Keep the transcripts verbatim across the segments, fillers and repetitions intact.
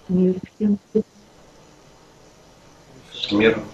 Мир всем. С миром.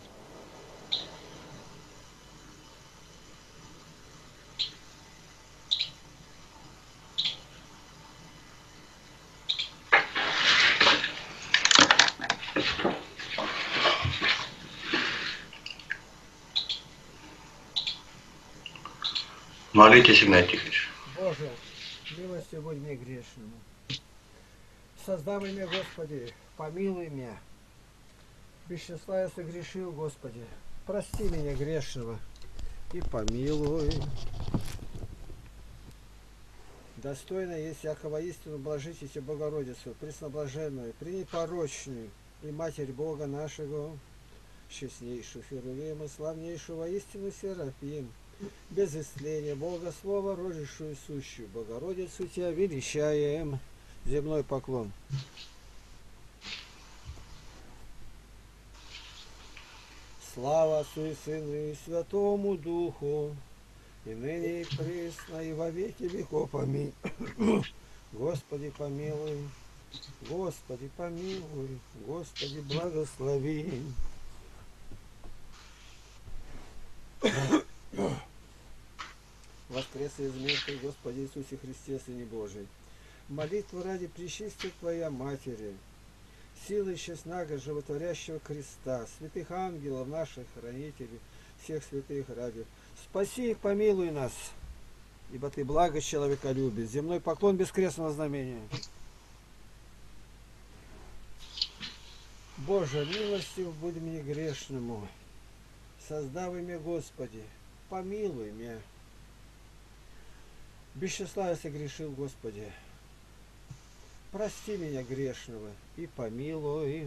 Молитесь, Игнатий Тихонович. Боже, милостью будь мне грешному. Создав имя, Господи, помилуй меня. Без числа я согрешил, Господи. Прости меня грешного и помилуй. Достойно есть всякого истину блажитесь Богородицу, пресноблаженную, пренепорочную и Матерь Бога нашего, честнейшую Херувим и славнейшего истину Серафим, без исцеления Бога Слова, рожившую сущую Богородицу Тебя величаем. Земной поклон. Слава Отцу и Сыну и Святому Духу, и ныне и присно, и во веки веков. Аминь. Господи помилуй, Господи помилуй, Господи благослови. Воскрес из мертвых, Господи Иисусе Христе, Сыне Божий. Молитва ради причистия Твоя Матери, силы честного животворящего креста, святых ангелов наших хранителей, всех святых ради. Спаси их, помилуй нас, ибо Ты благо человека любишь. Земной поклон без крестного знамения. Боже, милостив будь мне грешному, создав имя Господи, помилуй меня. Без числа я согрешил, Господи. Прости меня грешного и помилуй.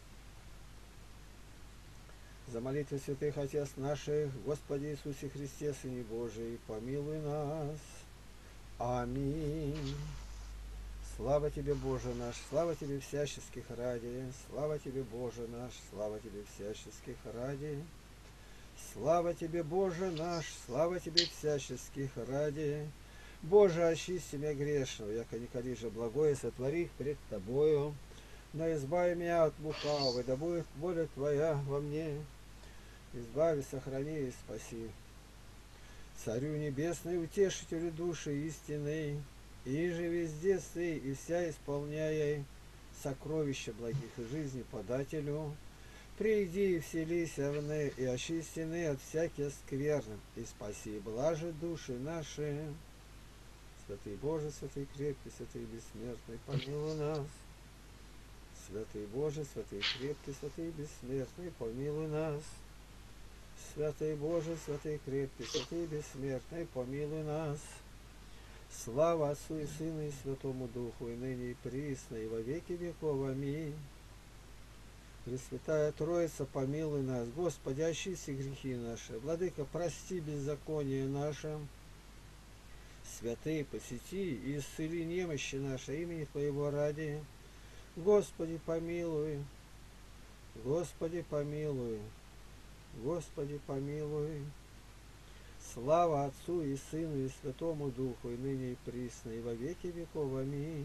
За молитвы святых Отец наших, Господи Иисусе Христе, Сыне Божий, помилуй нас. Аминь. Слава Тебе, Боже наш, слава Тебе всяческих ради, слава Тебе, Боже наш, слава Тебе всяческих ради, слава Тебе, Боже наш, слава Тебе всяческих ради. Боже, очисти меня грешного, яко николи же благое сотвори пред Тобою, но избави меня от лукавого, да будет воля Твоя во мне. Избави, сохрани и спаси. Царю небесный, утешителю души истинной, и же везде сый, и вся исполняй сокровища благих и жизни подателю. Приди и вселись овны, и очистены от всяких скверн, и спаси блажи души наши. Святый Боже, святый крепкий, святый бессмертный, помилуй нас. Святый Боже, святый крепкий, святый бессмертный, помилуй нас. Святый Боже, святый крепкий, святый бессмертный, помилуй нас. Слава Отцу и Сыну и Святому Духу, и ныне и присно, и во веки веков. Аминь. Пресвятая Троица, помилуй нас. Господи, очисти грехи наши. Владыка, прости беззаконие наше. Святые, посети и исцели немощи наши имени Твоего ради. Господи, помилуй. Господи, помилуй. Господи, помилуй. Слава Отцу и Сыну и Святому Духу, и ныне и присно, и во веки веков. Аминь.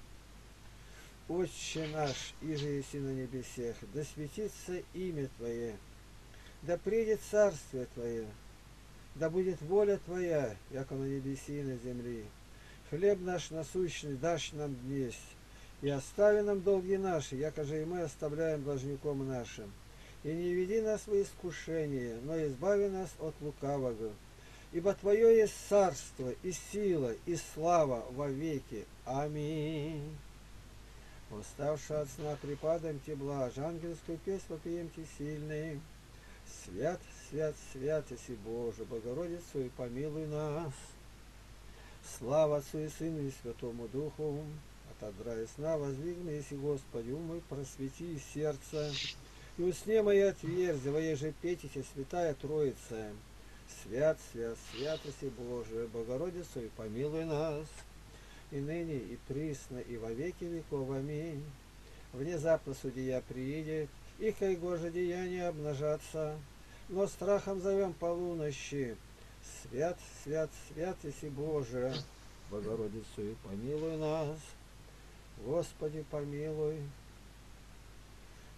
Отче наш, иже еси на небесех, да светится имя Твое, да придет царствие Твое, да будет воля Твоя, яко на небеси и на земли. Хлеб наш насущный дашь нам днесь, и остави нам долги наши, яко же и мы оставляем должником нашим. И не веди нас во искушение, но избави нас от лукавого. Ибо Твое есть царство, и сила, и слава во веки. Аминь. Уставши от сна припадаем Те блажь, ангельскую песнь вопием Те сильный. Свят, свят, свят, еси Боже, Богородицу, и помилуй нас. Слава Отцу и Сыну и Святому Духу, от одра и сна воздвигни, еси Господи, умы просвети сердце, и усне мои отверзи, во еже петите, Святая Троица. Свят, свят, свят, еси Боже, Богородицу, и помилуй нас. И ныне, и присно, и во веки веков. Аминь. Внезапно судья приидет, и кайго же деяния обнажатся, но страхом зовем полунощи. Свят, свят, свят, еси Боже, Богородицу, и помилуй нас. Господи, помилуй,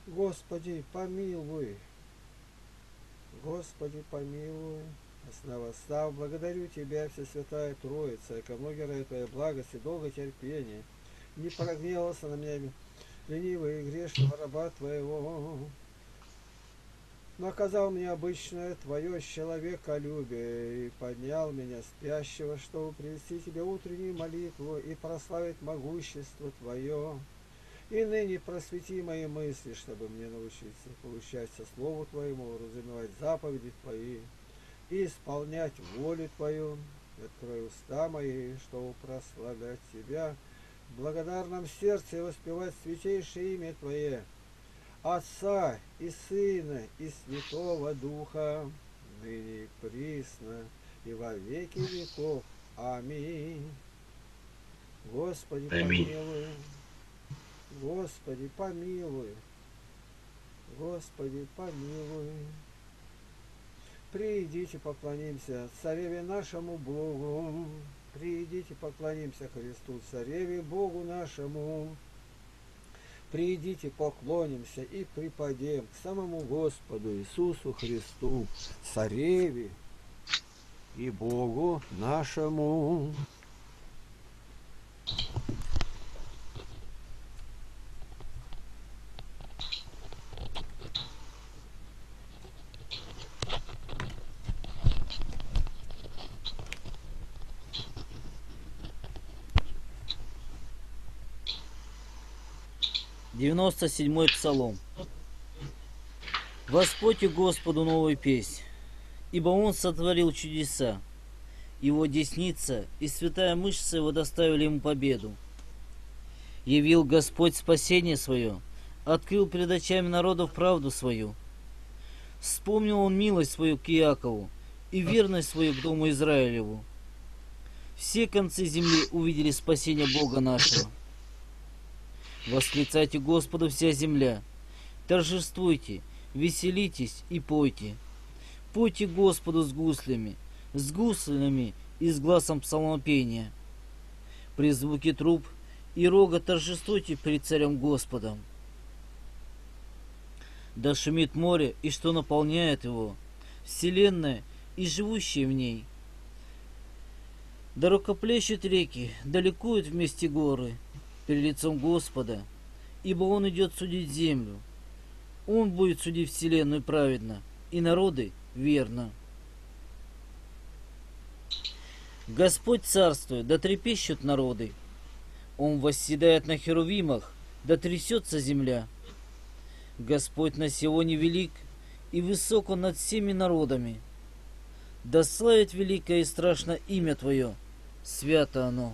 Господи, помилуй. Господи, помилуй. Основа став, благодарю Тебя, Всесвятая Троица, яко многие ради Твоей благости, долго терпения. Не прогневался на меня ленивый и грешного раба Твоего. Но оказал мне обычное Твое человеколюбие и поднял меня спящего, чтобы привести Тебе утреннюю молитву и прославить могущество Твое. И ныне просвети мои мысли, чтобы мне научиться получаться Слову Твоему, разумевать заповеди Твои и исполнять волю Твою. Открой уста мои, чтобы прославлять Тебя в благодарном сердце и воспевать святейшее имя Твое, Отца и Сына и Святого Духа, ныне и присно и во веки веков. Аминь. Господи, Аминь. помилуй. Господи, помилуй. Господи, помилуй. Придите, поклонимся Цареве нашему Богу. Придите, поклонимся Христу, Цареве Богу нашему. Придите, поклонимся и припадем к самому Господу Иисусу Христу, Цареве и Богу нашему. девяносто седьмой Псалом. Воспойте Господу новую песнь, ибо Он сотворил чудеса. Его десница и святая мышца Его доставили Ему победу. Явил Господь спасение Свое, открыл пред очами народов правду Свою. Вспомнил Он милость Свою к Иакову и верность Свою к дому Израилеву. Все концы земли увидели спасение Бога нашего. Восклицайте Господу вся земля, торжествуйте, веселитесь и пойте. Пойте Господу с гуслями, с гуслями и с гласом псалмопения. При звуке труб и рога торжествуйте перед Царем Господом. Да шумит море, и что наполняет его, вселенная и живущие в ней. Да рукоплещут реки, да ликуют вместе горы перед лицом Господа, ибо Он идет судить землю. Он будет судить вселенную праведно, и народы верно. Господь царствует, да трепещут народы. Он восседает на херувимах, да трясется земля. Господь на Сионе велик, и высок Он над всеми народами. Да славит великое и страшное имя Твое, свято оно.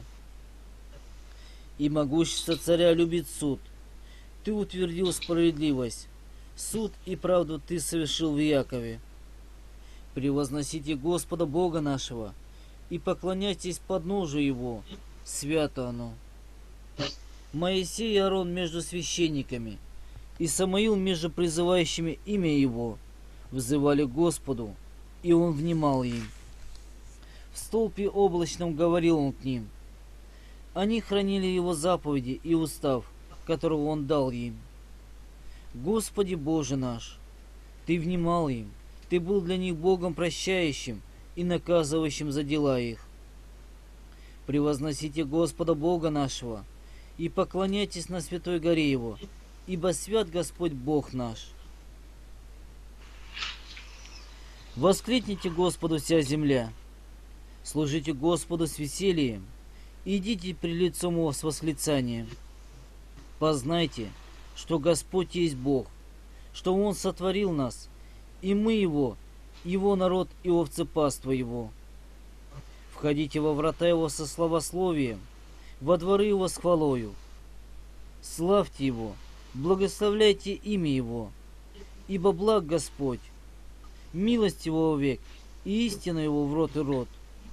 И могущество царя любит суд. Ты утвердил справедливость. Суд и правду Ты совершил в Якове. Превозносите Господа Бога нашего и поклоняйтесь подножию Его. Свято оно. Моисей и Аарон между священниками, и Самуил между призывающими имя Его взывали Господу, и Он внимал им. В столпе облачном говорил Он к ним. Они хранили Его заповеди и устав, которого Он дал им. Господи Боже наш, Ты внимал им, Ты был для них Богом прощающим и наказывающим за дела их. Превозносите Господа Бога нашего и поклоняйтесь на святой горе Его, ибо свят Господь Бог наш. Воскликните Господу вся земля, служите Господу с весельем, идите пред лицом Его с восклицанием. Познайте, что Господь есть Бог, что Он сотворил нас, и мы Его, Его народ и овцы паства Его. Входите во врата Его со славословием, во дворы Его с хвалою. Славьте Его, благословляйте имя Его, ибо благ Господь, милость Его вовек, и истина Его в род и род.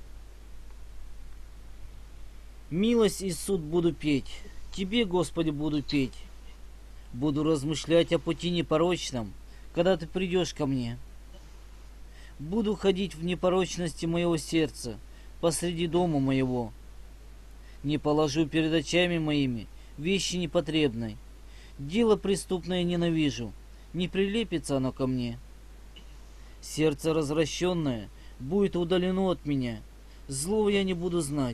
Милость и суд буду петь, Тебе, Господи, буду петь. Буду размышлять о пути непорочном, когда Ты придешь ко мне. Буду ходить в непорочности моего сердца, посреди дома моего. Не положу перед очами моими вещи непотребной. Дело преступное ненавижу, не прилепится оно ко мне. Сердце развращенное будет удалено от меня, злого я не буду знать.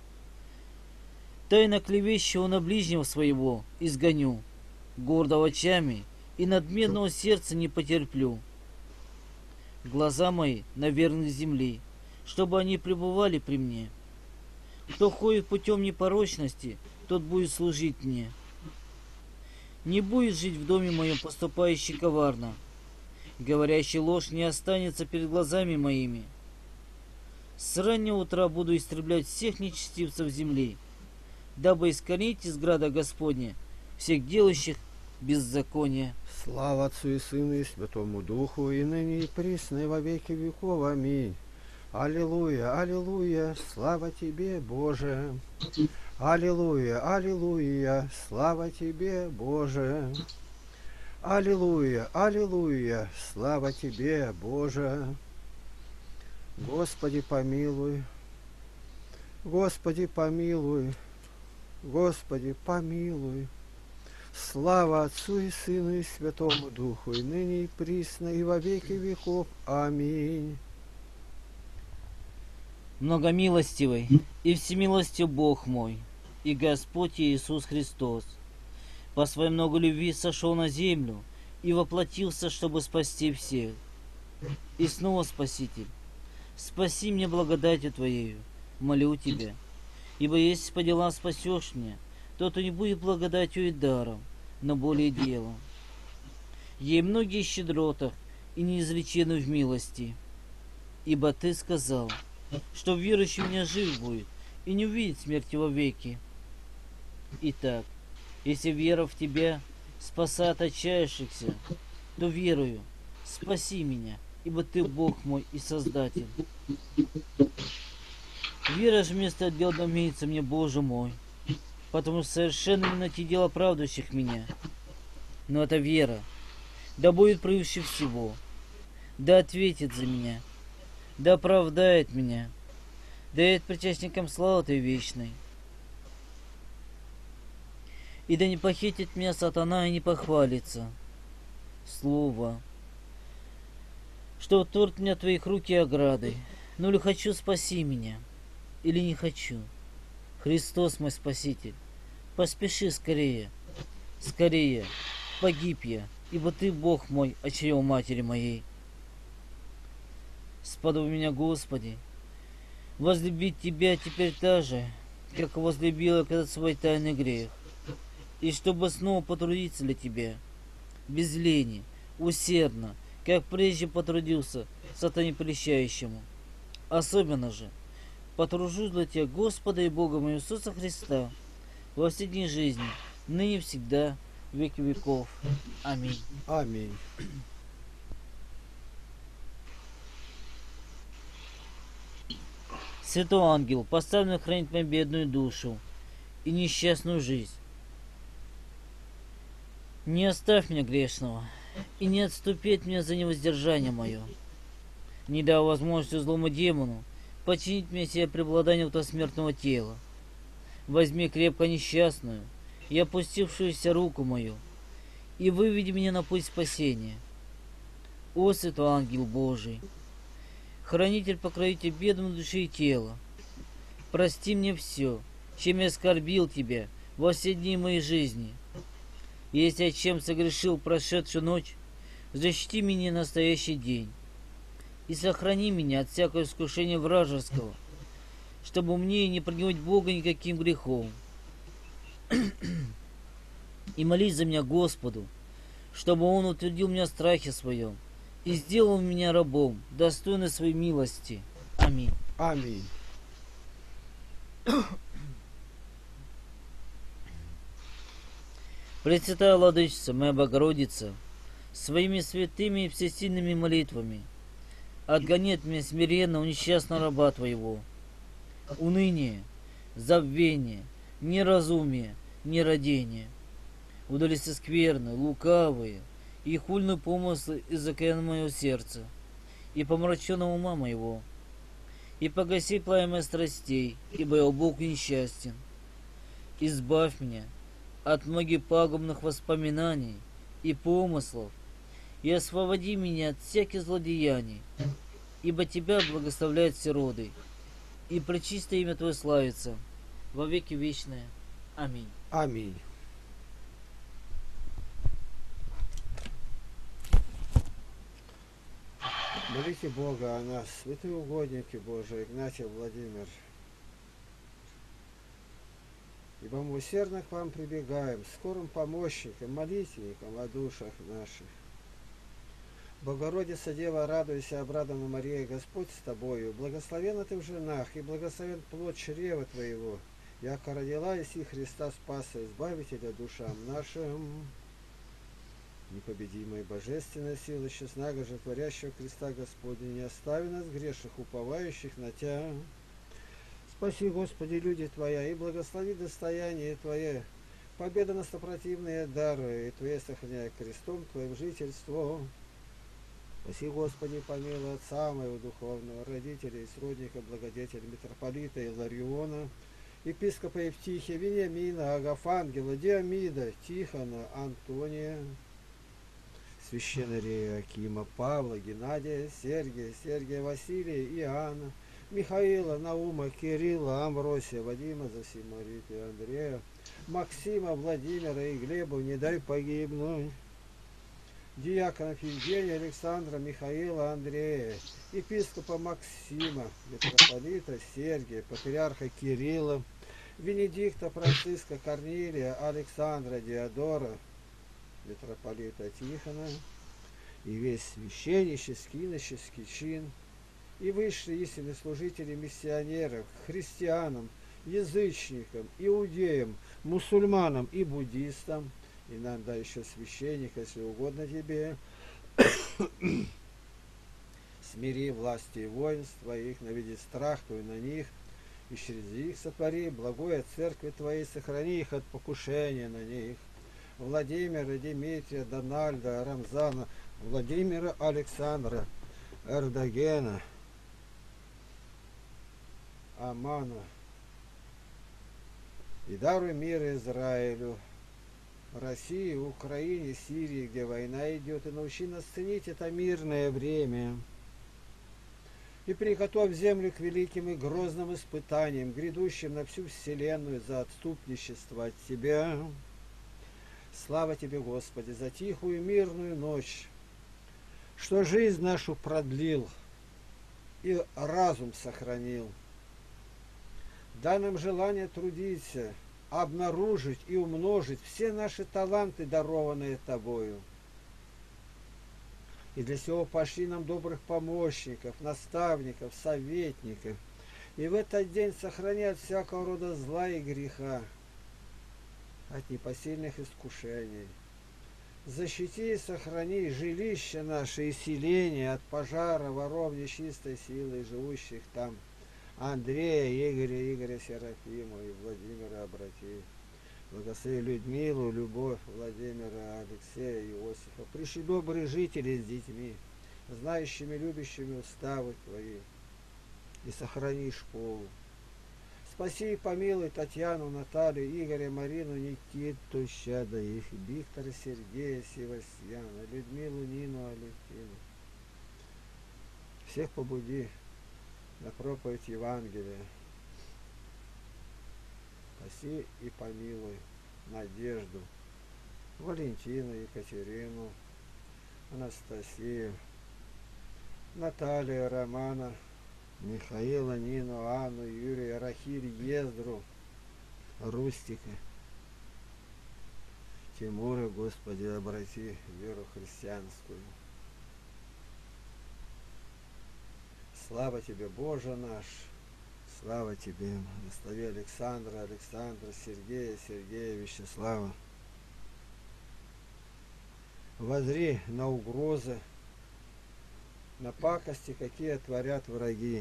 Тайно клевещего на ближнего своего изгоню, гордого очами и надменного сердца не потерплю. Глаза мои на верных земли, чтобы они пребывали при мне. Кто ходит путем непорочности, тот будет служить мне. Не будет жить в доме моем поступающий коварно. Говорящий ложь не останется перед глазами моими. С раннего утра буду истреблять всех нечестивцев земли, дабы искоренить из града Господня всех делающих беззаконие. Слава Отцу и Сыну и Святому Духу, и ныне и присно, и во веки веков. Аминь. Аллилуйя, аллилуйя, слава Тебе, Боже. Аллилуйя, аллилуйя, слава Тебе, Боже. Аллилуйя, аллилуйя, слава Тебе, Боже. Господи, помилуй. Господи, помилуй. Господи, помилуй. Слава Отцу и Сыну и Святому Духу, и ныне и присно, и во веки веков. Аминь. Многомилостивый и всемилостив Бог мой, и Господь Иисус Христос, по своей много любви сошел на землю и воплотился, чтобы спасти всех. И снова, Спаситель, спаси мне благодатью Твоею, молю Тебя, ибо если по делам спасешь меня, то то не будет благодатью и даром, но более делом. Ей многие щедротах и неизречены в милости, ибо Ты сказал, что верующий в меня жив будет и не увидит смерти вовеки. Итак, если вера в Тебя спасает отчаявшихся, то верую, спаси меня, ибо Ты Бог мой и Создатель. Вера же вместо дел имеется мне, Боже мой, потому что совершенно не найти дел оправдывающих меня. Но эта вера, да будет превыше всего, да ответит за меня, да оправдает меня, да будет причастником славы Твоей вечной. И да не похитит меня сатана и не похвалится. Слово, что утвердит меня Твоих руки оградой. Ну ли хочу, спаси меня, или не хочу. Христос мой Спаситель, поспеши скорее, скорее, погиб я, ибо Ты, Бог мой, очревал матери моей. Сподоби меня, Господи, возлюбить Тебя теперь так же, как возлюбила когда свой тайный грех, и чтобы снова потрудиться для Тебя, без лени, усердно, как прежде потрудился сатане прельщающему. Особенно же потружусь для Тебя, Господа и Бога моего Иисуса Христа, во все дни жизни, ныне и всегда, в веки веков. Аминь. Аминь. Святой ангел, поставлен хранить мою бедную душу и несчастную жизнь. Не оставь меня грешного, и не отступи от меня за невоздержание мое. Не дай возможности злому демону подчинить мне себе преобладание этого смертного тела. Возьми крепко несчастную и опустившуюся руку мою, и выведи меня на путь спасения. О, святой ангел Божий, хранитель, покровитель бедной души и тела, прости мне все, чем я оскорбил Тебя во все дни моей жизни. Если я чем согрешил прошедшую ночь, защити меня настоящий день и сохрани меня от всякого искушения вражеского, чтобы мне не прогневать Бога никаким грехом. И молись за меня Господу, чтобы Он утвердил меня в страхе своем и сделал меня рабом, достойным своей милости. Аминь. Аминь. Пресвятая Владычица, моя Богородица, своими святыми и всесильными молитвами отгони от меня смиренного несчастного раба Твоего, уныние, забвение, неразумие, нерадение, удалися скверны, лукавые и хульные помыслы из океана моего сердца и помраченного ума моего, и погаси пламя страстей, ибо я Бог несчастен. Избавь меня от многих пагубных воспоминаний и помыслов, и освободи меня от всяких злодеяний, ибо Тебя благословляют все роды, и пречистое имя Твое славится во веки вечные. Аминь. Аминь. Молите Бога о нас, святые угодники Божии, Игнатий Владимир. Ибо мы усердно к вам прибегаем, скорым помощником, молитвенником о душах наших. Богородица Дева, радуйся, обрадована Мария, Господь с тобою, благословенна ты в женах, и благословен плод чрева твоего, яко родила иси Христа Спаса, избавителя душам нашим. Непобедимая божественная сила, честного же творящего креста Господня, не остави нас грешных, уповающих на Тя. Спаси, Господи, люди Твоя, и благослови достояние Твое, победа на стопротивные дары, и Твое сохраняя крестом Твоим жительство. Спаси, Господи, помилуй отца моего духовного, родителей и сродника, благодетеля митрополита Илариона, епископа Евтихия, Вениамина, Агафангела, Диамида, Тихона, Антония, священнория Акима, Павла, Геннадия, Сергия, Сергия, Василия, Иоанна, Михаила, Наума, Кирилла, Амвросия, Вадима, Засимарита, Андрея, Максима, Владимира и Глеба, не дай погибнуть. Диаконов Евгения, Александра, Михаила, Андрея, епископа Максима, митрополита Сергия, патриарха Кирилла, Венедикта, Франциска, Корнилия, Александра, Диодора, митрополита Тихона, и весь священнический, иноческий чин, и высшие истинные служители миссионеров, христианам, язычникам, иудеям, мусульманам и буддистам, и нам дай еще священника, если угодно тебе, смири власти и воинства их, наведи страх твой на них, и через них сотвори благое церкви твоей, сохрани их от покушения на них. Владимира, Дмитрия, Дональда, Рамзана, Владимира, Александра, Эрдогена, Амана, и даруй мир Израилю, России, Украине, Сирии, где война идет, и научи нас ценить это мирное время. И приготовь землю к великим и грозным испытаниям, грядущим на всю вселенную за отступничество от Тебя. Слава Тебе, Господи, за тихую мирную ночь, что жизнь нашу продлил и разум сохранил. Дай нам желание трудиться, обнаружить и умножить все наши таланты, дарованные Тобою. И для сего пошли нам добрых помощников, наставников, советников. И в этот день сохрани от всякого рода зла и греха, от непосильных искушений. Защити и сохрани жилища наши и селения от пожара, воров, нечистой силы, живущих там. Андрея, Игоря, Игоря Серафима и Владимира обрати. Благослови Людмилу, Любовь, Владимира, Алексея, Иосифа. Пришли добрые жители с детьми, знающими, любящими уставы Твои. И сохрани школу. Спаси и помилуй Татьяну, Наталью, Игоря, Марину, Никиту, Щада, их, Виктора, Сергея, Севастьяна, Людмилу, Нину, Алексину. Всех побуди на проповедь Евангелия. Спаси и помилуй Надежду, Валентину, Екатерину, Анастасию, Наталью, Романа, Михаила, Нину, Анну, Юрия, Рахиль, Ездру, Рустика, Тимура, Господи, обрати веру христианскую. Слава Тебе, Боже наш! Слава Тебе, благослови Александра, Александра, Сергея, Сергея, Вячеслава. Возри на угрозы, на пакости, какие творят враги.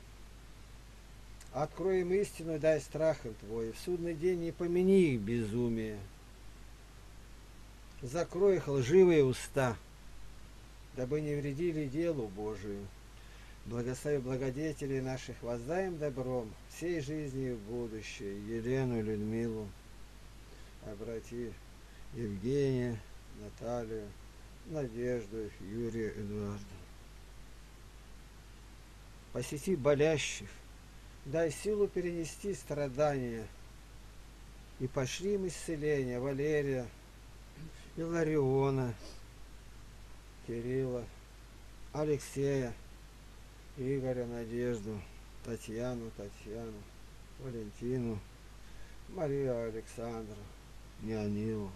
Открой им истину, дай страх им Твой. В судный день не помяни их безумие. Закрой их лживые уста, дабы не вредили делу Божию. Благослови благодетелей наших, воздай им добром всей жизни и в будущее. Елену, Людмилу, обрати Евгения, Наталью, Надежду Юрия Эдуарда. Посети болящих, дай силу перенести страдания, и пошли им исцеление Валерия, Илариона, Кирилла, Алексея, Игоря, Надежду, Татьяну, Татьяну, Валентину, Марию Александру, Неонилу.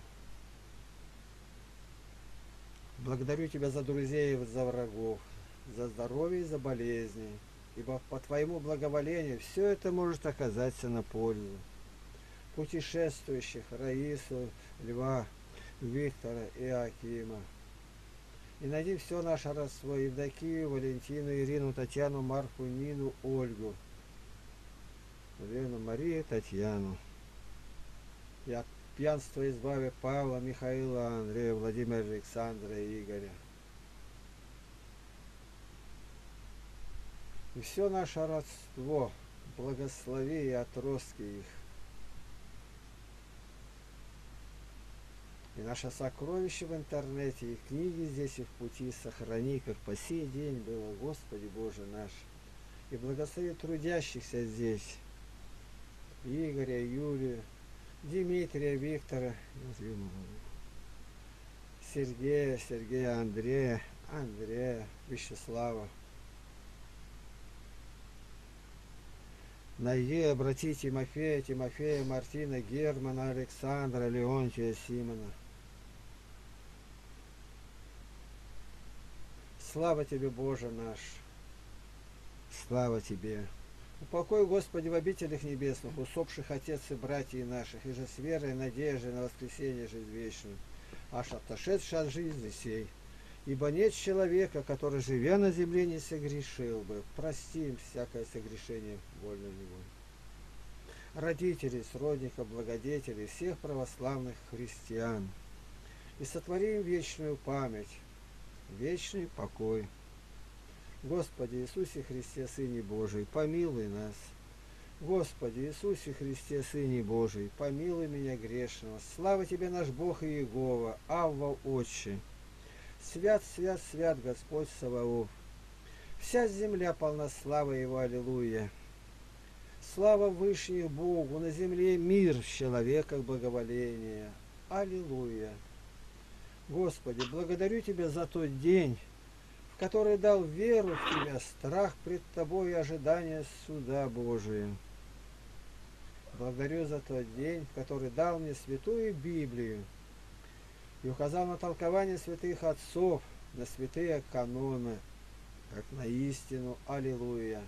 Благодарю Тебя за друзей и за врагов, за здоровье и за болезни, ибо по Твоему благоволению все это может оказаться на пользу. Путешествующих Раису, Льва, Виктора и Акима. И найди все наше родство: Евдокию, Валентину, Ирину, Татьяну, Марфу, Нину, Ольгу, Лену, Марию, Татьяну. И от пьянства избави Павла, Михаила, Андрея, Владимира, Александра и Игоря. И все наше родство благослови и отростки их. И наше сокровище в интернете, и книги здесь, и в пути сохрани, как по сей день было, Господи Боже наш. И благослови трудящихся здесь, Игоря, Юлию, Дмитрия, Виктора, Сергея, Сергея, Андрея, Андрея, Вячеслава. Найди, обрати Тимофея, Тимофея, Мартина, Германа, Александра, Леонтия, Симона. Слава Тебе, Боже наш! Слава Тебе! Упокой, Господи, в обителях небесных, усопших отец и братьев наших, и же с верой и надеждой на воскресение жизнь вечную, аж отошедший от жизни сей. Ибо нет человека, который, живя на земле, не согрешил бы. Прости им всякое согрешение, вольно-невольно. Родителей, сродников, благодетелей, всех православных христиан. И сотвори им вечную память, вечный покой. Господи Иисусе Христе, Сыне Божий, помилуй нас. Господи Иисусе Христе, Сыне Божий, помилуй меня грешного. Слава Тебе, наш Бог и Иегова, Авва, Отче. Свят, свят, свят Господь Саваоф. Вся земля полна славы Его, аллилуйя. Слава Вышних Богу, на земле мир, в человеках благоволение. Аллилуйя. Господи, благодарю Тебя за тот день, в который дал веру в Тебя, страх пред Тобой и ожидание суда Божия. Благодарю за тот день, в который дал мне святую Библию и указал на толкование святых отцов, на святые каноны, как на истину. Аллилуйя.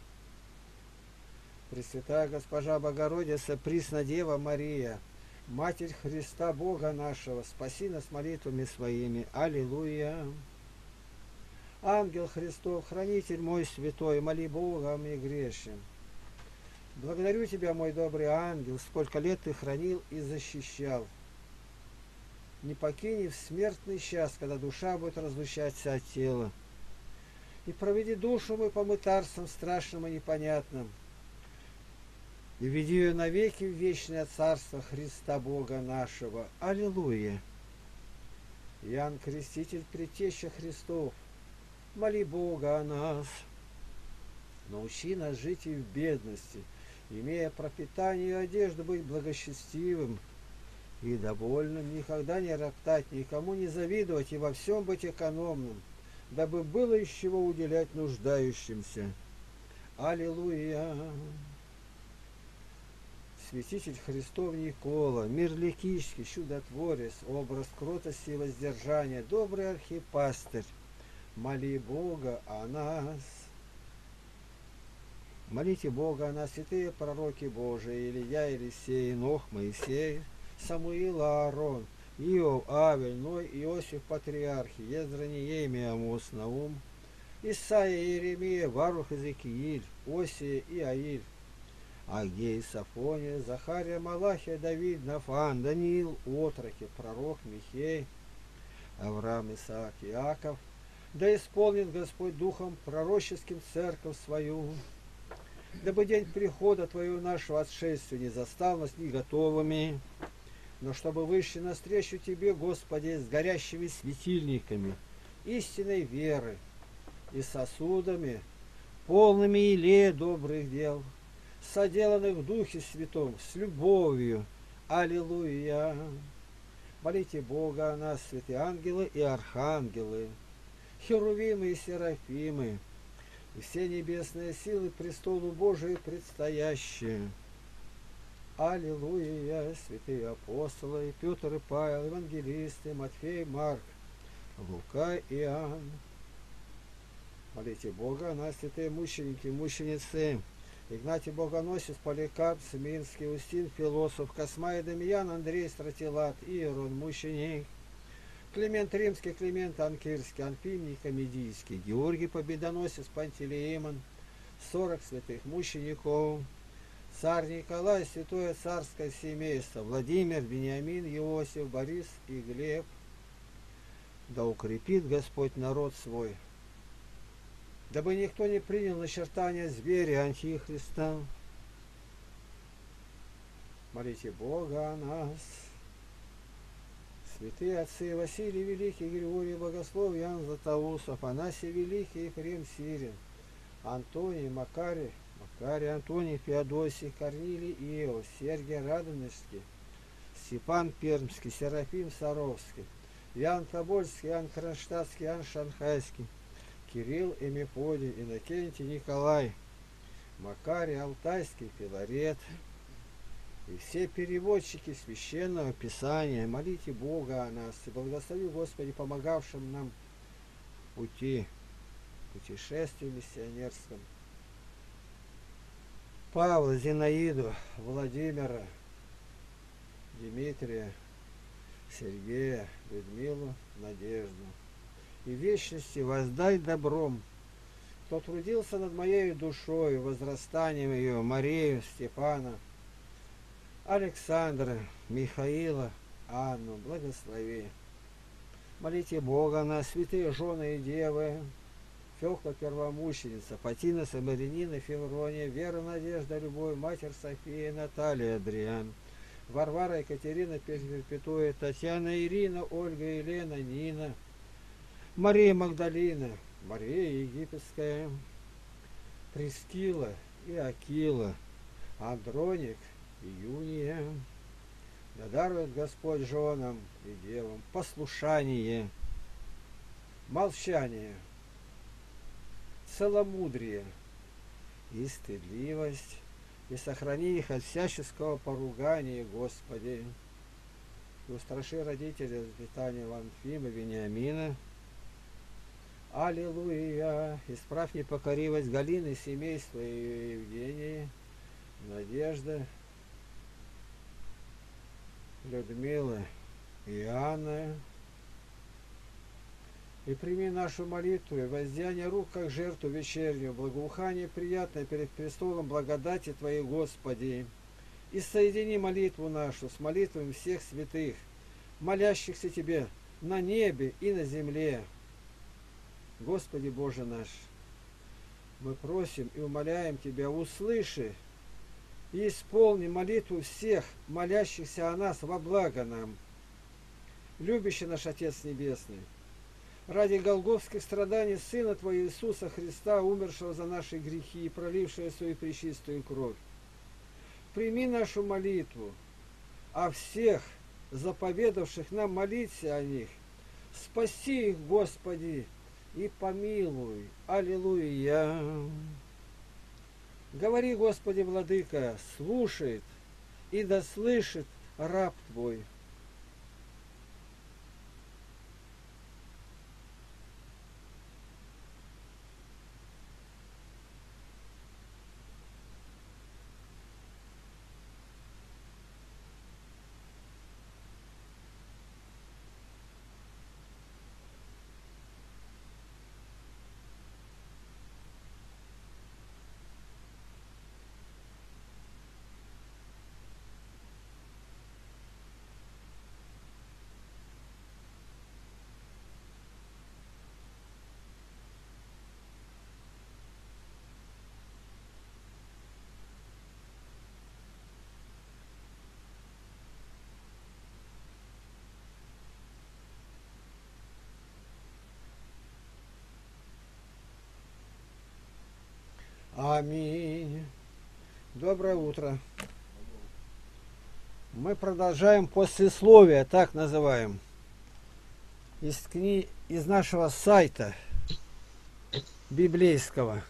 Пресвятая Госпожа Богородица, Преснодева Мария, Матерь Христа Бога нашего, спаси нас молитвами своими. Аллилуйя. Ангел Христов, хранитель мой святой, моли Бога о мне грешен. Благодарю Тебя, мой добрый ангел, сколько лет Ты хранил и защищал. Не покини в смертный час, когда душа будет разлучаться от тела. И проведи душу мою по мытарствам страшным и непонятным. И веди ее навеки в вечное царство Христа Бога нашего. Аллилуйя. Иоанн Креститель, Предтеча Христов, моли Бога о нас. Научи нас жить и в бедности, имея пропитание и одежду, быть благочестивым и довольным, никогда не роптать, никому не завидовать и во всем быть экономным, дабы было из чего уделять нуждающимся. Аллилуйя! Святитель Христов Никола, мир ликийский, чудотворец, образ кротости и воздержания, добрый архипастырь, моли Бога о нас. Молите Бога о нас, святые пророки Божии, Илья, Елисей, Нох, Моисей, Самуил, Аарон, Иов, Авель, Ной, Иосиф, Патриархи, Ездра, Неемия, Амос, Наум, Исаия, Иеремия, Варух, Иезекииль, Осия и Аиль, Агей, Сафония, Захария, Малахия, Давид, Нафан, Даниил, Отроки, пророк Михей, Авраам, Исаак, Иаков. Да исполнит Господь духом пророческим церковь свою, дабы день прихода Твоего нашего отшествия не застал нас не готовыми, но чтобы вышли навстречу Тебе, Господи, с горящими светильниками, истинной веры и сосудами, полными елея добрых дел, соделанных в Духе Святом, с любовью. Аллилуйя! Молите Бога о нас, святые ангелы и архангелы, херувимы и серафимы, и все небесные силы престолу Божию предстоящие. Аллилуйя! Святые апостолы, Петр и Павел, евангелисты, Матфей, Марк, Лука и Иоанн. Молите Бога о нас, святые мученики, мученицы, Игнатий Богоносец, Поликарп, Сминский, Устин, философ, Космай, Дамьян, Андрей, Стратилат, Иерон, мученик, Климент Римский, Климент Анкирский, Анфимий Комедийский, Георгий Победоносец, Пантелеимон, сорок святых мучеников, царь Николай, святое царское семейство, Владимир, Вениамин, Иосиф, Борис и Глеб. Да укрепит Господь народ свой, дабы никто не принял начертания зверя Антихриста. Молите Бога о нас. Святые отцы Василий Великий, Григорий Богослов, Иоанн Златоуст, Афанасий Великий, Ефрем Сирин, Антоний, Макарий, Макарий, Антоний, Феодосий, Корнилий, Иов, Сергий Радонежский, Степан Пермский, Серафим Саровский, Иоанн Тобольский, Иоанн Кронштадтский, Иоанн Шанхайский, Кирилл и Мефодий, Иннокентий, Николай, Макарий, Алтайский, Филарет и все переводчики Священного Писания. Молите Бога о нас и благослови, Господи, помогавшим нам в пути, путешествии миссионерском. Павла, Зинаиду, Владимира, Дмитрия, Сергея, Людмилу, Надежду. И вечности воздай добром, кто трудился над моей душой, возрастанием ее, Марию, Степана, Александра, Михаила, Анну, благослови. Молите Бога на святые жены и девы, Фёкла Первомученица, Патина, Самарянина, Феврония, Вера, Надежда, Любовь, Матерь София, Наталья, Адриан, Варвара, Екатерина, Перпетуя, Татьяна, Ирина, Ольга, Елена, Нина, Мария Магдалина, Мария Египетская, Прескила и Акила, Андроник и Юния. Да дарует Господь женам и девам послушание, молчание, целомудрие и стыдливость, и сохрани их от всяческого поругания, Господи. И устраши родителей воспитания Ванфима, Вениамина. Аллилуйя! Исправь непокоривость Галины, семейства и Евгении, Надежда, Людмила и Анна. И прими нашу молитву и воздеяние рук, как жертву вечернюю, благоухание приятное перед престолом благодати Твоей, Господи. И соедини молитву нашу с молитвами всех святых, молящихся Тебе на небе и на земле. Господи Боже наш, мы просим и умоляем Тебя, услыши и исполни молитву всех, молящихся о нас во благо нам. Любящий наш Отец Небесный, ради голгофских страданий Сына Твоего Иисуса Христа, умершего за наши грехи и пролившего свою пречистую кровь, прими нашу молитву, а всех, заповедавших нам молиться о них, спаси их, Господи, и помилуй. Аллилуйя. Говори, Господи, Владыка, слушает и да слышит раб Твой. Аминь. Доброе утро. Мы продолжаем послесловие, так называем, из, кни... из нашего сайта библейского.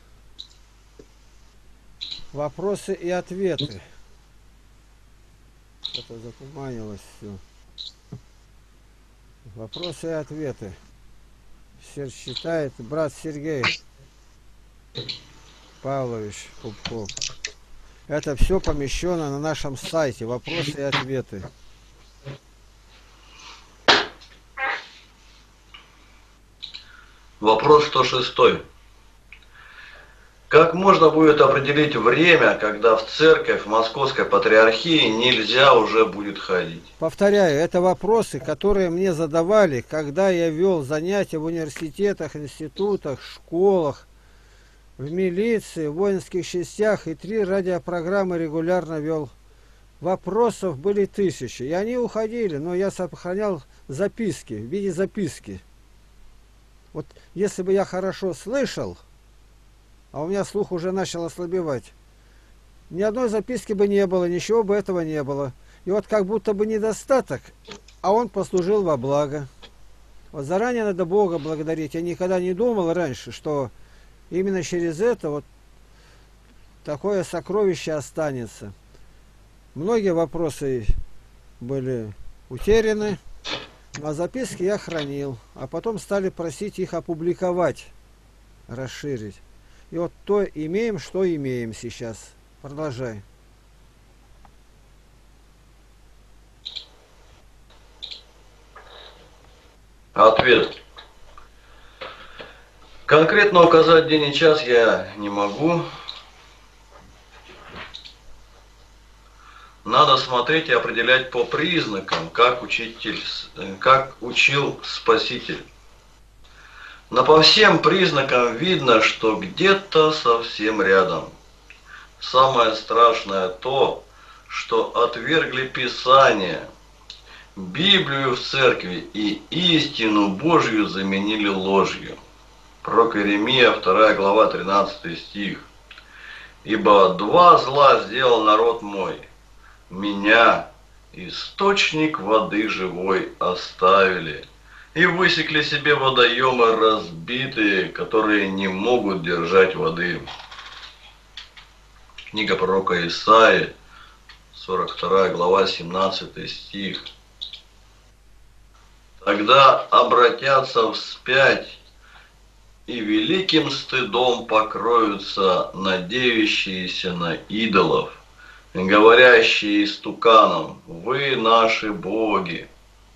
Вопросы и ответы. Это затуманилось все. Вопросы и ответы. Все читает брат Сергей Павлович Пупков. Это все помещено на нашем сайте. Вопросы и ответы. Вопрос сто шесть. Как можно будет определить время, когда в церковь Московской Патриархии нельзя уже будет ходить? Повторяю, это вопросы, которые мне задавали, когда я вел занятия в университетах, институтах, школах, в милиции, в воинских частях, и три радиопрограммы регулярно вел. Вопросов были тысячи, и они уходили, но я сохранял записки, в виде записки. Вот если бы я хорошо слышал, а у меня слух уже начал ослабевать, ни одной записки бы не было, ничего бы этого не было. И вот как будто бы недостаток, а он послужил во благо. Вот заранее надо Бога благодарить. Я никогда не думал раньше, что именно через это вот такое сокровище останется. Многие вопросы были утеряны, а записки я хранил. А потом стали просить их опубликовать, расширить. И вот то имеем, что имеем сейчас. Продолжай. Ответ. Конкретно указать день и час я не могу. Надо смотреть и определять по признакам, как учитель, как учил Спаситель. Но по всем признакам видно, что где-то совсем рядом. Самое страшное то, что отвергли Писание, Библию в церкви и истину Божью заменили ложью. Пророк Иеремия, вторая глава, тринадцатый стих. «Ибо два зла сделал народ мой, меня, источник воды живой, оставили, и высекли себе водоемы разбитые, которые не могут держать воды». Книга пророка Исаии, сорок вторая глава, семнадцатый стих. «Тогда обратятся вспять, и великим стыдом покроются надеющиеся на идолов, говорящие истуканам: вы наши боги».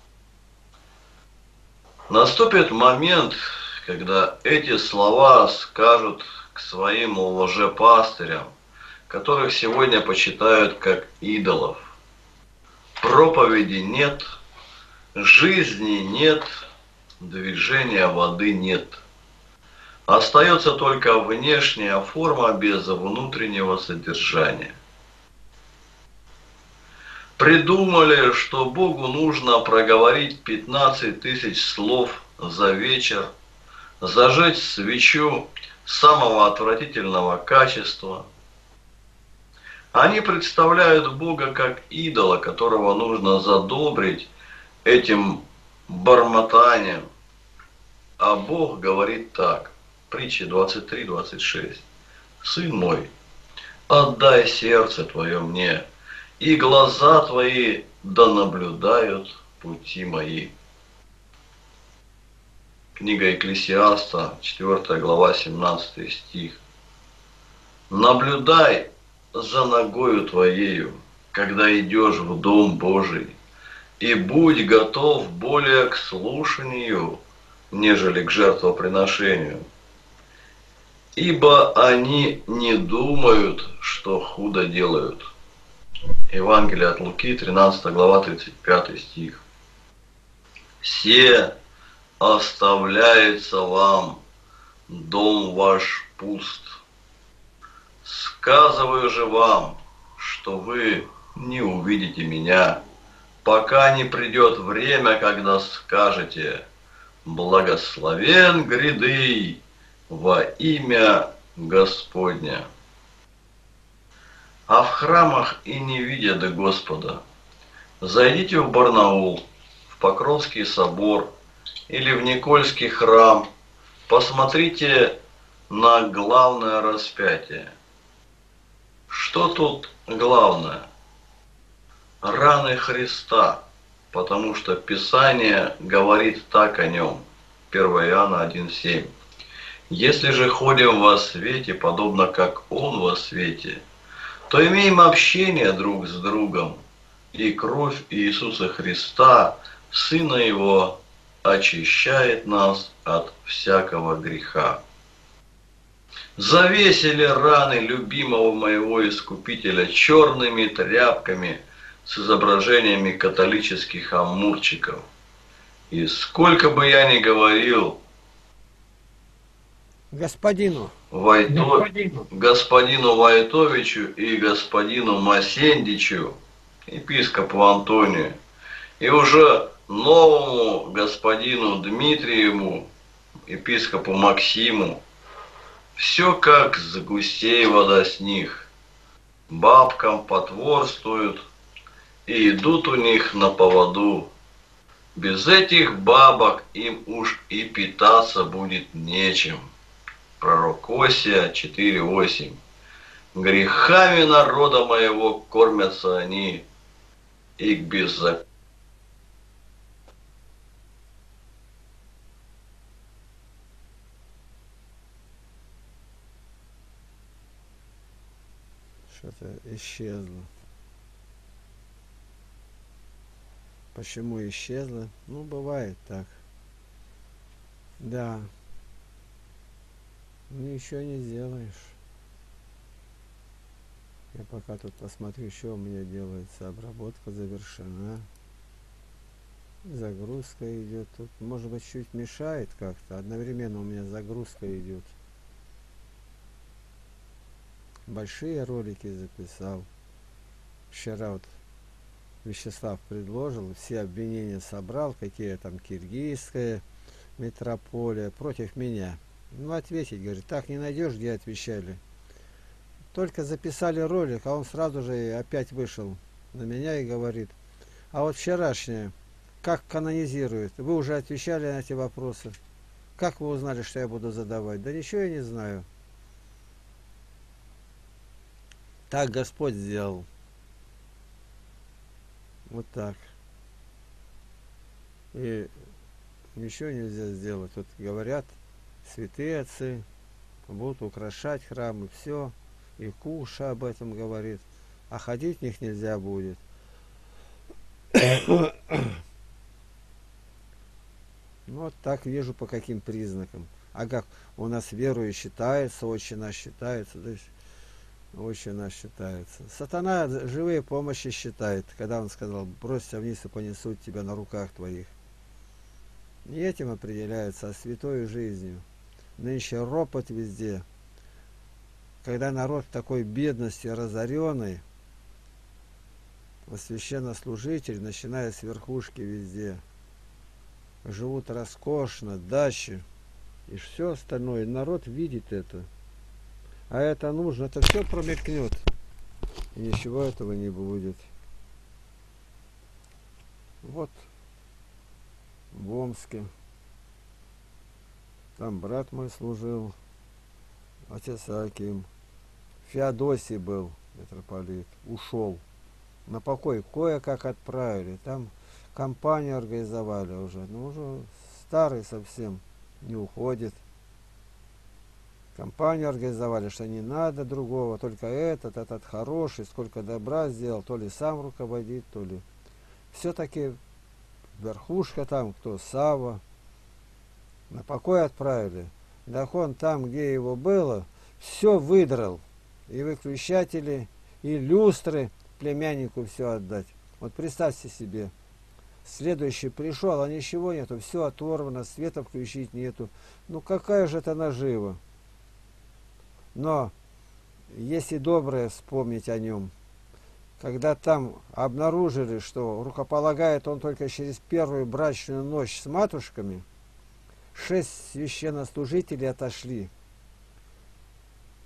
Наступит момент, когда эти слова скажут к своим лжепастырям, которых сегодня почитают как идолов. Проповеди нет, жизни нет, движения воды нет. Остается только внешняя форма без внутреннего содержания. Придумали, что Богу нужно проговорить пятнадцать тысяч слов за вечер, зажечь свечу самого отвратительного качества. Они представляют Бога как идола, которого нужно задобрить этим бормотанием. А Бог говорит так. Притча двадцать три двадцать шесть. «Сын мой, отдай сердце твое мне, и глаза твои да наблюдают пути мои». Книга Екклесиаста, четвёртая глава, семнадцатый стих. «Наблюдай за ногою твоею, когда идешь в дом Божий, и будь готов более к слушанию, нежели к жертвоприношению. Ибо они не думают, что худо делают». Евангелие от Луки, тринадцатая глава, тридцать пятый стих. «Се оставляется вам, дом ваш пуст. Сказываю же вам, что вы не увидите меня, пока не придет время, когда скажете: благословен гряды во имя Господня». а в храмах и не видят Господа. Зайдите в Барнаул, в Покровский собор или в Никольский храм, посмотрите на главное распятие. Что тут главное? Раны Христа, потому что Писание говорит так о нем. первое Иоанна один семь. Если же ходим во свете, подобно как Он во свете, то имеем общение друг с другом, и кровь Иисуса Христа, Сына Его, очищает нас от всякого греха. Завесили раны любимого моего Искупителя черными тряпками с изображениями католических амурчиков. И сколько бы я ни говорил Господину. Вайто... Господину. господину Войтовичу и господину Масендичу, епископу Антонию, и уже новому господину Дмитриеву, епископу Максиму, все как с гусей вода с них, бабкам потворствуют и идут у них на поводу. Без этих бабок им уж и питаться будет нечем. Пророк Осия четыре восемь. Грехами народа моего кормятся они, и к беззаконию. Что-то исчезло. Почему исчезло? Ну, бывает так. Да. Ничего не сделаешь. Я пока тут посмотрю, еще у меня делается. Обработка завершена. Загрузка идет. Тут, может быть, чуть мешает как-то. Одновременно у меня загрузка идет. Большие ролики записал. Вчера вот Вячеслав предложил, все обвинения собрал, какие там киргизская метрополия против меня. Ну, ответить, говорит, так не найдешь, где отвечали. Только записали ролик, а он сразу же опять вышел на меня и говорит, а вот вчерашнее, как канонизируют? Вы уже отвечали на эти вопросы. Как вы узнали, что я буду задавать? Да ничего я не знаю. Так Господь сделал. Вот так. И ничего нельзя сделать. Вот говорят, святые отцы будут украшать храмы, все. И Куша об этом говорит. А ходить в них нельзя будет. Ну, вот так вижу по каким признакам. А как у нас верою считается, отчина считается, то есть отчина считается. Сатана живые помощи считает, когда он сказал, бросься вниз и понесут тебя на руках твоих. И этим определяется, а святой жизнью. Нынче ропот везде. Когда народ в такой бедности разоренный, священнослужители, начиная с верхушки везде, живут роскошно, дачи и все остальное. Народ видит это. А это нужно, это все промелькнет. И ничего этого не будет. Вот в Омске. Там брат мой служил, отец Аким. Феодосий был, митрополит, ушел. На покой кое-как отправили. Там компанию организовали уже. Ну, уже старый совсем, не уходит. Компанию организовали, что не надо другого, только этот, этот хороший, сколько добра сделал, то ли сам руководит, то ли... Все-таки верхушка там, кто, Сава, на покой отправили. Так он там, где его было, все выдрал. И выключатели, и люстры племяннику все отдать. Вот представьте себе, следующий пришел, а ничего нету, все оторвано, света включить нету. Ну какая же это нажива? Но если доброе вспомнить о нем, когда там обнаружили, что рукополагает он только через первую брачную ночь с матушками, шесть священнослужителей отошли.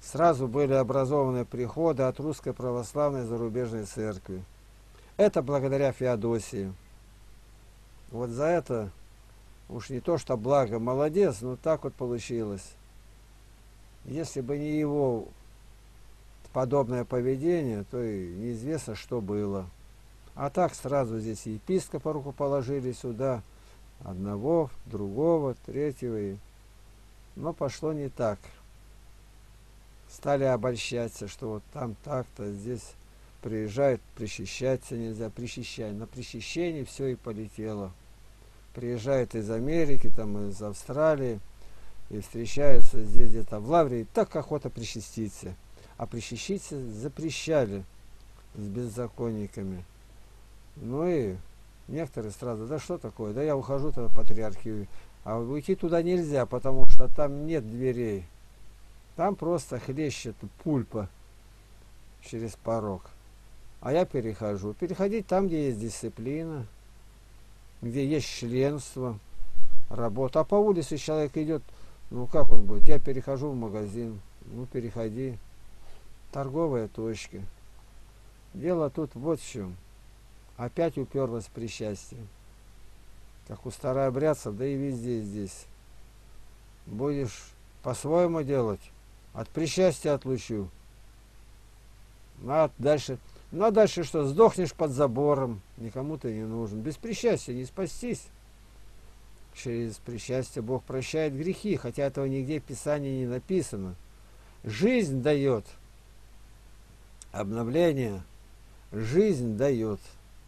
сразу были образованы приходы от Русской Православной Зарубежной Церкви. Это благодаря Феодосии. Вот за это уж не то что благо, молодец, но так вот получилось. Если бы не его подобное поведение, то и неизвестно, что было. А так сразу здесь и епископа руку положили сюда, одного, другого, третьего. И... Но пошло не так. Стали обольщаться, что вот там так-то, здесь приезжают, причащаться нельзя, причащай. На причащении все и полетело. Приезжают из Америки, там из Австралии, и встречаются здесь где-то в Лавре, и так охота причаститься. А причаститься запрещали с беззаконниками. Ну и некоторые сразу, да что такое, да я ухожу тогда в патриархию. А уйти туда нельзя, потому что там нет дверей. Там просто хлещет пульпа через порог. А я перехожу. Переходить там, где есть дисциплина, где есть членство, работа. А по улице человек идет, ну как он будет? Я перехожу в магазин. Ну переходи. Торговые точки. Дело тут вот в чем. Опять уперлось причастие. Как у старообрядцев, да и везде здесь. Будешь по-своему делать, от причастия отлучу. Ну а дальше, ну а дальше что? Сдохнешь под забором, никому ты не нужен. Без причастия не спастись. Через причастие Бог прощает грехи, хотя этого нигде в Писании не написано. Жизнь дает. Обновление. Жизнь дает.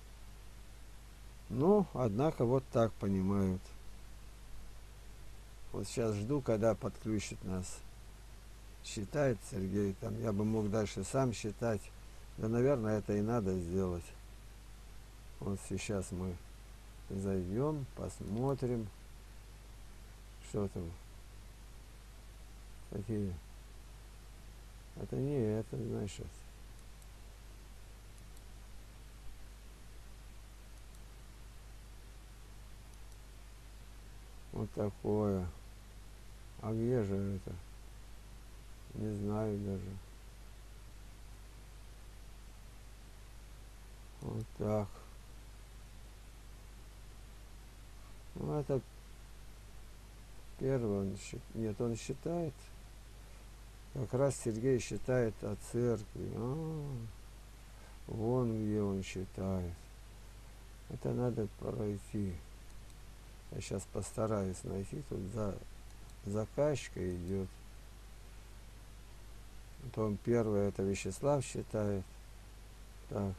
Ну, однако, вот так понимают. Вот сейчас жду, когда подключит нас. Считает Сергей, там я бы мог дальше сам считать. Да, наверное, это и надо сделать. Вот сейчас мы зайдем, посмотрим. Что там? Какие? Это не это, значит. Вот такое. А где же это? Не знаю даже. Вот так. Ну это первый он считает. Нет, он считает. Как раз Сергей считает о церкви. А, вон где он считает. Это надо пройти. Я сейчас постараюсь найти. Тут за заказчика идет. Потом первый это Вячеслав считает. Так.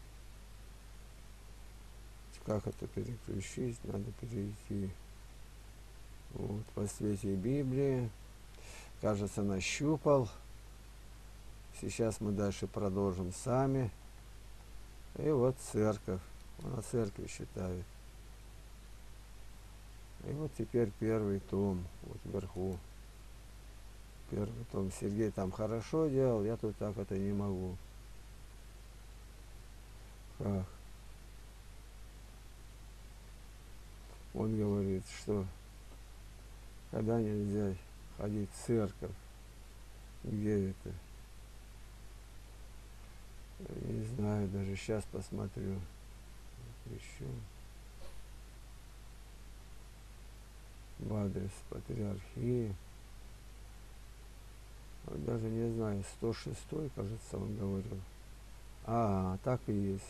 Как это переключить? Надо перейти. Вот, по свете Библии. Кажется, нащупал. Сейчас мы дальше продолжим сами. И вот церковь. Он о церкви считает. И вот теперь первый том. Вот вверху. Первый том. Сергей там хорошо делал. Я тут так это не могу. Как? Он говорит, что когда нельзя ходить в церковь, где это? Не знаю, даже сейчас посмотрю. Еще. В адрес патриархии. Вот даже не знаю, сто шестой, кажется, он говорил. А, так и есть.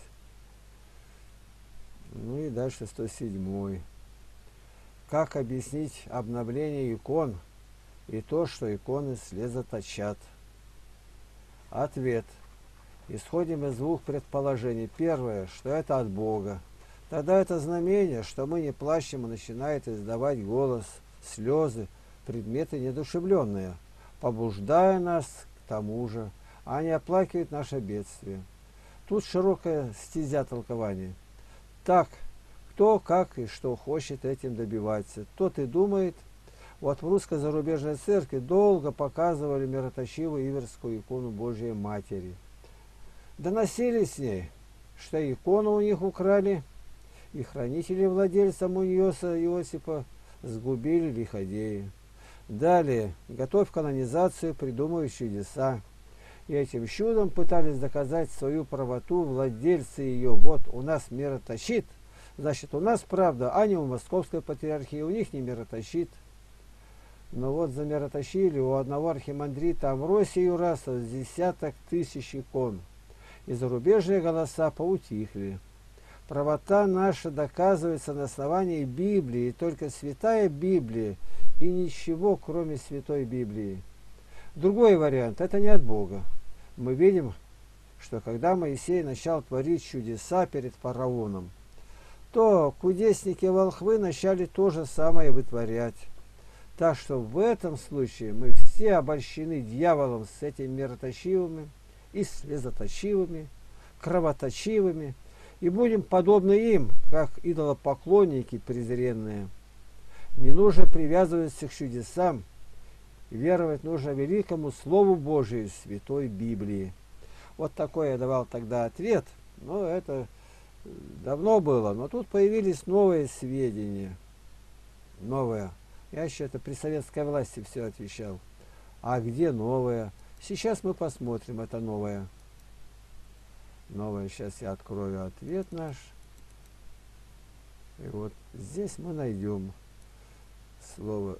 Ну и дальше сто седьмой. Как объяснить обновление икон и то, что иконы слезоточат? Ответ. Исходим из двух предположений. Первое, что это от Бога. Тогда это знамение, что мы не плачем, и начинает издавать голос, слезы, предметы недушевленные, побуждая нас к тому же, а не оплакивает наше бедствие. Тут широкая стезя толкования. Так, кто, как и что хочет этим добиваться, тот и думает. Вот в русской зарубежной церкви долго показывали мироточивую иверскую икону Божией Матери. Доносили с ней, что икону у них украли, и хранители владельца Муньоса Иосипа сгубили лиходеи. Далее, готовь канонизацию, придумывай чудеса. И этим чудом пытались доказать свою правоту владельцы ее. Вот у нас миротощит, значит у нас правда, а не у Московской патриархии, у них не миротощит. Но вот замиротощили у одного архимандрита Амвросия Юраса с десяток тысяч икон. И зарубежные голоса поутихли. Правота наша доказывается на основании Библии, и только святая Библия, и ничего, кроме святой Библии. Другой вариант – это не от Бога. Мы видим, что когда Моисей начал творить чудеса перед фараоном, то кудесники-волхвы начали то же самое вытворять. Так что в этом случае мы все обольщены дьяволом с этими мироточивыми и слезоточивыми, кровоточивыми, и будем подобны им, как идолопоклонники презренные. Не нужно привязываться к чудесам, веровать нужно великому Слову Божию, Святой Библии. Вот такой я давал тогда ответ, но это давно было, но тут появились новые сведения. Новые. Я еще это при советской власти все отвечал. А где новое? Сейчас мы посмотрим это новое. Новое, сейчас я открою ответ наш. И вот здесь мы найдем слово.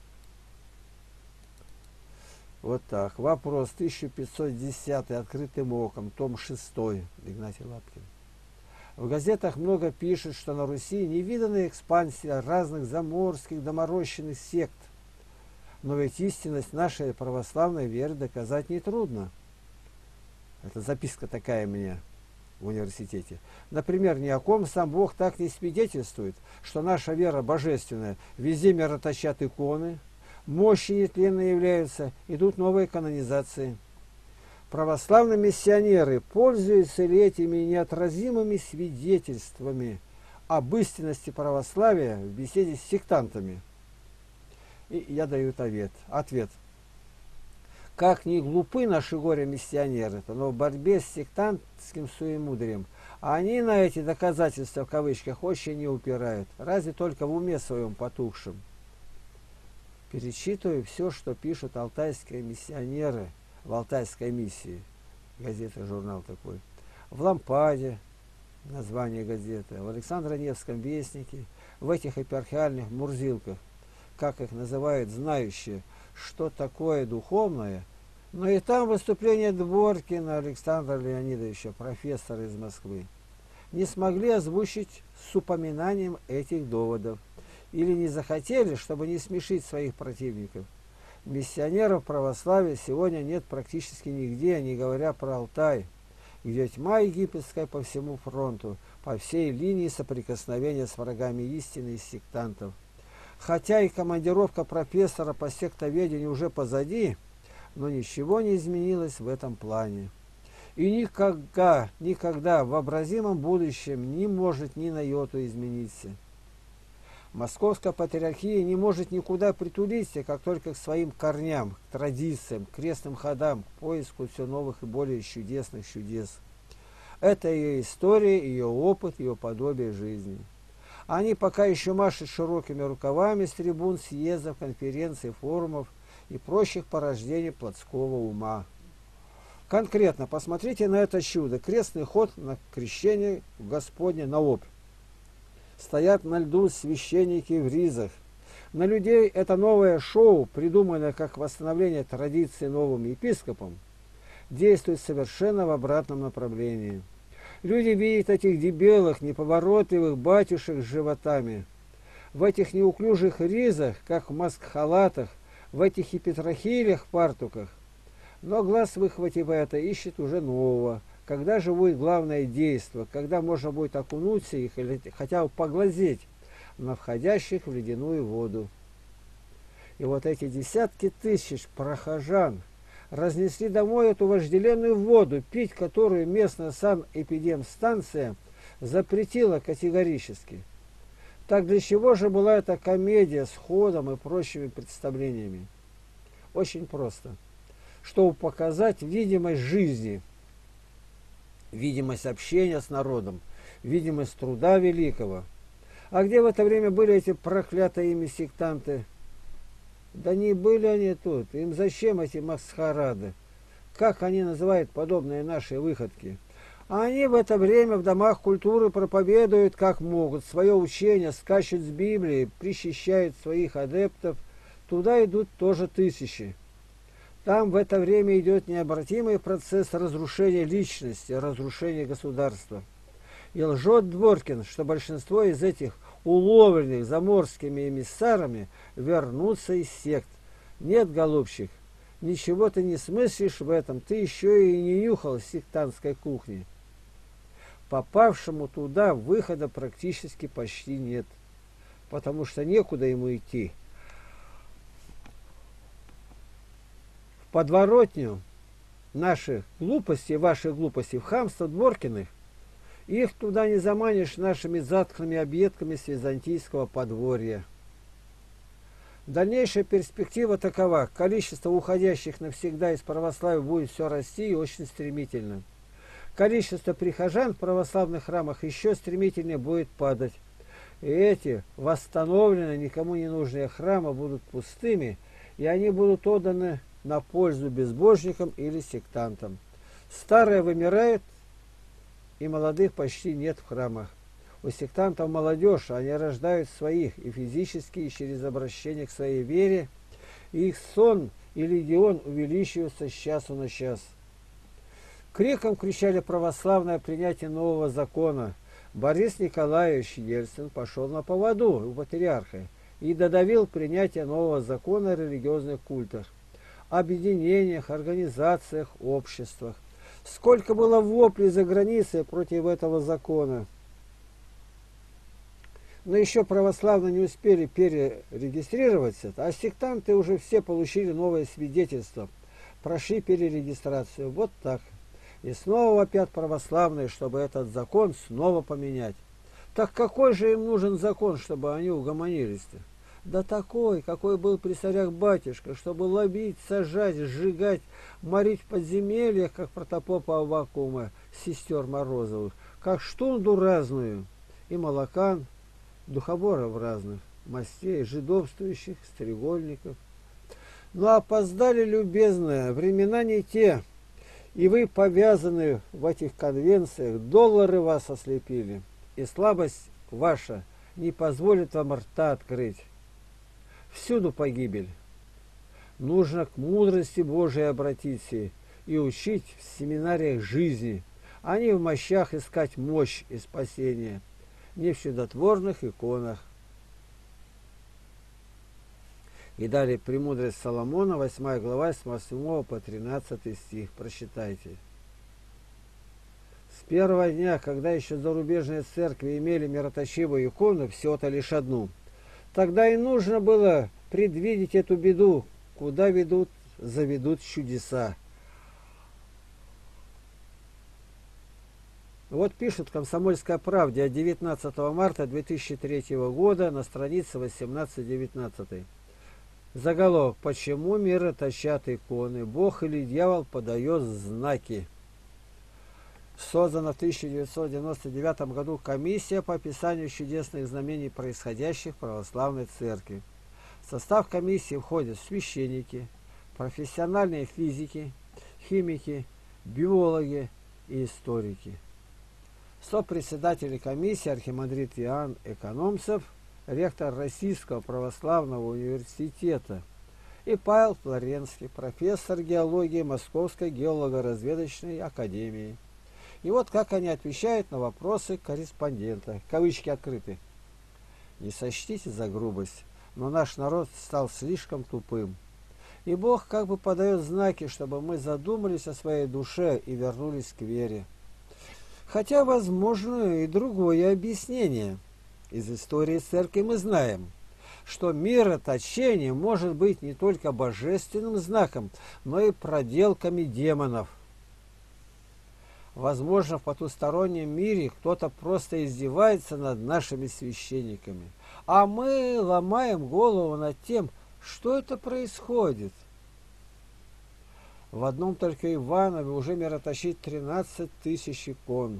Вот так. Вопрос тысяча пятьсот десятый, открытым оком, том шестой, Игнатий Лапкин. В газетах много пишут, что на Руси невиданная экспансия разных заморских, доморощенных сект. Но ведь истинность нашей православной веры доказать нетрудно. Это записка такая у меня в университете. Например, ни о ком сам Бог так не свидетельствует, что наша вера божественная, везде мироточат иконы, мощи нетленные являются, идут новые канонизации. Православные миссионеры пользуются ли этими неотразимыми свидетельствами об истинности православия в беседе с сектантами? И я даю ответ. Ответ. Как ни глупы наши горе-миссионеры, но в борьбе с сектантским суемудрием они на эти доказательства в кавычках очень не упирают, разве только в уме своем потухшем. Перечитываю все, что пишут алтайские миссионеры в Алтайской миссии, газета, журнал такой, в Лампаде, название газеты, в Александро-Невском вестнике, в этих епархиальных мурзилках, как их называют знающие, что такое духовное, но и там выступление Дворкина Александра Леонидовича, профессора из Москвы, не смогли озвучить с упоминанием этих доводов или не захотели, чтобы не смешить своих противников. Миссионеров православия сегодня нет практически нигде, не говоря про Алтай, где тьма египетская по всему фронту, по всей линии соприкосновения с врагами истины и сектантов. Хотя и командировка профессора по сектоведению уже позади, но ничего не изменилось в этом плане. И никогда, никогда в вообразимом будущем не может ни на йоту измениться. Московская патриархия не может никуда притулиться, как только к своим корням, к традициям, к крестным ходам, к поиску все новых и более чудесных чудес. Это ее история, ее опыт, ее подобие жизни. Они пока еще машут широкими рукавами с трибун, съездов, конференций, форумов и прочих порождений плотского ума. Конкретно посмотрите на это чудо. Крестный ход на крещение Господне на Обь. Стоят на льду священники в ризах. На людей это новое шоу, придуманное как восстановление традиции новым епископом, действует совершенно в обратном направлении. Люди видят этих дебелых, неповоротливых батюшек с животами. В этих неуклюжих ризах, как в маскхалатах, в этих епитрахилях, фартуках. Но глаз, выхватив это, ищет уже нового. Когда же будет главное действо, когда можно будет окунуться их или хотя бы поглазеть на входящих в ледяную воду. И вот эти десятки тысяч прохожан разнесли домой эту вожделенную воду, пить которую местная санэпидемстанция запретила категорически. Так для чего же была эта комедия с ходом и прочими представлениями? Очень просто. Чтобы показать видимость жизни, видимость общения с народом, видимость труда великого. А где в это время были эти проклятые ими сектанты? Да не были они тут. Им зачем эти масхарады? Как они называют подобные наши выходки? А они в это время в домах культуры проповедуют как могут. Свое учение скачут с Библии, причащают своих адептов. Туда идут тоже тысячи. Там в это время идет необратимый процесс разрушения личности, разрушения государства. И лжет Дворкин, что большинство из этих уловленных заморскими эмиссарами вернутся из сект. Нет, голубчик, ничего ты не смыслишь в этом, ты еще и не нюхал сектантской кухни. Попавшему туда выхода практически почти нет, потому что некуда ему идти. В подворотню наших глупостей, ваших глупостей, в хамство Дворкиных, их туда не заманишь нашими затхлыми объедками с византийского подворья. Дальнейшая перспектива такова. Количество уходящих навсегда из православия будет все расти и очень стремительно. Количество прихожан в православных храмах еще стремительнее будет падать. И эти восстановленные, никому не нужные храмы будут пустыми, и они будут отданы на пользу безбожникам или сектантам. Старые вымирают, и молодых почти нет в храмах. У сектантов молодежь, они рождают своих и физически, и через обращение к своей вере, и их сон и легион увеличиваются с часу на час. Криком кричали православное принятие нового закона. Борис Николаевич Ельцин пошел на поводу у патриарха и додавил принятие нового закона о религиозных культах, объединениях, организациях, обществах. Сколько было воплей за границей против этого закона. Но еще православные не успели перерегистрироваться, а сектанты уже все получили новое свидетельство, прошли перерегистрацию. Вот так. И снова вопят православные, чтобы этот закон снова поменять. Так какой же им нужен закон, чтобы они угомонились-то? Да такой, какой был при царях батюшка, чтобы лобить, сажать, сжигать, морить в подземельях, как протопопа Аввакума, сестер Морозовых, как штунду разную, и молокан, духоборов разных, мастей, жидовствующих, стрегольников. Но опоздали, любезные, времена не те, и вы повязаны в этих конвенциях, доллары вас ослепили, и слабость ваша не позволит вам рта открыть. Всюду погибель. Нужно к мудрости Божией обратиться и учить в семинариях жизни, а не в мощах искать мощь и спасение, не в чудотворных иконах. И далее «Премудрость Соломона», восьмая глава, с восьмого по тринадцатый стих. Прочитайте. С первого дня, когда еще зарубежные церкви имели мироточивую икону, всего-то лишь одну, тогда и нужно было предвидеть эту беду, куда ведут, заведут чудеса. Вот пишут в «Комсомольской правде» от девятнадцатого марта две тысячи третьего года на странице восемнадцать-девятнадцать. Заголовок: «Почему мироточат иконы? Бог или дьявол подает знаки?» Создана в тысяча девятьсот девяносто девятом году комиссия по описанию чудесных знамений, происходящих в православной церкви. В состав комиссии входят священники, профессиональные физики, химики, биологи и историки. Сопредседатели комиссии архимандрит Иоанн Экономцев, ректор Российского православного университета, и Павел Флоренский, профессор геологии Московской геолого-разведочной академии. И вот как они отвечают на вопросы корреспондента. Кавычки открыты. Не сочтите за грубость, но наш народ стал слишком тупым. И Бог как бы подает знаки, чтобы мы задумались о своей душе и вернулись к вере. Хотя возможно и другое объяснение. Из истории церкви мы знаем, что мироточение может быть не только божественным знаком, но и проделками демонов. Возможно, в потустороннем мире кто-то просто издевается над нашими священниками, а мы ломаем голову над тем, что это происходит. В одном только Иванове уже мироточит тринадцать тысяч икон.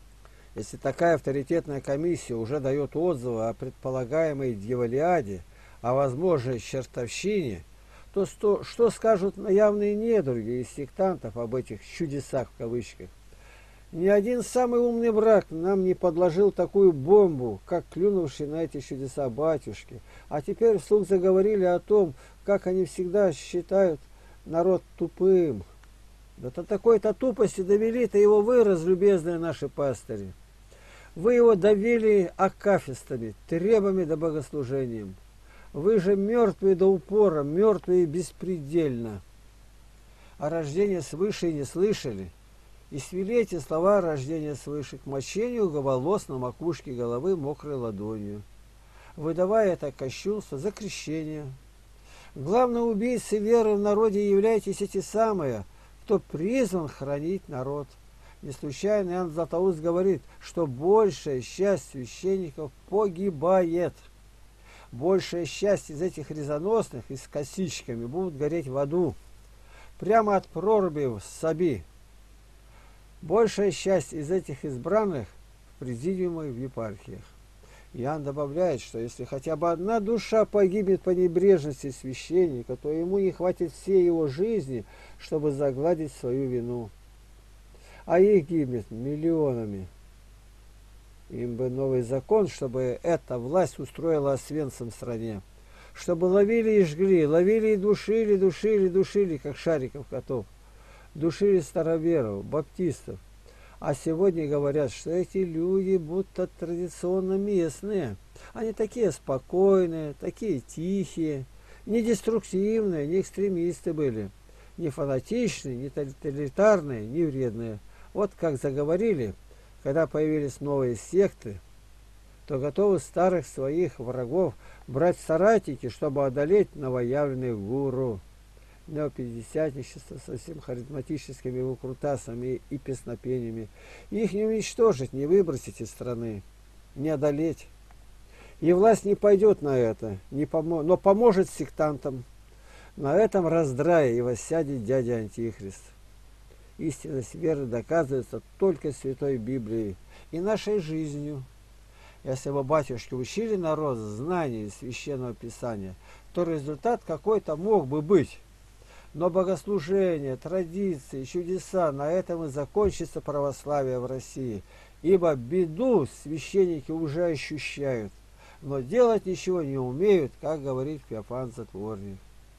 Если такая авторитетная комиссия уже дает отзывы о предполагаемой дьяволиаде, о возможной чертовщине, то что, что скажут явные недруги из сектантов об этих чудесах в кавычках? Ни один самый умный враг нам не подложил такую бомбу, как клюнувший на эти чудеса батюшки. А теперь вслух заговорили о том, как они всегда считают народ тупым. Да до такой-то тупости довели-то его вы, разлюбезные наши пастыри. Вы его довели акафистами, требами да богослужением. Вы же мертвые до упора, мертвые беспредельно. А рождение свыше не слышали. И свели эти слова рождения свыше к мочению волос на макушке головы мокрой ладонью, выдавая это кощунство за крещение. Главные убийцы веры в народе являетесь эти самые, кто призван хранить народ. Не случайно Иоанн Златоуст говорит, что большая часть священников погибает. Большая часть из этих резоносных и с косичками будут гореть в аду, прямо от проруби в Саби. Большая часть из этих избранных в президиумах в епархиях. Иоанн добавляет, что если хотя бы одна душа погибнет по небрежности священника, то ему не хватит всей его жизни, чтобы загладить свою вину. А их гибнет миллионами. Им бы новый закон, чтобы эта власть устроила освенцим в стране. Чтобы ловили и жгли, ловили и душили, душили, душили, как шариков котов. Душили староверов, баптистов. А сегодня говорят, что эти люди будто традиционно местные. Они такие спокойные, такие тихие, не деструктивные, не экстремисты были. Не фанатичные, не тоталитарные, не вредные. Вот как заговорили, когда появились новые секты, то готовы старых своих врагов брать в соратники, чтобы одолеть новоявленных гуру. Неопятидесятничество со всеми харизматическими выкрутасами и песнопениями. Их не уничтожить, не выбросить из страны, не одолеть. И власть не пойдет на это, не помо... но поможет сектантам. На этом раздрае и воссядет дядя Антихрист. Истинность веры доказывается только Святой Библией и нашей жизнью. Если бы батюшки учили народ знаний Священного Писания, то результат какой-то мог бы быть. Но богослужение, традиции, чудеса, на этом и закончится православие в России. Ибо беду священники уже ощущают, но делать ничего не умеют, как говорит Феофан Затворник.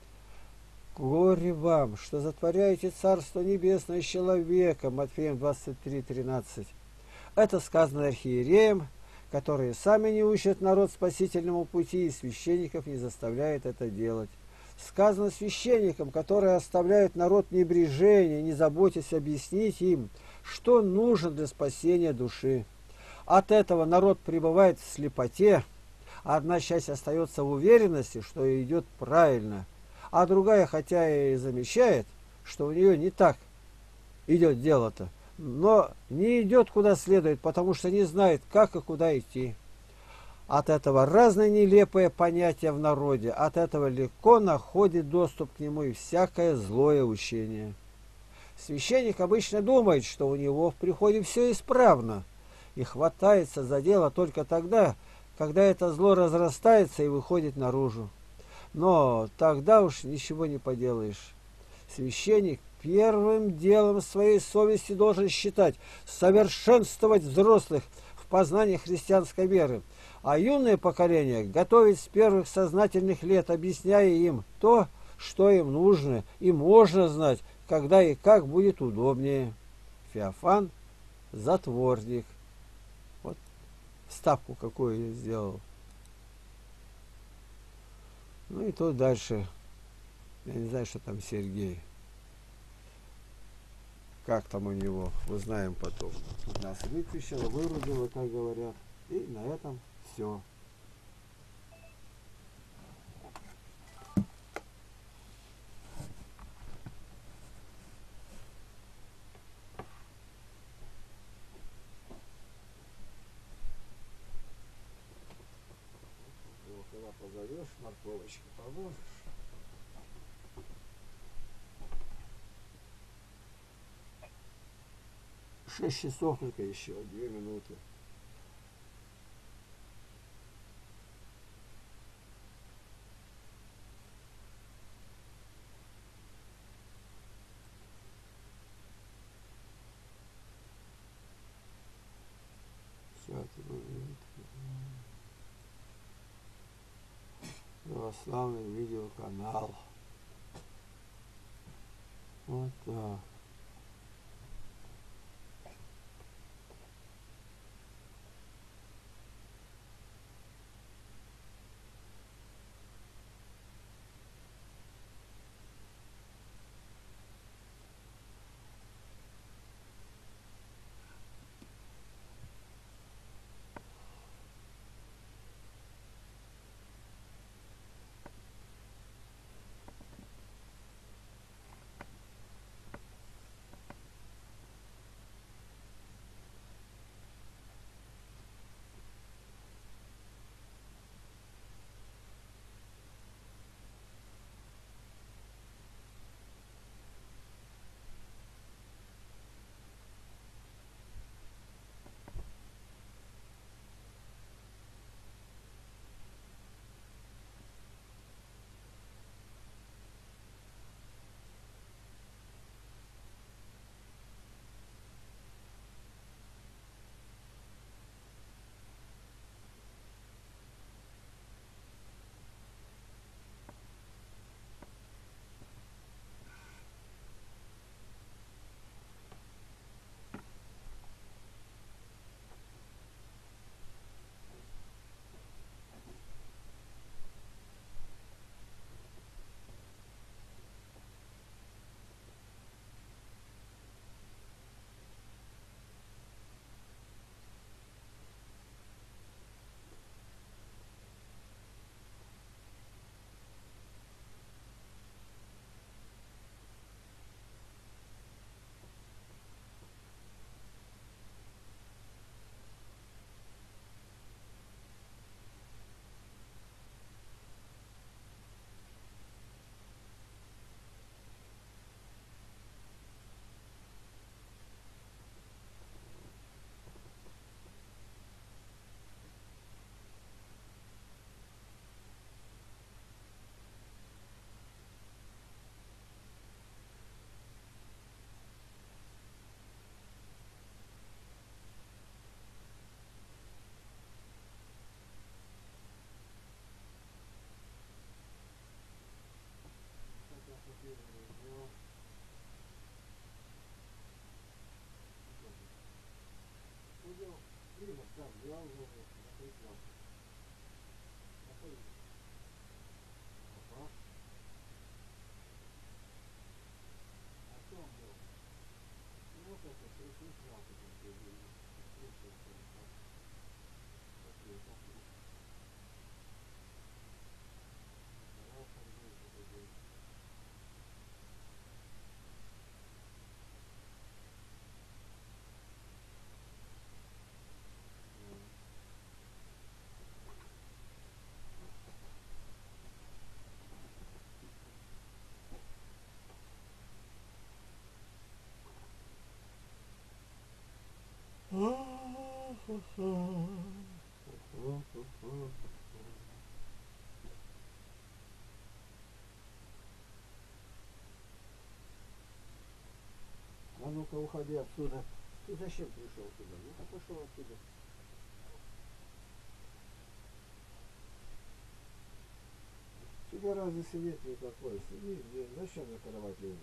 Горе вам, что затворяете Царство Небесное человека, Матфеем двадцать три тринадцать. Это сказано архиереям, которые сами не учат народ спасительному пути, и священников не заставляют это делать. Сказано священникам, которые оставляют народ в небрежении, не заботясь объяснить им, что нужно для спасения души. От этого народ пребывает в слепоте, а одна часть остается в уверенности, что идет правильно, а другая, хотя и замечает, что у нее не так идет дело-то, но не идет куда следует, потому что не знает, как и куда идти. От этого разные нелепые понятия в народе, от этого легко находит доступ к нему и всякое злое учение. Священник обычно думает, что у него в приходе все исправно, и хватается за дело только тогда, когда это зло разрастается и выходит наружу. Но тогда уж ничего не поделаешь. Священник первым делом своей совести должен считать совершенствовать взрослых в познании христианской веры, а юное поколение готовить с первых сознательных лет, объясняя им то, что им нужно и можно знать, когда и как будет удобнее. Феофан Затворник. Вот вставку какую я сделал. Ну и тут дальше. Я не знаю, что там Сергей. Как там у него, узнаем потом. Нас выключило, вырубило, как говорят. И на этом все. Когда позовешь, морковочку положишь. Шесть часов только еще, две минуты. православный видеоканал. Вот так. А ну-ка, уходи отсюда. Ты зачем пришел сюда? Ну-ка, пошел отсюда. Тебе разве сидеть никакой? Сиди, блин, зачем на кровать лезешь?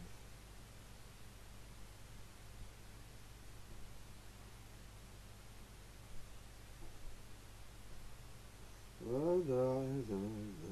Да, да, да, да.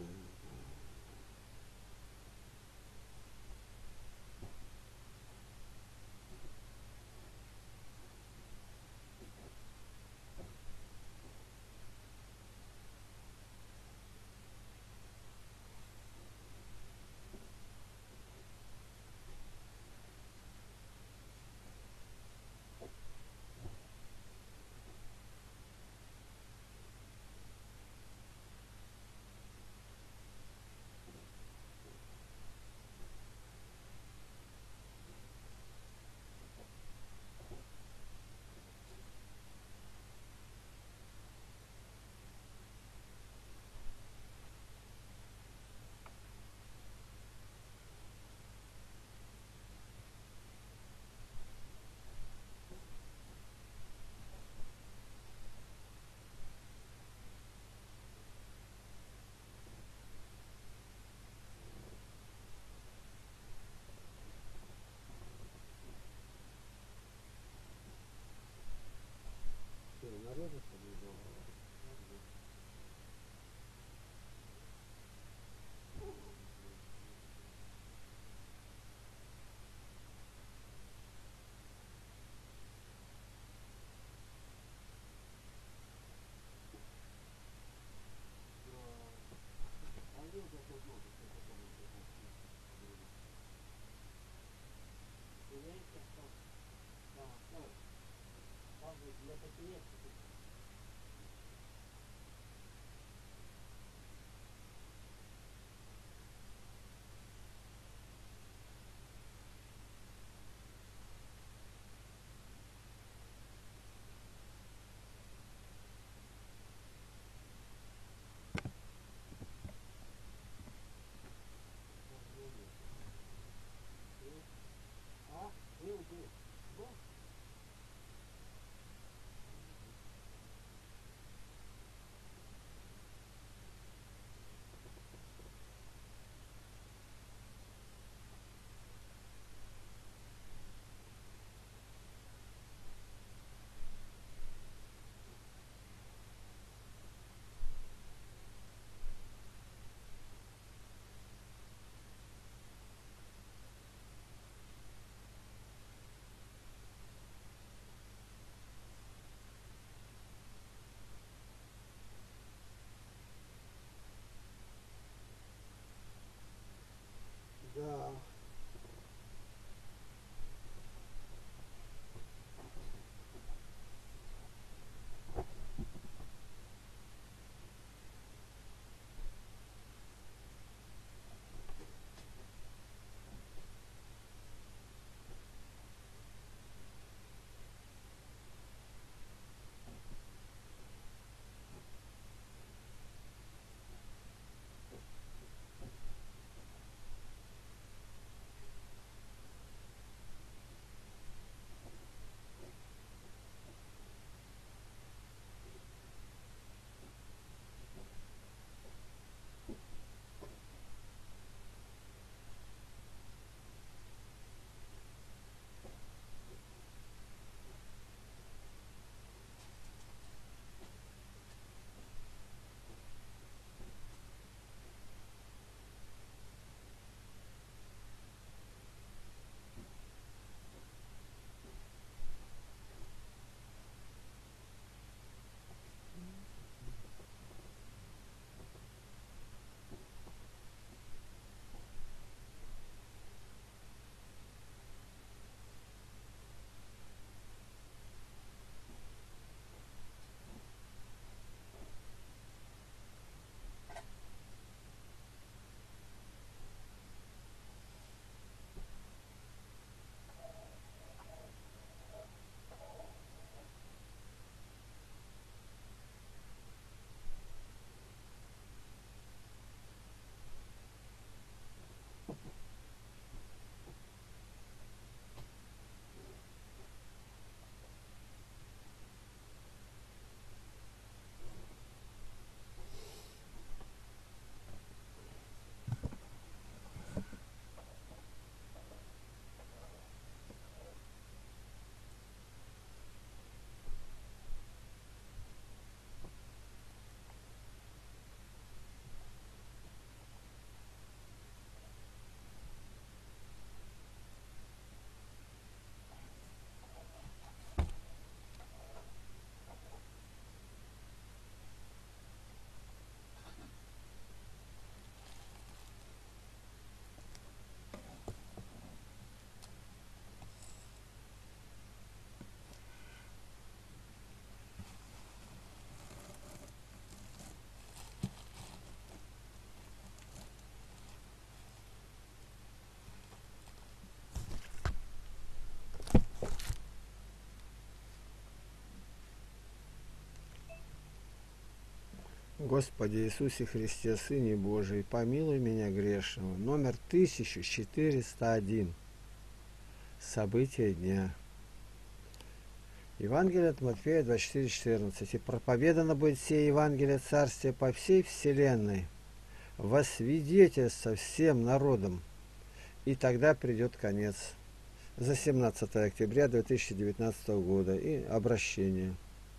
Господи Иисусе Христе, Сыне Божий, помилуй меня грешного. Номер тысяча четыреста один. События дня. Евангелие от Матфея двадцать четыре четырнадцать. «И проповедано будет сие Евангелие Царствия по всей вселенной, во свидетельство всем народам, и тогда придет конец». За семнадцатое октября две тысячи девятнадцатого года. И обращение.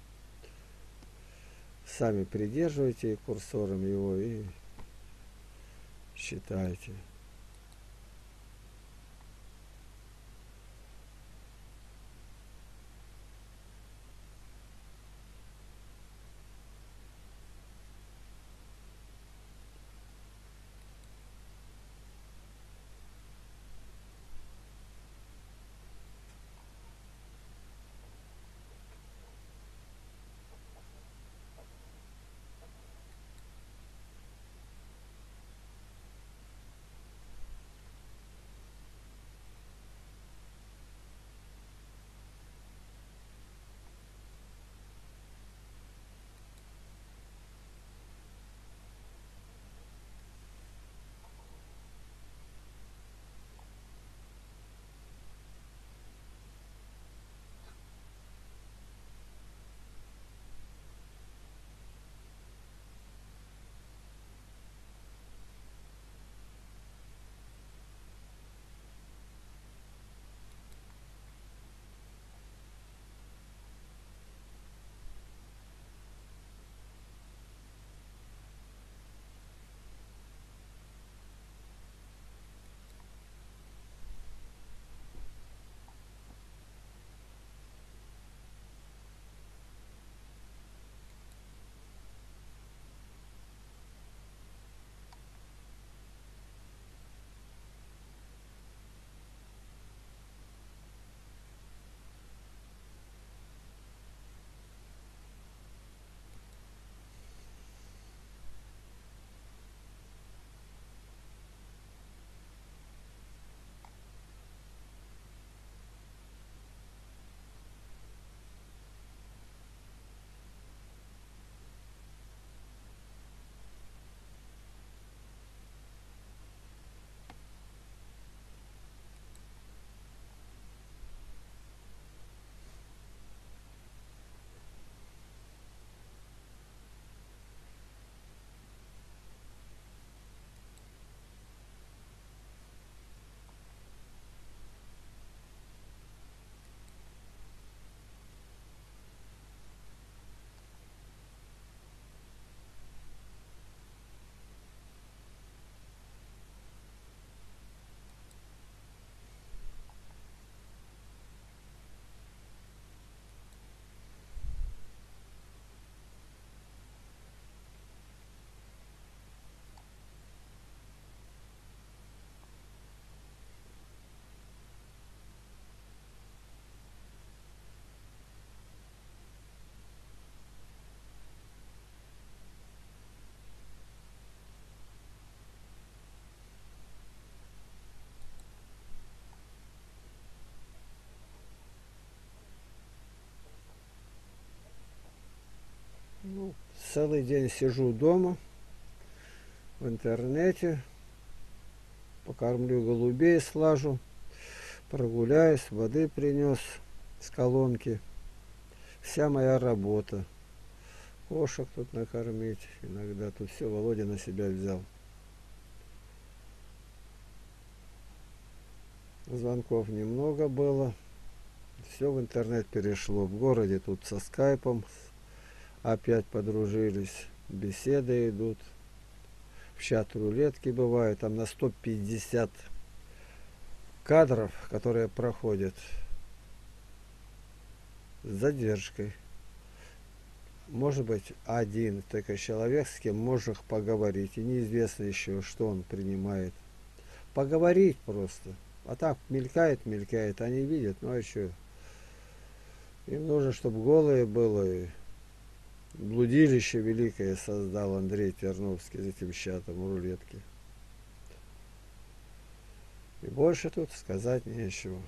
Сами придерживайте курсором его и читайте. Ну, целый день сижу дома, в интернете, покормлю голубей, слажу, прогуляюсь, воды принес с колонки. Вся моя работа. Кошек тут накормить, иногда тут все Володя на себя взял. Звонков немного было, все в интернет перешло. В городе тут со скайпом опять подружились, беседы идут, в чат рулетки бывают, там на сто пятьдесят кадров, которые проходят с задержкой. Может быть один только человек, с кем можно поговорить, и неизвестно еще, что он принимает. Поговорить просто. А так мелькает, мелькает, они видят, ну а что? Им нужно, чтобы голое было, и блудилище великое создал Андрей Терновский с этим чатом рулетки. И больше тут сказать нечего.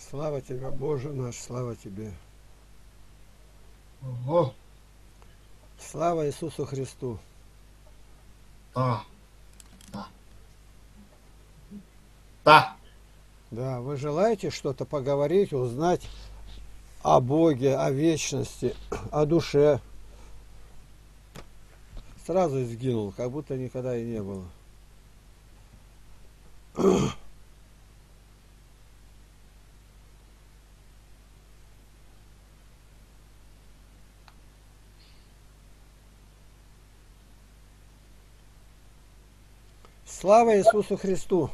Слава Тебе, Боже наш, слава Тебе. Ого. Слава Иисусу Христу. Да. Да. Да. Да, вы желаете что-то поговорить, узнать о Боге, о вечности, о душе? Сразу и сгинул, как будто никогда и не было. Слава Иисусу Христу!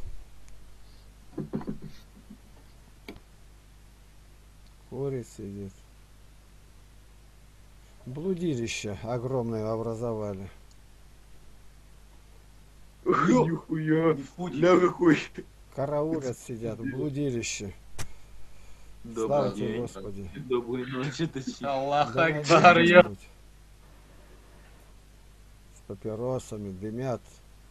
Курит сидит. Блудилище огромное образовали. Нихуя. Ля какой. Караулят сидят, в блудилище. Слава Добрый тебе, день. Господи. Доброй ночи, точнее. Аллах Да Акбар, найди я. где-нибудь. С папиросами дымят.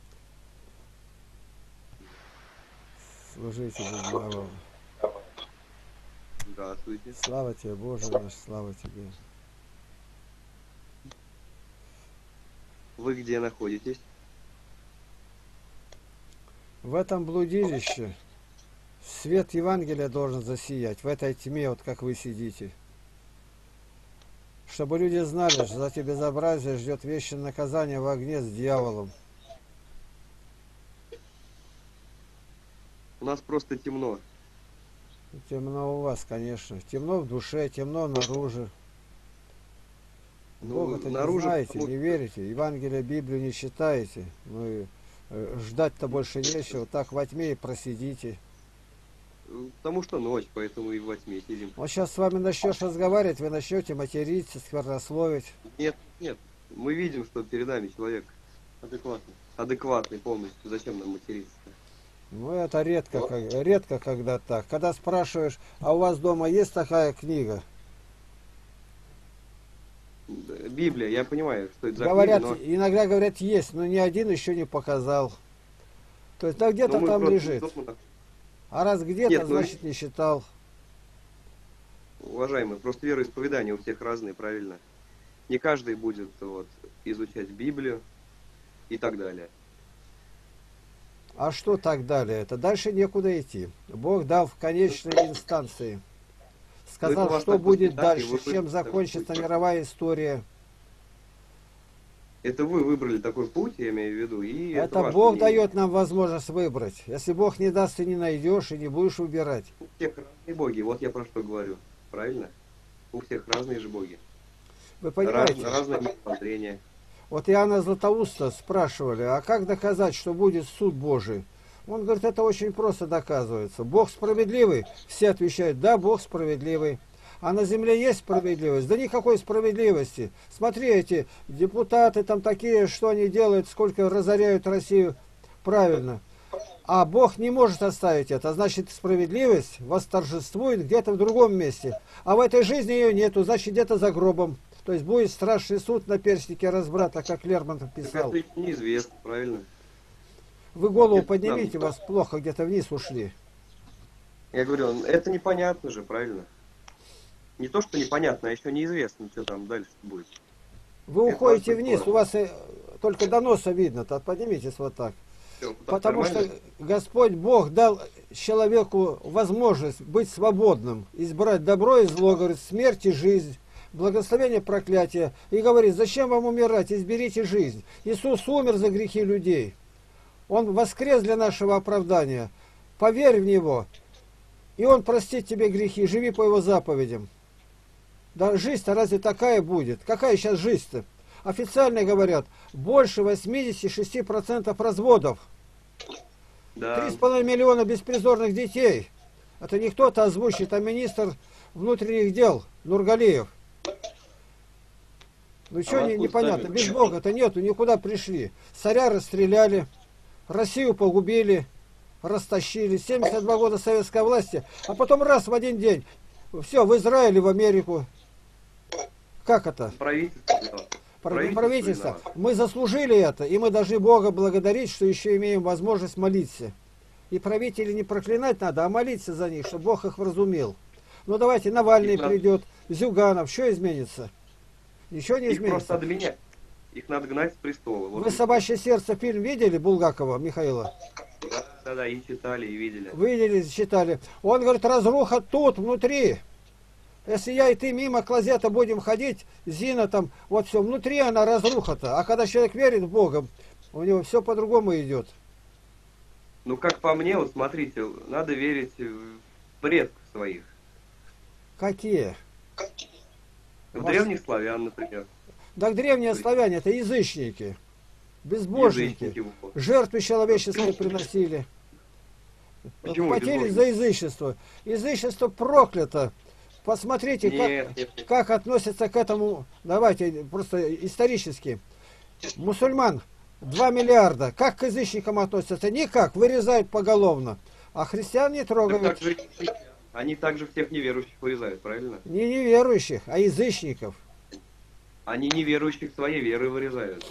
Служители дьявола. Здравствуйте. Слава тебе, Боже наш, слава тебе. Вы где находитесь? В этом блудилище свет Евангелия должен засиять, в этой тьме, вот как вы сидите. Чтобы люди знали, что за эти безобразия ждет вечное наказание в огне с дьяволом. У нас просто темно. Темно у вас, конечно. Темно в душе, темно наружу. Ну, Бога-то не наружу, знаете, потому не что- верите, Евангелие, Библию не читаете. Ну и э, ждать-то больше нечего. Так во тьме и просидите. Потому что ночь, поэтому и во тьме сидим. Вот сейчас с вами начнешь разговаривать, вы начнете материться, сквернословить. Нет, нет. Мы видим, что перед нами человек адекватный. Адекватный полностью. Зачем нам материться? Ну это редко, как- редко когда так. Когда спрашиваешь, а у вас дома есть такая книга? Библия, я понимаю, что это за Говорят, книга, но... иногда говорят, есть, но ни один еще не показал. То есть, да где-то но мы там просто лежит. дома- А раз где-то, Нет, ну, значит не считал. Уважаемые, просто вероисповедания у всех разные, правильно? Не каждый будет вот, изучать Библию и так далее. А что так далее? Это дальше некуда идти. Бог дал в конечной инстанции. Ну, это у Сказал, вас что так будет воспитали, дальше, вы чем будете закончится такой путь. мировая история. Это вы выбрали такой путь, я имею в виду, и Это ваше Бог мнение. дает нам возможность выбрать. Если Бог не даст, ты не найдешь и не будешь выбирать. У всех разные боги, вот я про что говорю, правильно? У всех разные же боги. Вы понимаете? Раз- разное мировоззрение. Вот Иоанна Златоуста спрашивали, а как доказать, что будет суд Божий? Он говорит, это очень просто доказывается. Бог справедливый? Все отвечают, да, Бог справедливый. А на земле есть справедливость? Да никакой справедливости. Смотри, эти депутаты там такие, что они делают, сколько разоряют Россию. Правильно. А Бог не может оставить это. Значит, справедливость восторжествует где-то в другом месте. А в этой жизни ее нету, значит, где-то за гробом. То есть будет страшный суд на перстнике разбрата, как Лермонтов Так писал. это неизвестно, правильно? Вы голову Нет, поднимите, да. вас плохо где-то вниз ушли. Я говорю, это непонятно же, правильно? Не то, что непонятно, а еще неизвестно, что там дальше будет. Вы Это уходите ваш вниз, выбор. у вас э, только до носа видно, то поднимитесь вот так. Всё, вот так Потому что нормально? Господь Бог дал человеку возможность быть свободным, избрать добро и зло, говорит, смерть и жизнь, благословение, проклятие. И говорит, зачем вам умирать, изберите жизнь. Иисус умер за грехи людей. Он воскрес для нашего оправдания. Поверь в Него, и Он простит тебе грехи, живи по Его заповедям. Да жизнь-то разве такая будет? Какая сейчас жизнь-то? Официально говорят, больше восьмидесяти шести процентов разводов. Да. Три с половиной миллиона беспризорных детей. Это не кто-то озвучит, а министр внутренних дел Нургалиев. Ну что вас не, тут непонятно, ставят. без Бога-то нету, никуда пришли. Царя расстреляли, Россию погубили, растащили. семьдесят два года советской власти, а потом раз в один день. Все, в Израиле, в Америку. Как это? Правительство, да. Про- Правительство правительство. виновато. Мы заслужили это, и мы должны Бога благодарить, что еще имеем возможность молиться. И правителей не проклинать надо, а молиться за них, чтобы Бог их вразумел. Ну давайте, Навальный Их надо- придет, Зюганов, что изменится? Ничего не Их просто изменится. надо менять. Их надо гнать с престола. Вот Вы и- «Собачье сердце» фильм видели, Булгакова Михаила? Да, да, да, и читали, и видели. Видели, читали. Он говорит, разруха тут, внутри. Если я и ты мимо клозета будем ходить, Зина там, вот все, внутри она разруха-то. А когда человек верит в Бога, у него все по-другому идет. Ну, как по мне, вот смотрите, надо верить в предков своих. Какие? В Вас- древних славян, например. Так древние славяне это язычники, безбожники. Язычники, вот. Жертвы человеческие приносили. Почему Хватились безбожники? за язычество. Язычество проклято. Посмотрите, Нет, как, нет, нет. как относятся к этому, давайте просто исторически. Мусульман два миллиарда. Как к язычникам относятся? Никак, вырезают поголовно. А христиан не Так трогают. так же, они также всех неверующих вырезают, правильно? Не неверующих, а язычников. Они неверующих своей верой вырезают.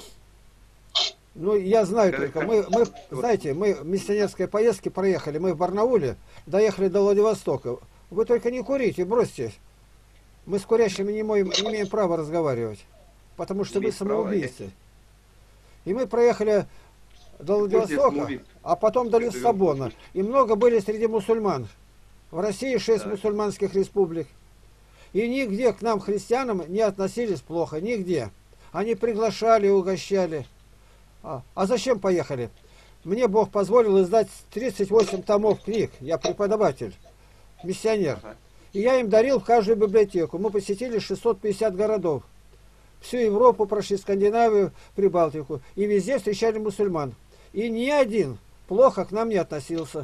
Ну, я знаю Как- только, мы, мы, как- знаете, мы в миссионерской поездке проехали, мы в Барнауле, доехали до Владивостока. Вы только не курите, бросьте. Мы с курящими не, моем- не имеем права разговаривать, потому что вы Имеете право, самоубийцы. И мы проехали до Будьте Владивостока, самоубийцы. а потом до Это Лиссабона. И много были среди мусульман. В России шесть Да. мусульманских республик. И нигде к нам, христианам, не относились плохо, нигде. Они приглашали, угощали. А, а зачем поехали? Мне Бог позволил издать тридцать восемь томов книг. Я преподаватель, миссионер. Ага. И я им дарил в каждую библиотеку. Мы посетили шестьсот пятьдесят городов. Всю Европу прошли, Скандинавию, Прибалтику. И везде встречали мусульман. И ни один плохо к нам не относился.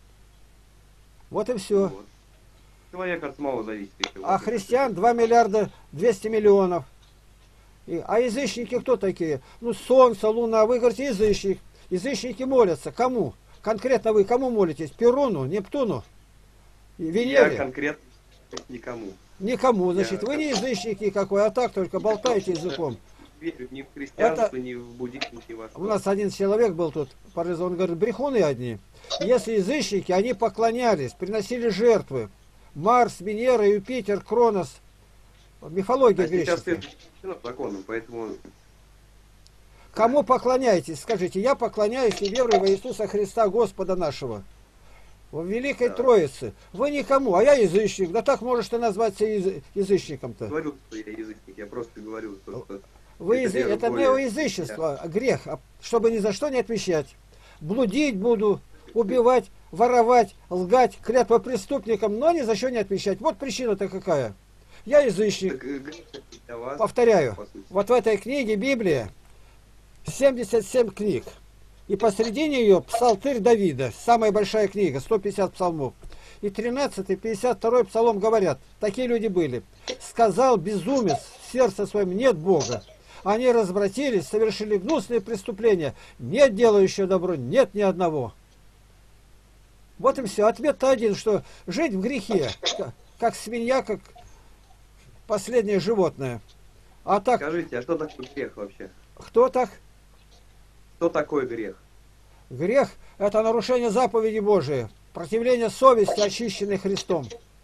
Вот и все. Вот. Человек от самого зависит. если А вот. христиан два миллиарда двести миллионов. И, а язычники кто такие? Ну, солнце, луна. Вы говорите, язычник. Язычники молятся. Кому? Конкретно вы кому молитесь? Перуну, Нептуну? И Я Венере? конкретно никому. Никому. Значит, Я- вы не язычник никакой, а так только болтаете языком. Верю ни в христианство, Это- ни в буддизм, ни во что. У нас один человек был тут, паразит, он говорит, брехуны одни. Если язычники, они поклонялись, приносили жертвы. Марс, Венера, Юпитер, Кронос. Мифология А сейчас греческая. это запрещено законом, поэтому Кому поклоняетесь? Скажите, я поклоняюсь и верую во Иисуса Христа, Господа нашего. В Великой Да. Троице. Вы никому, а я язычник. Да так можешь ты назваться яз- язычником-то. говорю, что я язычник, я просто говорю, что, что Вы это язы- вера это более- неоязычество, а грех, а чтобы ни за что не отвечать. Блудить буду, убивать, воровать, лгать, клятва преступникам, но ни за что не отвечать. Вот причина-то какая. Я язычник. Так, э, грех для вас, Повторяю, по сути. вот в этой книге Библия семьдесят семь книг. И посредине ее псалтырь Давида, самая большая книга, сто пятьдесят псалмов. И тринадцатый, пятьдесят второй псалом говорят, такие люди были. Сказал безумец в сердце своем, нет Бога. Они развратились, совершили гнусные преступления. Нет делающего добро, нет ни одного. Вот и все. Ответ-то один, что жить в грехе, как- как свинья, как последнее животное. А так, Скажите, а что такое грех вообще? кто так? Что такое грех? Грех – это нарушение заповеди Божией, противление совести, очищенной Христом.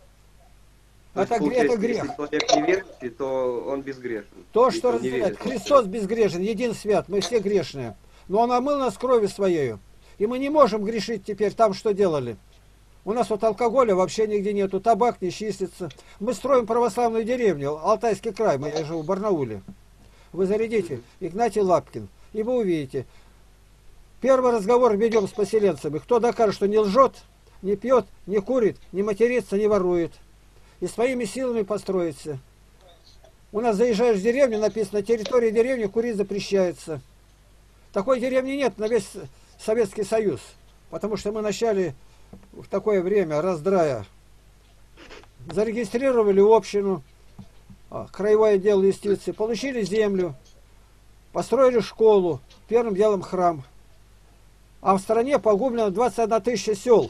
То есть, Это, гре- это получается, грех. Если человек неверующий, то он безгрешен. То, Если что он не разделяет. верит. Христос безгрешен, един свят, мы все грешные. Но Он омыл нас кровью Своею. И мы не можем грешить теперь там, что делали. У нас вот алкоголя вообще нигде нету, табак не числится. Мы строим православную деревню, Алтайский край, мы- я живу в Барнауле. Вы зарядите Игнатий Лапкин, и вы увидите. Первый разговор ведем с поселенцами. Кто докажет, что не лжет, не пьет, не курит, не матерится, не ворует. И своими силами построится. У нас заезжаешь в деревню, написано, на территории деревни курить запрещается. Такой деревни нет на весь Советский Союз. Потому что мы начали в такое время раздрая. Зарегистрировали общину, а, краевой отдел юстиции, получили землю, построили школу, первым делом храм. А в стране погублено двадцать одна тысяча сел.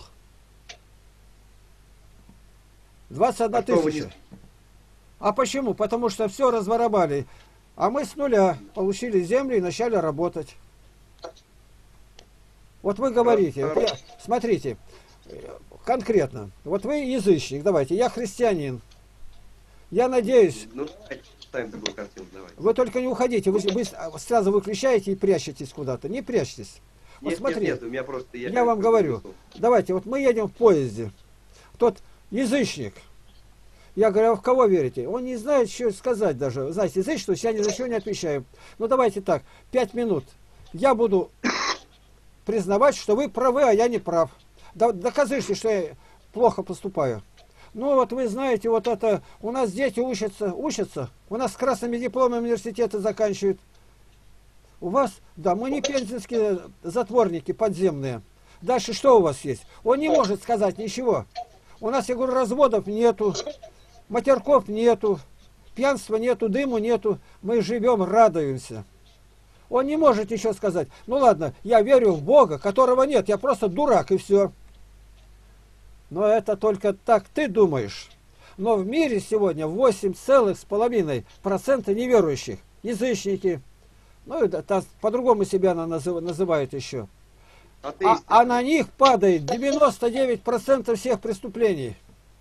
двадцать одна А что вы тысяча. не- А почему? Потому что все разворовали. А мы с нуля получили землю и начали работать. Вот вы говорите, вот я, смотрите, конкретно, вот вы язычник, давайте, я христианин. Я надеюсь... Ну, ставим такую картину, давай. Вы только не уходите, вы, вы сразу выключаете и прячетесь куда-то. Не прячьтесь. Вот Нет, смотри, нет, нет, у меня просто... я, я вам говорю, давайте, вот мы едем в поезде. Тот язычник. Я говорю, а в кого верите? Он не знает, что сказать даже. Знаете, язычество, я ни за что не отвечаю. Ну давайте так, пять минут. Я буду признавать, что вы правы, а я не прав. Докажите, что я плохо поступаю. Ну вот вы знаете, вот это, у нас дети учатся, учатся, у нас с красными дипломами университеты заканчивают. У вас, да, мы не пензенские затворники подземные. Дальше что у вас есть? Он не может сказать ничего. У нас, я говорю, разводов нету, матерков нету, пьянства нету, дыму нету. Мы живем, радуемся. Он не может еще сказать, ну ладно, я верю в Бога, которого нет, я просто дурак и все. Но это только так ты думаешь. Но в мире сегодня восемь целых пять процента неверующих, язычники. Ну, это по-другому себя она называет еще. А, а на них падает девяносто девять процентов всех преступлений.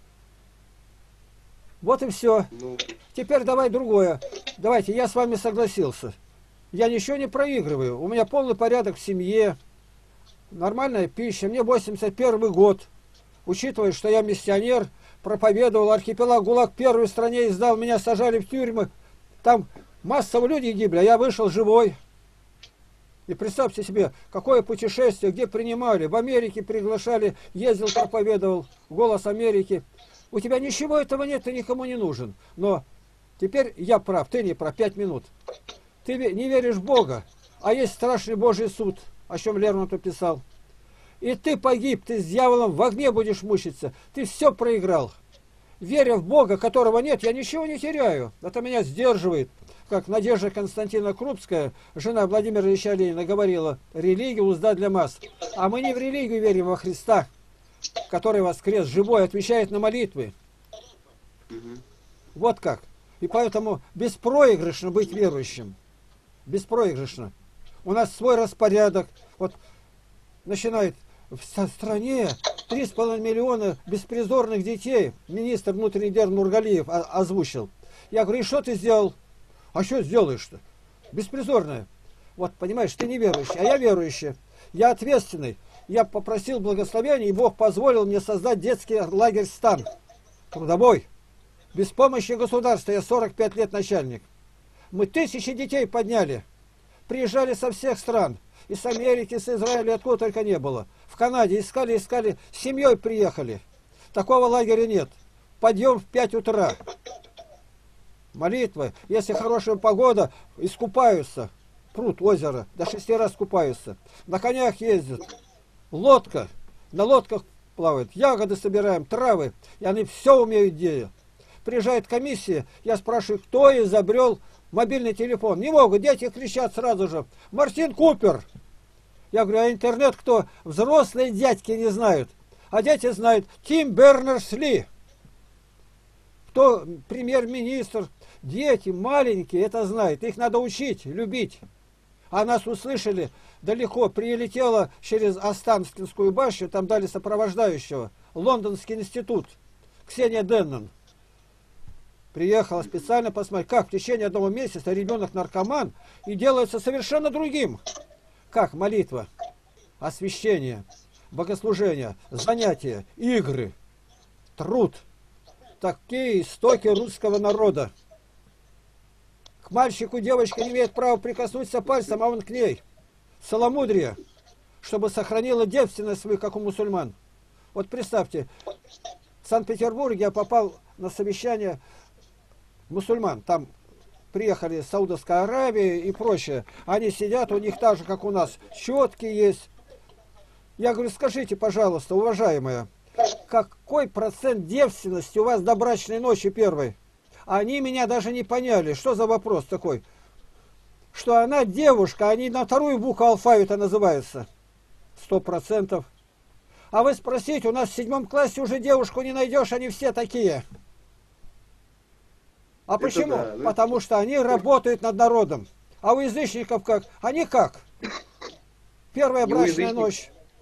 Вот и все. Ну... Теперь давай другое. Давайте, я с вами согласился. Я ничего не проигрываю. У меня полный порядок в семье. Нормальная пища. Мне восемьдесят первый год. Учитывая, что я миссионер, проповедовал, архипелаг ГУЛАГ первой стране издал, меня сажали в тюрьмы. Там массово люди гибли, а я вышел живой. И представьте себе, какое путешествие, где принимали. В Америке приглашали, ездил, проповедовал, «Голос Америки». У тебя ничего этого нет, ты никому не нужен. Но теперь я прав, ты не прав, пять минут. Ты не веришь в Бога, а есть страшный Божий суд, о чем Лермонтов писал. И ты погиб, ты с дьяволом в огне будешь мучиться. Ты все проиграл. Веря в Бога, которого нет, я ничего не теряю. Это меня сдерживает. Как Надежда Константиновна Крупская, жена Владимира Ильича Ленина, говорила, религия узда для масс. А мы не в религию верим, а во Христа, который воскрес, живой, отвечает на молитвы. Угу. Вот как. И поэтому беспроигрышно быть верующим. Беспроигрышно. У нас свой распорядок. Вот начинает в стране три с половиной миллиона беспризорных детей. Министр внутренних дел Нургалиев озвучил. Я говорю, и что ты сделал? А что сделаешь-то? Беспризорная. Вот, понимаешь, ты не верующий, а я верующий. Я ответственный. Я попросил благословения, и Бог позволил мне создать детский лагерь «Стан». Трудовой. Без помощи государства. Я сорок пять лет начальник. Мы тысячи детей подняли. Приезжали со всех стран. Из Америки, с Израиля, откуда только не было. В Канаде искали, искали, с семьей приехали. Такого лагеря нет. Подъем в пять утра. Молитвы. Если хорошая погода, искупаются. Пруд, озеро. До шести раз купаются. На конях ездят. Лодка. На лодках плавают. Ягоды собираем, травы. И они все умеют делать. Приезжает комиссия, я спрашиваю, кто изобрел мобильный телефон. Не могут, дети кричат сразу же. Мартин Купер. Я говорю, а интернет кто? Взрослые дядьки не знают. А дети знают. Тим Бернерс-Ли. Кто премьер-министр? Дети маленькие это знают. Их надо учить, любить. А нас услышали далеко. Прилетела через Останкинскую башню, там дали сопровождающего. Лондонский институт. Ксения Деннон. Приехала специально посмотреть, как в течение одного месяца ребенок наркоман и делается совершенно другим. Как молитва, освящение, богослужение, занятия, игры, труд. Такие истоки русского народа. К мальчику девочка не имеет права прикоснуться пальцем, а он к ней. Целомудрие, чтобы сохранила девственность свою, как у мусульман. Вот представьте, в Санкт-Петербурге я попал на совещание мусульман. Там приехали из Саудовской Аравии и прочее. Они сидят, у них так же, как у нас, щетки есть. Я говорю, скажите, пожалуйста, уважаемая, какой процент девственности у вас до брачной ночи первой? Они меня даже не поняли. Что за вопрос такой? Что она девушка, они на вторую букву алфавита называются. Сто процентов. А вы спросите, у нас в седьмом классе уже девушку не найдешь, они все такие. А это почему? Да, потому что они работают над народом. А у язычников как? Они как? Первая брачная ночь.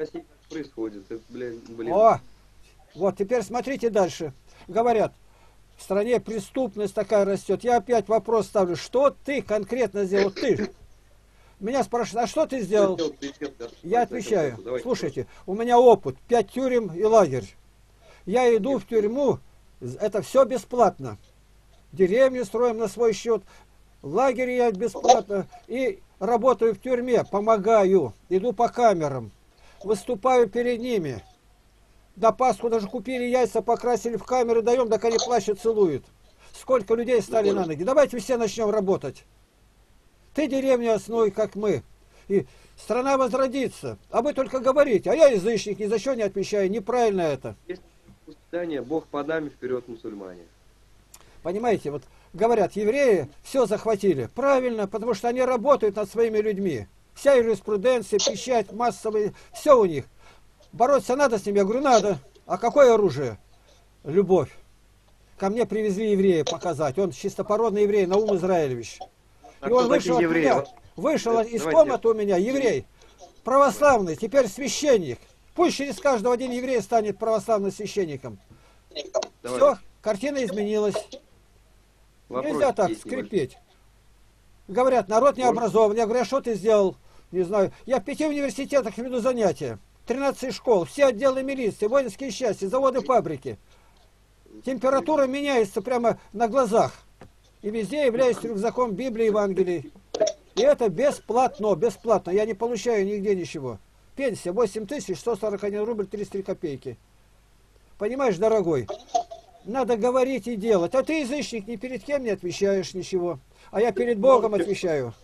России так происходит. Это, блин, блин. О, вот теперь смотрите дальше. Говорят, в стране преступность такая растет. Я опять вопрос ставлю, что ты конкретно сделал? Ты. Меня спрашивают, а что ты сделал? Я отвечаю, слушайте, у меня опыт, пять тюрем и лагерь. Я иду в тюрьму, это все бесплатно. Деревню строим на свой счет, лагерь я бесплатно. И работаю в тюрьме, помогаю, иду по камерам, выступаю перед ними. На Пасху даже купили яйца, покрасили в камеры, даем, так они плачут, целуют. Сколько людей стали на ноги. Давайте все начнем работать. Ты деревню основой, как мы. И страна возродится. А вы только говорите. А я язычник, ни за что не отвечаю. Неправильно это. Есть предание, Бог под нами, вперед мусульмане. Понимаете, вот говорят, евреи все захватили. Правильно, потому что они работают над своими людьми. Вся юриспруденция, печать, массовые, все у них. Бороться надо с ними? Я говорю, надо. А какое оружие? Любовь. Ко мне привезли еврея показать. Он чистопородный еврей, Наум Израилевич. А И он кто вышел такие от евреи? меня, Вот, вышел давайте. из комнаты у меня, еврей, православный, теперь священник. Пусть через каждого один еврей станет православным священником. Давай. Все, картина изменилась. Вопрос Нельзя так есть скрипеть. Говорят, народ не образован. Я говорю, а что ты сделал? Не знаю. Я в пяти университетах веду занятия. тринадцать школ, все отделы милиции, воинские части, заводы, фабрики. Температура меняется прямо на глазах. И везде являюсь рюкзаком Библии и Евангелий. И это бесплатно, бесплатно. Я не получаю нигде ничего. Пенсия восемь тысяч сто сорок один рубль тридцать три копейки. Понимаешь, дорогой? Надо говорить и делать. А ты, язычник, ни перед кем не отвечаешь ничего. А я перед Богом отвечаю.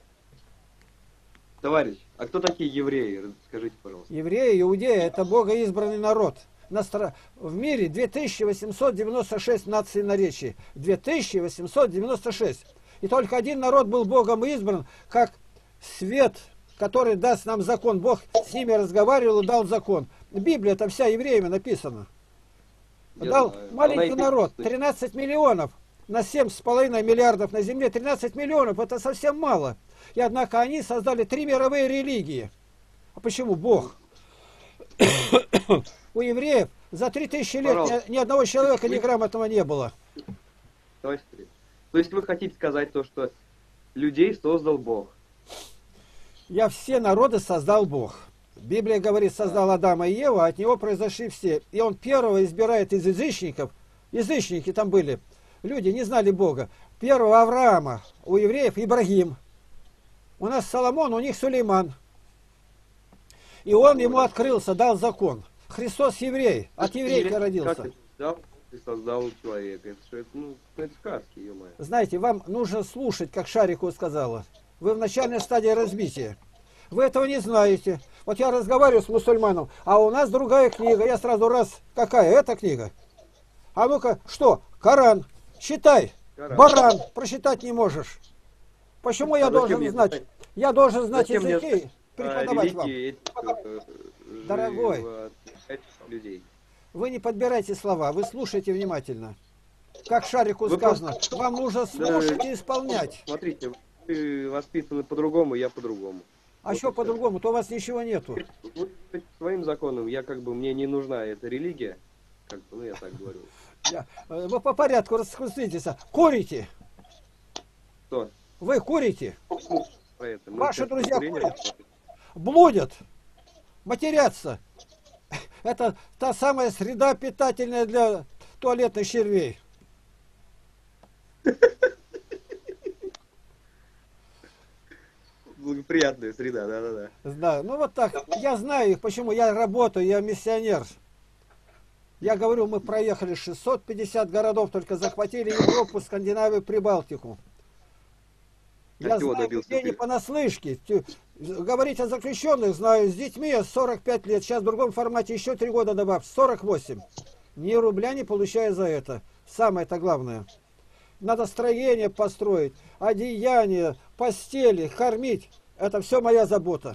Товарищ, а кто такие евреи? Скажите, пожалуйста. Евреи, иудеи – это богоизбранный народ. На стра... В мире две тысячи восемьсот девяносто шесть наций наречий. две тысячи восемьсот девяносто шесть. И только один народ был Богом избран, как свет, который даст нам закон. Бог с ними разговаривал и дал закон. Библия это вся евреями написана. Я Дал знаю. маленький Она и- народ, тринадцать миллионов. На семь с половиной миллиардов на земле, тринадцать миллионов, это совсем мало. И однако они создали три мировые религии. А почему? Бог. У евреев за три тысячи лет ни, ни одного человека неграмотного не было. Товарищ Сергей, то есть вы хотите сказать то, что людей создал Бог? Я все народы создал Бог. Библия говорит, создал Адама и Еву, а от него произошли все. И он первого избирает из язычников. Язычники там были. Люди не знали Бога. Первого Авраама, у евреев Ибрагим. У нас Соломон, у них Сулейман. И он ему открылся, дал закон. Христос еврей, от еврейки родился. Как ты создал, ты создал человека? Это, что, это, ну, это сказки, ё-моё. Знаете, вам нужно слушать, как Шарику сказала. Вы в начальной стадии развития. Вы этого не знаете. Вот я разговариваю с мусульманом, а у нас другая книга. Я сразу раз, какая эта книга? А ну-ка, что? Коран. Читай. Коран. Баран. Прочитать не можешь. Почему я А зачем должен мне знать? знать? Я должен знать Зачем мне языки, знать, преподавать вам. религии этих, э, Дорогой. жив- этих людей. Вы не подбирайте слова, вы слушайте внимательно. Как Шарику Вы сказано, вам нужно слушать и исполнять. Смотрите, вы воспитаны по-другому, я по-другому. А Вот что и всё. по-другому? То у вас ничего нету. Вы по своим законам, я как бы, мне не нужна эта религия, как бы, ну я так говорю. Я- э, Вы по порядку раскрутитесь. Курите. Что? Вы курите. Про это? Мы Ваши сейчас друзья покурение курят? посмотрим. Блудят. Матерятся. Это та самая среда питательная для туалетных червей. Благоприятная среда, да-да-да. Да, ну вот так. Я знаю их, почему я работаю, я миссионер. Я говорю, мы проехали шестьсот пятьдесят городов, только захватили Европу, Скандинавию, Прибалтику. Я А чего знаю добился людей ты? не понаслышке. Тю- Говорить о заключенных знаю. С детьми сорок пять лет. Сейчас в другом формате еще три года добавь. сорок восемь. Ни рубля не получаю за это. Самое-то главное. Надо строение построить, одеяние, постели, кормить. Это все моя забота.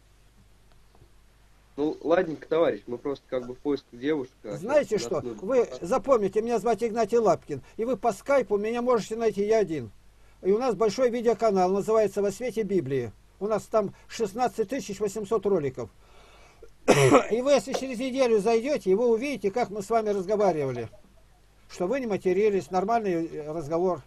Ну, ладненько, товарищ, мы просто как бы в поисках девушек. а Знаете нас что? нужно- Вы запомните, меня зовут Игнатий Лапкин. И вы по скайпу меня можете найти, я один. И у нас большой видеоканал, называется «Во свете Библии». У нас там шестнадцать тысяч восемьсот роликов. И вы, если через неделю зайдете, и вы увидите, как мы с вами разговаривали. Что вы не матерились, нормальный разговор.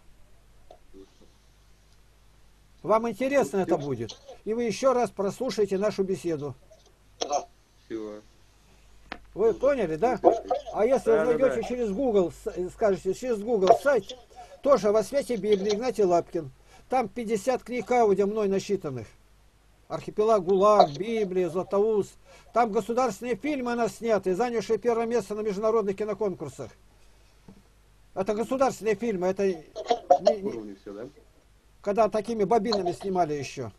Вам интересно это будет. И вы еще раз прослушаете нашу беседу. Все. Вы поняли, да? А если Да, вы да, зайдете да. через Google, с- скажете, через Google сайт, тоже во свете Библии, Игнатий Лапкин. Там пятьдесят книг аудио мной насчитанных. Архипелаг ГУЛАГ, Библия, Златоуст. Там государственные фильмы у нас сняты, занявшие первое место на международных киноконкурсах. Это государственные фильмы, это не- не- Уровни все, да? когда такими бобинами снимали еще.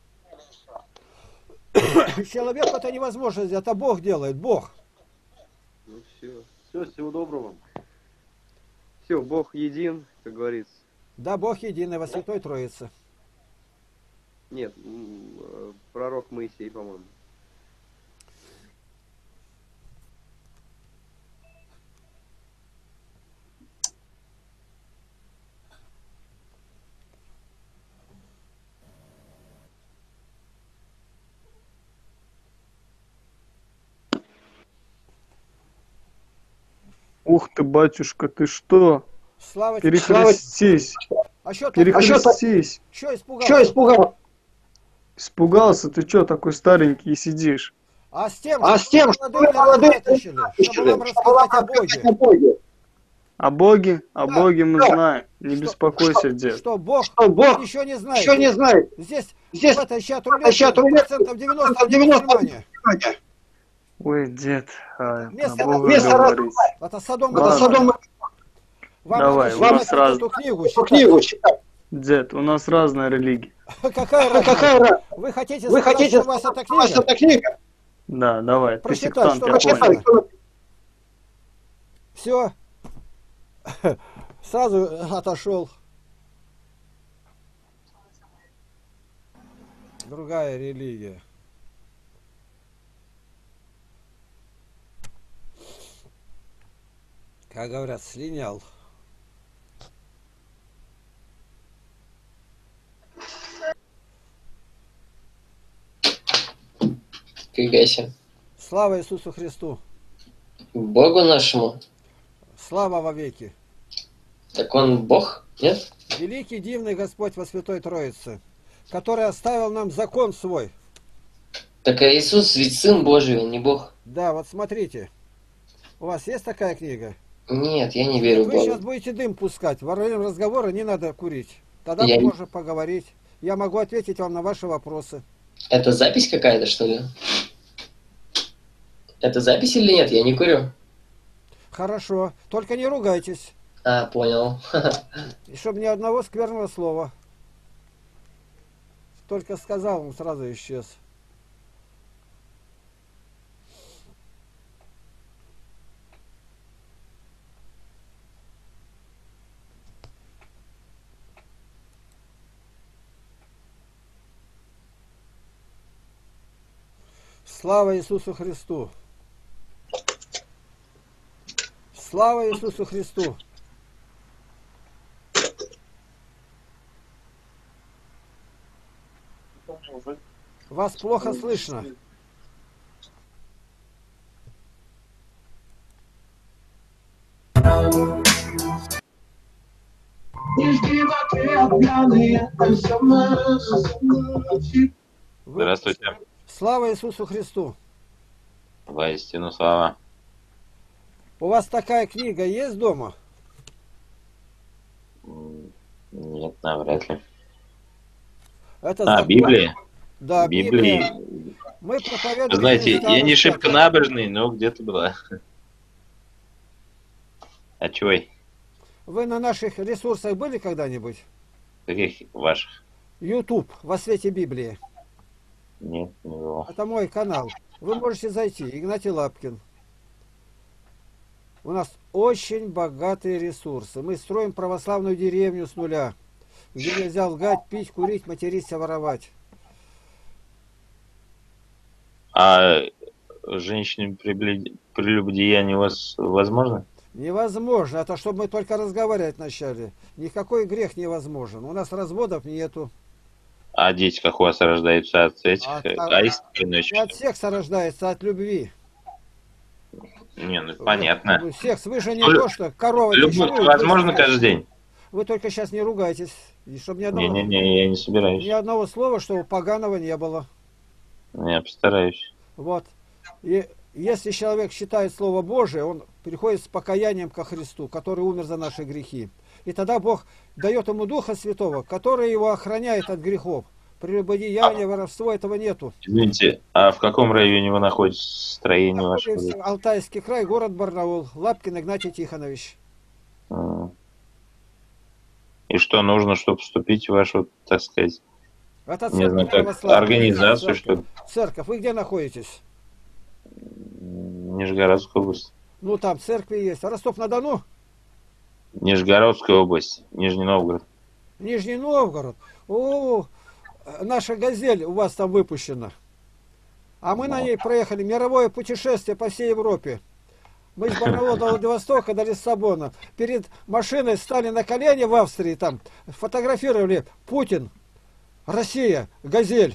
Человеку это невозможно сделать, это Бог делает, Бог. Ну все. Все, всего доброго вам. Все, Бог един, как говорится. Да, Бог единый, во Святой Троице. Нет, м, э, пророк Моисей, по-моему. Ух ты, батюшка, ты что? Слава тебе. Перехрестись, А что так? перехрестись. Что испугался? испугал? Испугался, ты что такой старенький сидишь? А с тем, А с тем, что молодые вы молодые вытащили, чтобы вам рассказать о Боге. о Боге. О Боге? О Да, Боге мы да. знаем. Не Что- беспокойся, дед. Что Бог Что Бог еще не знает. еще не знает. Здесь, Здесь в этой чат этой чат-рулетке процентов девяносто девяносто мусульмане. Ой, дед, а, Вместо- про Бога вместо говорить. Это Содом. Ладно. Это Содом Вам Давай, надо у нас читать раз- эту книгу. эту читать. книгу читать. Дед, у нас разная религия. Какая А разница? какая разница? Вы хотите Вы сказать, хотите, что у вас эта у вас книга? эта книга? Да, давай, ты Прочитай, сектант, что я написано. понял. Прочитай. Все. Сразу отошел. Другая религия. Как говорят, слинял. Фига себе. Слава Иисусу Христу. Богу нашему. Слава во веки. Так он Бог, нет? Великий дивный Господь во Святой Троице, который оставил нам закон свой. Так а Иисус ведь Сын Божий, он не Бог. Да, вот смотрите. У вас есть такая книга? Нет, я не верю в Вы сейчас Бога. будете дым пускать. Во время разговора не надо курить. Тогда Я мы не- можем поговорить. Я могу ответить вам на ваши вопросы. Это запись какая-то, что ли? Это запись или нет? Я не курю. Хорошо. Только не ругайтесь. А, понял. И чтобы ни одного скверного слова. Только сказал, он сразу исчез. Слава Иисусу Христу! Слава Иисусу Христу! Вас плохо слышно. Вы- Здравствуйте. Слава Иисусу Христу! Воистину слава. У вас такая книга есть дома? М, Нет, навряд ли. Это А, закон. Библия? Да, Библии. Библия. Мы проповедуем. Вы знаете, Христа я не во шибко всяком- набожный, но где-то была. А чего? Вы на наших ресурсах были когда-нибудь? Каких ваших? YouTube во свете Библии. Нет, не было. Это мой канал. Вы можете зайти. Игнатий Лапкин. У нас очень богатые ресурсы. Мы строим православную деревню с нуля, где нельзя лгать, пить, курить, материться, воровать. А женщине прелюб- прелюбодеяние у вас возможно? Невозможно. Это чтобы мы только разговаривать начали. Никакой грех невозможен. У нас разводов нету. А дети как у вас рождаются от этих? От- А из Не от секса рождается, а от любви. Не, ну Вы, понятно. вы секс, вы же не Лю- то, что корова Любовь дичует, вы возможно же- каждый день? Вы только сейчас не ругайтесь, и чтобы ни одного, Не-не-не, я не собираюсь. ни одного слова, что поганого не было. Я постараюсь. Вот. И если человек считает Слово Божие, он приходит с покаянием ко Христу, который умер за наши грехи. И тогда Бог дает ему Духа Святого, который его охраняет от грехов. Прелюбодеяния, воровство, этого нету. Извините, а в каком районе вы находитесь, строение вашего? Находимся Алтайский край, город Барнаул, Лапкин Игнатий Тихонович. М. И что нужно, чтобы вступить в вашу, так сказать, Это не знаю, церковь как православная. организацию, что ли? Церковь, вы где находитесь? Нижегородская область. Ну там церкви есть. А Ростов-на-Дону? Нижегородская область, Нижний Новгород. Нижний Новгород. О, наша «Газель» у вас там выпущена. А мы на ней проехали мировое путешествие по всей Европе. Мы из Барнаула до Владивостока, до Лиссабона. Перед машиной стали на колени в Австрии, там фотографировали Путин, Россия, «Газель».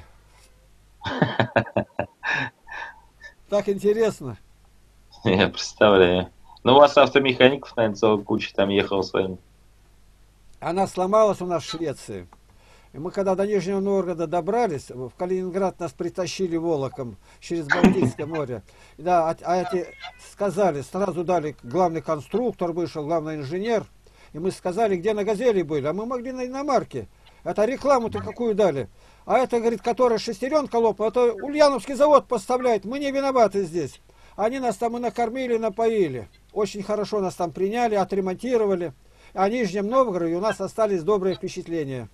Так интересно. Я представляю. Ну, у вас автомехаников, наверное, целая куча там ехала с вами. Она сломалась у нас в Швеции. И мы когда до Нижнего Новгорода добрались, в Калининград нас притащили волоком через Балтийское море. Да, а, а эти сказали, сразу дали, главный конструктор вышел, главный инженер. И мы сказали, где на «Газели» были, а мы могли на иномарке. Это рекламу-то какую дали. А это, говорит, которая шестеренка лопала, это Ульяновский завод поставляет, мы не виноваты здесь. Они нас там и накормили, и напоили. Очень хорошо нас там приняли, отремонтировали. О Нижнем Новгороде у нас остались добрые впечатления.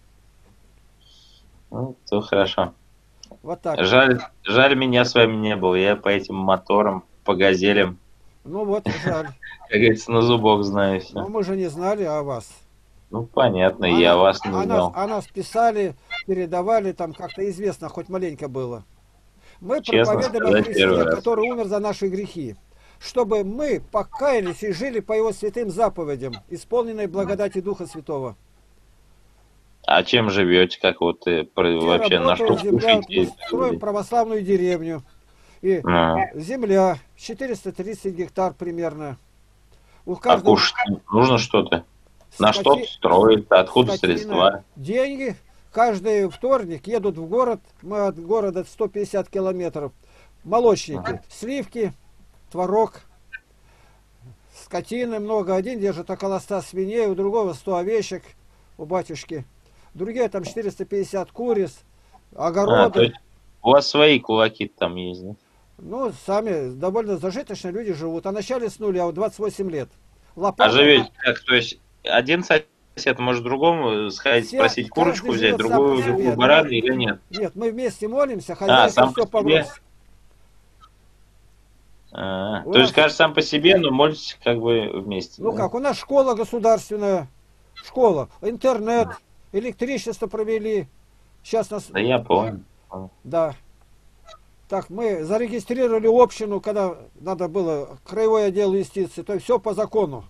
Ну, то хорошо. Вот так. Жаль, жаль, меня с вами не было. Я по этим моторам, по газелям, Ну вот, жаль. как говорится, на зубок знаю Но все. мы же не знали о вас. Ну, понятно, А я нас- вас не а нас, знал. а нас писали, передавали, там как-то известно, хоть маленько было. Мы Честно проповедуем о сказать, Христе, первый раз. который умер за наши грехи. Чтобы мы покаялись и жили по Его святым заповедям, исполненной благодати Духа Святого. А чем живете, как вот э, про- Где вообще, на что работает земля, вот кушаете? мы строим православную деревню. И Ну, земля, четыреста тридцать гектар примерно. У а каждого кушать нужно что-то? На что скоти- строить? Откуда скотина, средства? деньги. Каждый вторник едут в город, мы от города сто пятьдесят километров. Молочники, сливки, творог, скотины много. Один держит около ста свиней, у другого сто овечек, у батюшки. Другие там четыреста пятьдесят куриц, А, огороды. то есть у вас свои кулаки там есть, да? Ну, сами довольно зажиточно люди живут. А начали с нуля, вот двадцать восемь лет. А Лопата, живете как? То есть один сосед может другому сходить, Все- спросить курочку каждый взять, живет сам другую, по себе. другую Ну, барана или нет? Нет, мы вместе молимся, хозяйство сам все по себе? по А, У то есть нас- каждый сам по себе, но молитесь как бы вместе. Ну да? как, у нас школа государственная, школа, интернет, электричество провели. Сейчас нас, Да я понял. да. Так, мы зарегистрировали общину, когда надо было краевой отдел юстиции, то есть все по закону.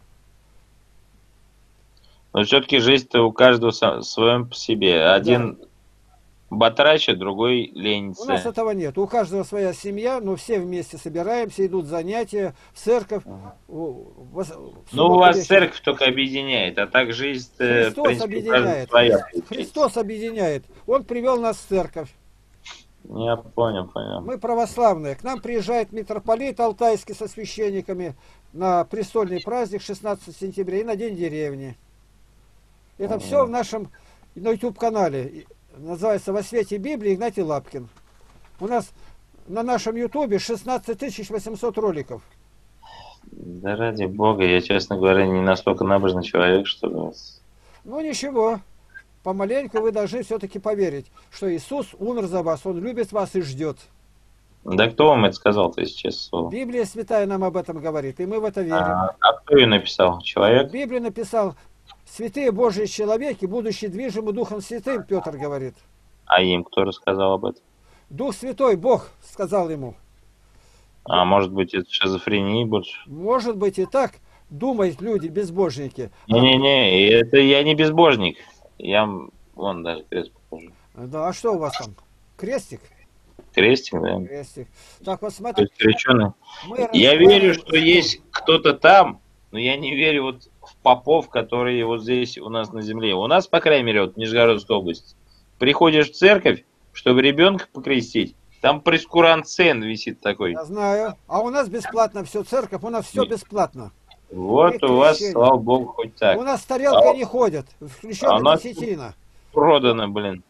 Но все-таки жизнь-то у каждого сам- своем по себе. Один батрачит, другой У нас ленится. этого нет. У каждого своя семья, но все вместе собираемся, идут занятия в церковь. У- в- в Ну, у субботу вас вечером. церковь только объединяет, а так жизнь, в Христос принципе, у каждого объединяет. своя. Христос объединяет. Он привел нас в церковь. Я понял, понял. Мы православные. К нам приезжает митрополит Алтайский со священниками на престольный праздник шестнадцатого сентября и на День деревни. Это все в нашем на YouTube-канале. Называется «Во свете Библии» Игнатий Лапкин. У нас на нашем YouTube шестнадцать тысяч восемьсот роликов. Да ради бога, я, честно говоря, не настолько набожный человек, чтобы... Ну ничего. Помаленьку вы должны все-таки поверить, что Иисус умер за вас. Он любит вас и ждет. Да кто вам это сказал-то, если честно слово? Библия Святая нам об этом говорит, и мы в это верим. А, а кто ее написал? Человек? Библию написал святые Божьи человеки, будущие движимы Духом Святым, Петр говорит. А им кто рассказал об этом? Дух Святой, Бог сказал ему. А может быть, это шизофрения больше? Может быть и так, думают люди, безбожники. Не-не-не, это я не безбожник. Я вон даже крест покажу. Да, а что у вас там? Крестик? Крестик, да. Крестик. Так вот То смотри, есть крещеный. мы Я верю, разговариваем что есть кто-то там, но я не верю вот в попов, которые вот здесь у нас на земле. У нас, по крайней мере, вот в Нижегородской области. Приходишь в церковь, чтобы ребенка покрестить, там прескурант цен висит такой. Я знаю. А у нас бесплатно все, церковь, у нас все бесплатно. Вот И у вас, крещение. слава богу, хоть так. У нас тарелка А- не ходит, а у включена нас- десятина. Продано, блин.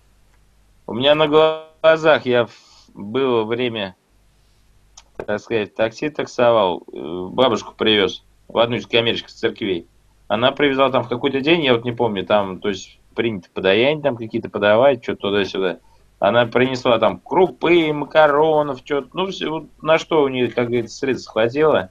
У меня на глазах я в- было время, так сказать, такси таксовал, э, бабушку привез в одну из коммерческих церквей. Она привезла там в какой-то день, я вот не помню, там, то есть принято подаяние там какие-то подавать, что-то туда-сюда. Она принесла там крупы, макаронов, что-то, ну, все, вот на что у нее, как говорится, средств хватило.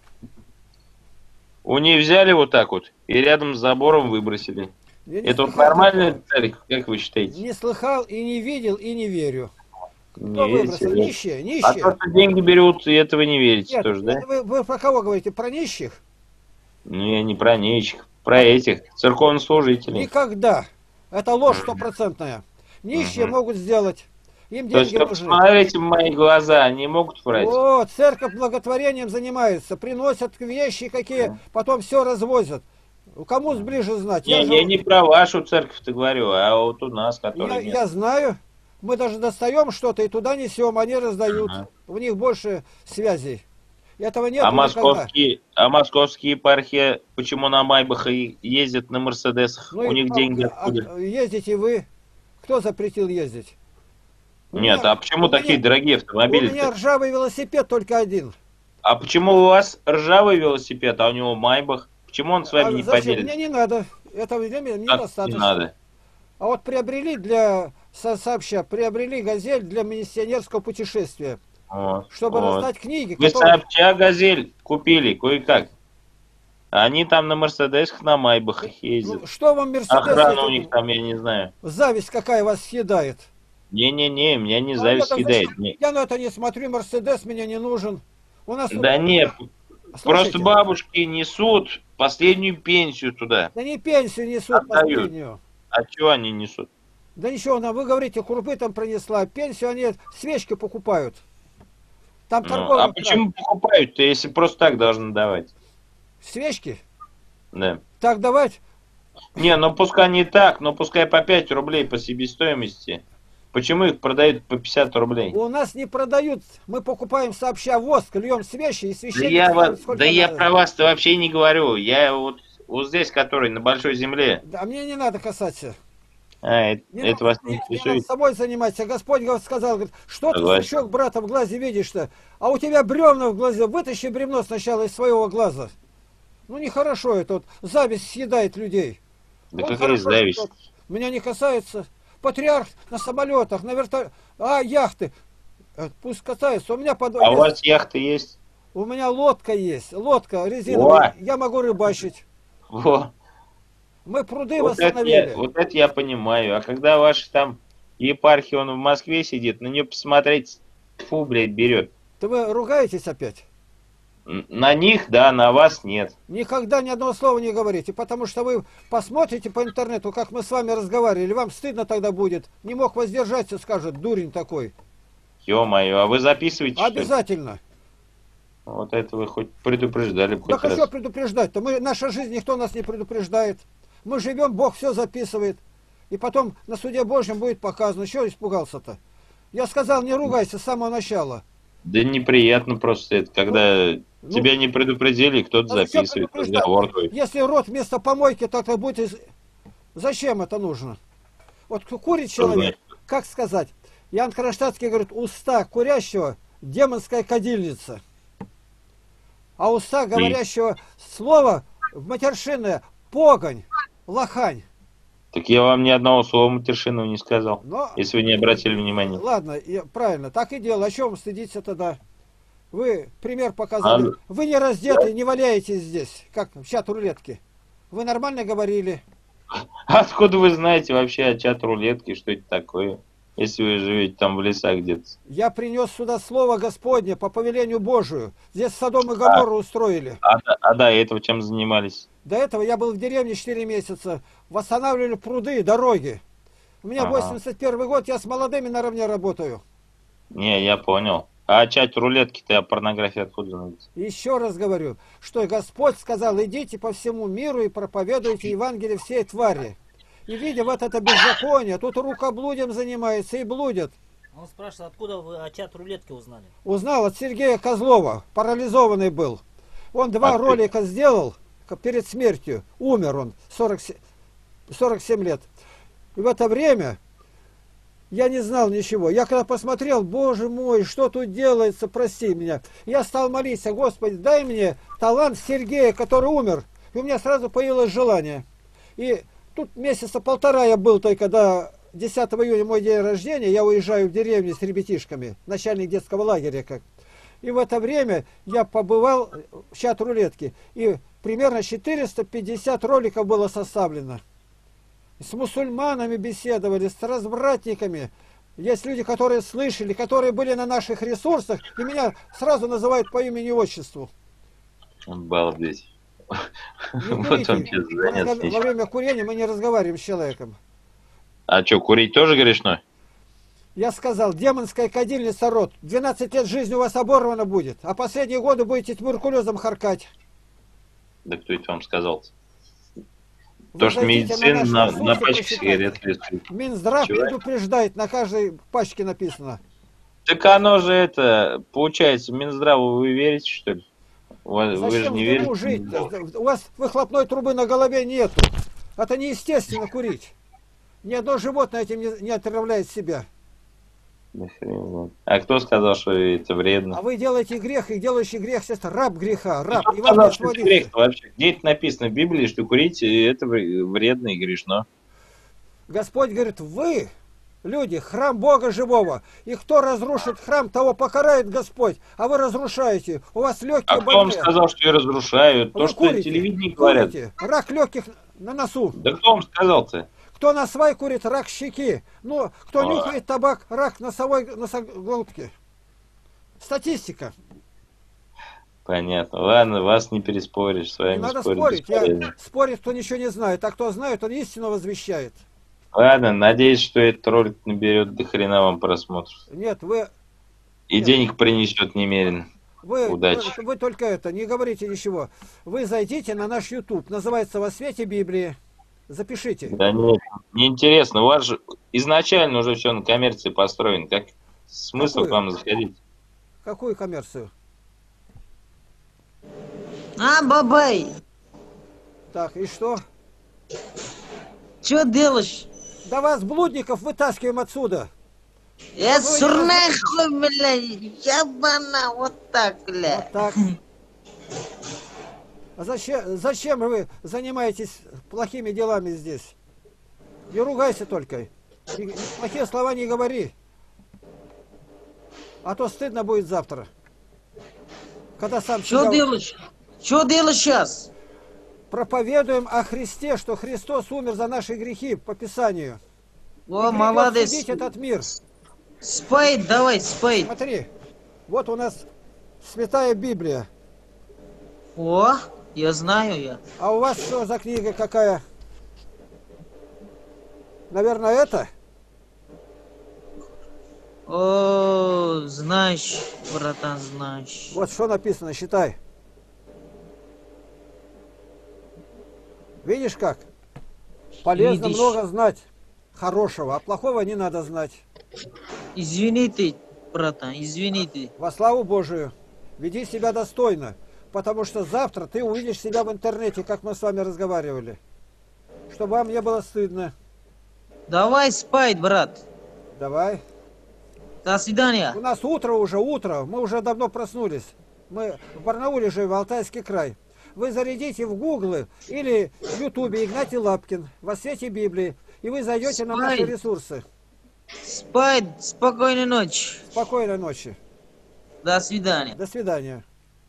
У нее взяли вот так вот и рядом с забором выбросили. Я не Это вот слыхал нормальный такого. царик, как вы считаете? Не слыхал и не видел и не верю. Кто Не верите? выбросил? Нищие, А нищие. то, что деньги берут, и этого не верите Нет, тоже, да? это вы, вы про кого говорите? Про нищих? Ну, я не про нищих, про этих, церковнослужителей. Никогда. Это ложь стопроцентная. Нищие Мгм. могут сделать. Им То есть, деньги как нужны. посмотрите в мои глаза, они могут врать? О, церковь благотворением занимается. Приносят вещи какие, потом все развозят. Кому ближе знать? Не, же- я не про вашу церковь-то говорю, а вот у нас, я, который нет. я знаю. Мы даже достаем что-то и туда несем, они раздают. Ага. У них больше связей. Этого нет А никогда. московские, а московские епархии почему на Майбах и ездят на Мерседесах? Ну У и них а- деньги а- откуда? ездите вы. Кто запретил ездить? У Нет, меня- а почему у такие меня- дорогие У автомобили? меня ржавый велосипед только один. А почему у вас ржавый велосипед, а у него Майбах? Почему он с вами А не зачем? поделится? Мне не надо. Этого для меня Как недостаточно. не надо? А вот приобрели для со- сообща, приобрели газель для миссионерского путешествия, Вот, чтобы вот. раздать книги, Вы которые... сообща газель купили, кое-как. Они там на Мерседесах, на Майбахах ездят. Ну, что вам Мерседес? Охрана у эти- них там, я не знаю. Зависть какая вас съедает. Не-не-не, меня не А зависть я так кидает. зачем? Не- Я на это не смотрю, Мерседес мне не нужен. У нас тут- Да нет, Слушайте, просто бабушки несут последнюю пенсию туда. Да не пенсию несут Отдают. последнюю. А чего они несут? Да ничего, она- вы говорите, крупы там принесла, пенсию они свечки покупают. Там Ну, торговый а тракт. почему покупают-то, если просто так должны давать? Свечки? Да. Так давать? Не, ну пускай не так, но пускай по пять рублей по себестоимости. Почему их продают по пятьдесят рублей? У нас не продают, мы покупаем сообща воск, льем свечи и Да священник я, ставит вас, сколько да я надо. про вас-то вообще не говорю. Я вот, вот здесь, который на большой земле. Да мне не надо касаться. А, это, Не это надо- вас не- не не надо интересует? собой заниматься. Господь говорит, сказал, говорит, что ты Согласен. сучок брата в глазе видишь-то? А у тебя бревна в глазе. Вытащи бревно сначала из своего глаза. Ну нехорошо это. Вот, зависть съедает людей. Да Вот какая хорошо, зависть? что меня не касается. Патриарх на самолетах, на вертолетах, а яхты. Э, Пусть катаются. У меня под... А у есть- вас яхта есть? у меня лодка есть. Лодка резиновая. О! Я могу рыбачить. Во. Мы пруды Вот это, восстановили. я, вот это я понимаю. А когда ваш там епархия, он в Москве сидит, на нее посмотреть, фу, блядь, берет. То вы ругаетесь опять? Н- На них, да, на вас нет. Никогда ни одного слова не говорите, потому что вы посмотрите по интернету, как мы с вами разговаривали, вам стыдно тогда будет. Не мог воздержаться, скажет, дурень такой. Ё-моё, а вы записываете, что ли? Обязательно. Вот это вы хоть предупреждали бы Да хоть раз. что предупреждать-то? Мы, наша жизнь никто нас не предупреждает. Мы живем, Бог все записывает. И потом на суде Божьем будет показано. Чего испугался-то? Я сказал, не ругайся с самого начала. Да неприятно просто это, когда Ну, тебя не предупредили, кто-то а зачем записывает предупреждать? разговор твой. Если рот вместо помойки, так и будет... из- Зачем это нужно? Вот курит Что человек, значит? как сказать? Ян Кронштадтский говорит, уста курящего демонская кадильница. А уста говорящего слово матершинное погонь, лохань. Так я вам ни одного слова матершинного не сказал, Но, если вы не обратили внимания. ладно, я- правильно, так и дело. О чем стыдиться тогда? Вы пример показали. А- Вы не раздеты, не валяетесь здесь, как в чат-рулетке. Вы нормально говорили. Откуда вы знаете вообще о чат-рулетке, что это такое, если вы живете там в лесах где-то? Я принес сюда слово Господне по повелению Божию. Здесь Содом и Гоморру устроили. А, до- а до этого чем занимались? До этого я был в деревне четыре месяца. Восстанавливали пруды, дороги. У меня Ага. восемьдесят первый год, я с молодыми наравне работаю. Не, я понял. А чат рулетки-то о порнографии откуда знаете? Еще раз говорю, что Господь сказал, идите по всему миру и проповедуйте Евангелие всей твари. И видя вот это беззаконие, тут рукоблудием занимается и блудят. Он спрашивает, откуда вы о чат рулетки узнали? Узнал от Сергея Козлова, парализованный был. Он два А ты- ролика сделал как перед смертью. Умер он, сорок семь, сорок семь лет. И в это время я не знал ничего. Я когда посмотрел, боже мой, что тут делается, прости меня. Я стал молиться, Господи, дай мне талант Сергея, который умер. И у меня сразу появилось желание. И тут месяца полтора я был только до десятого июня, мой день рождения. Я уезжаю в деревню с ребятишками, начальник детского лагеря как. И в это время я побывал в чат рулетки. И примерно четыреста пятьдесят роликов было составлено. С мусульманами беседовали, с развратниками. Есть люди, которые слышали, которые были на наших ресурсах, и меня сразу называют по имени и отчеству. Балдеть. Не Вот курите. он сейчас Мы заняться разгов- Во нечем. время курения мы не разговариваем с человеком. А что, курить тоже грешно? Я сказал, демонская кадильница род, двенадцать лет жизни у вас оборвана будет, а последние годы будете туберкулезом харкать. Да кто это вам сказал? Вы То, что зайдите медицина наши на, ресурсы, на пачке почитайте. сигарет рисует. Минздрав Чего? предупреждает, на каждой пачке написано. Так оно же это, получается, Минздраву вы верите, что ли? Вы, вы же Зачем не в верите? дыму жить? Минздраву? У вас выхлопной трубы на голове нету. Это неестественно курить. Ни одно животное этим не, не отравляет себя. Да хрен знает. А кто сказал, что это вредно? А вы делаете грех, и делающий грех, это раб греха, раб. Кто И вам сказал, не что это сводится. грех вообще? Где это написано в Библии, что курить это вредно и грешно? Господь говорит, вы, люди, храм Бога живого. И кто разрушит храм, того покарает Господь. А вы разрушаете. У вас легкие А кто вам больные. сказал, что я разрушаю? Вы То, что курите, телевидение говорят. курите. Рак легких на носу. Да кто вам сказал-то? Кто на свай курит, рак щеки. Ну, кто А. нюхает табак, рак носовой носоглотки. Статистика. Понятно. Ладно, вас не переспоришь. С вами Не надо спорить спорить. Я, бесполезно. спорит, кто ничего не знает. А кто знает, он истину возвещает. Ладно, надеюсь, что этот ролик наберет до хрена вам просмотров. Нет, вы, И Нет. денег принесет немерено. вы, Удачи. вы, вы только это, не говорите ничего. Вы зайдите на наш YouTube. Называется «Во свете Библии». Запишите. Да нет, неинтересно. У вас же изначально уже все на коммерции построено. Как смысл Какую? к вам заходить? Какую коммерцию? А, бабай, Так, и что? что делаешь? Да вас, блудников, вытаскиваем отсюда. Я Ну, вы не сурнахуй, блядь, ябана, вот так, бля. Вот так. А зачем, зачем вы занимаетесь плохими делами здесь? Не ругайся только. И плохие слова не говори. А то стыдно будет завтра. Когда сам Что себя делаешь? Что делаешь сейчас? проповедуем о Христе, что Христос умер за наши грехи по Писанию. И О, грядет молодец. судить этот мир. Спать давай, спать. Смотри, вот у нас Святая Библия. О, я знаю я. А у вас что за книга какая? Наверное, это? О, знаешь, братан, знаешь. Вот что написано, считай. Видишь как? Полезно Видишь. много знать хорошего, а плохого не надо знать. Извините, братан, извините. Во славу Божию. Веди себя достойно, потому что завтра ты увидишь себя в интернете, как мы с вами разговаривали. Чтобы вам не было стыдно. Давай спать, брат. Давай. До свидания. У нас утро уже, утро. Мы уже давно проснулись. Мы в Барнауле живем, Алтайский край. Вы зарядите в гуглы или в ютубе Игнатий Лапкин во свете Библии, и вы зайдете на наши Спай. ресурсы. Спать, спокойной ночи. Спокойной ночи. До свидания. До свидания.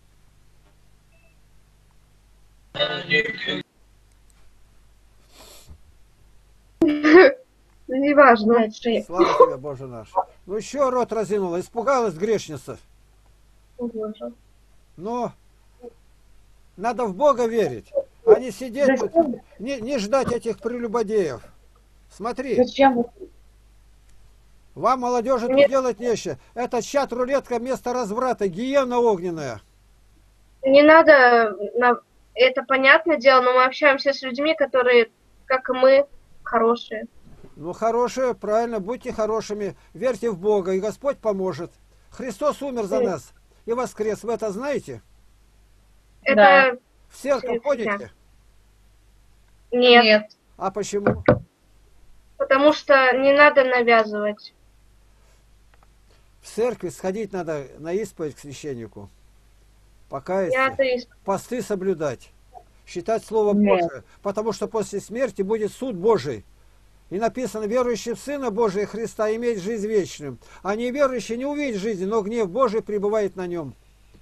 Ну, неважно. Слава тебе, Боже наш. Ну еще рот разинула, испугалась грешница. О, Боже. Но надо в Бога верить, а не сидеть, тут, Зачем? не, не ждать этих прелюбодеев. Смотри, Зачем? Вам, молодежи, тут Нет. делать нечего. Это чат-рулетка вместо разврата, гиена огненная. Не надо, на- это понятное дело, но мы общаемся с людьми, которые, как и мы, хорошие. Ну, хорошие, правильно, будьте хорошими. Верьте в Бога, и Господь поможет. Христос умер за Нет. нас и воскрес. Вы это знаете? Это В церковь Фигня. ходите? нет, А почему? потому что не надо навязывать. В церкви сходить надо на исповедь к священнику. Я Покаяться, атеист. посты соблюдать, считать Слово Нет. Божие, потому что после смерти будет суд Божий. И написано, верующий в Сына Божия Христа имеет жизнь вечную, а неверующий не увидит жизни, но гнев Божий пребывает на нем.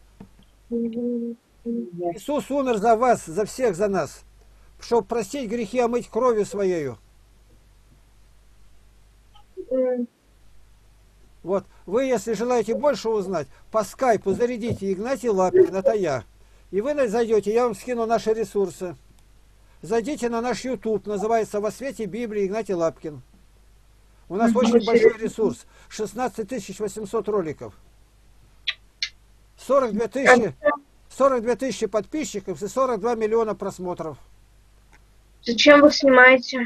Иисус умер за вас, за всех, за нас, чтобы простить грехи, омыть кровью Своею. М, Вот, вы, если желаете больше узнать, по скайпу зарядите Игнатий Лапин, это я. И вы зайдете, я вам скину наши ресурсы. Зайдите на наш YouTube, называется «Во свете Библии» Игнатий Лапкин. У нас очень большой ресурс, шестнадцать тысяч восемьсот роликов. сорок две тысячи, сорок две тысячи подписчиков и сорок два миллиона просмотров. Зачем вы снимаете?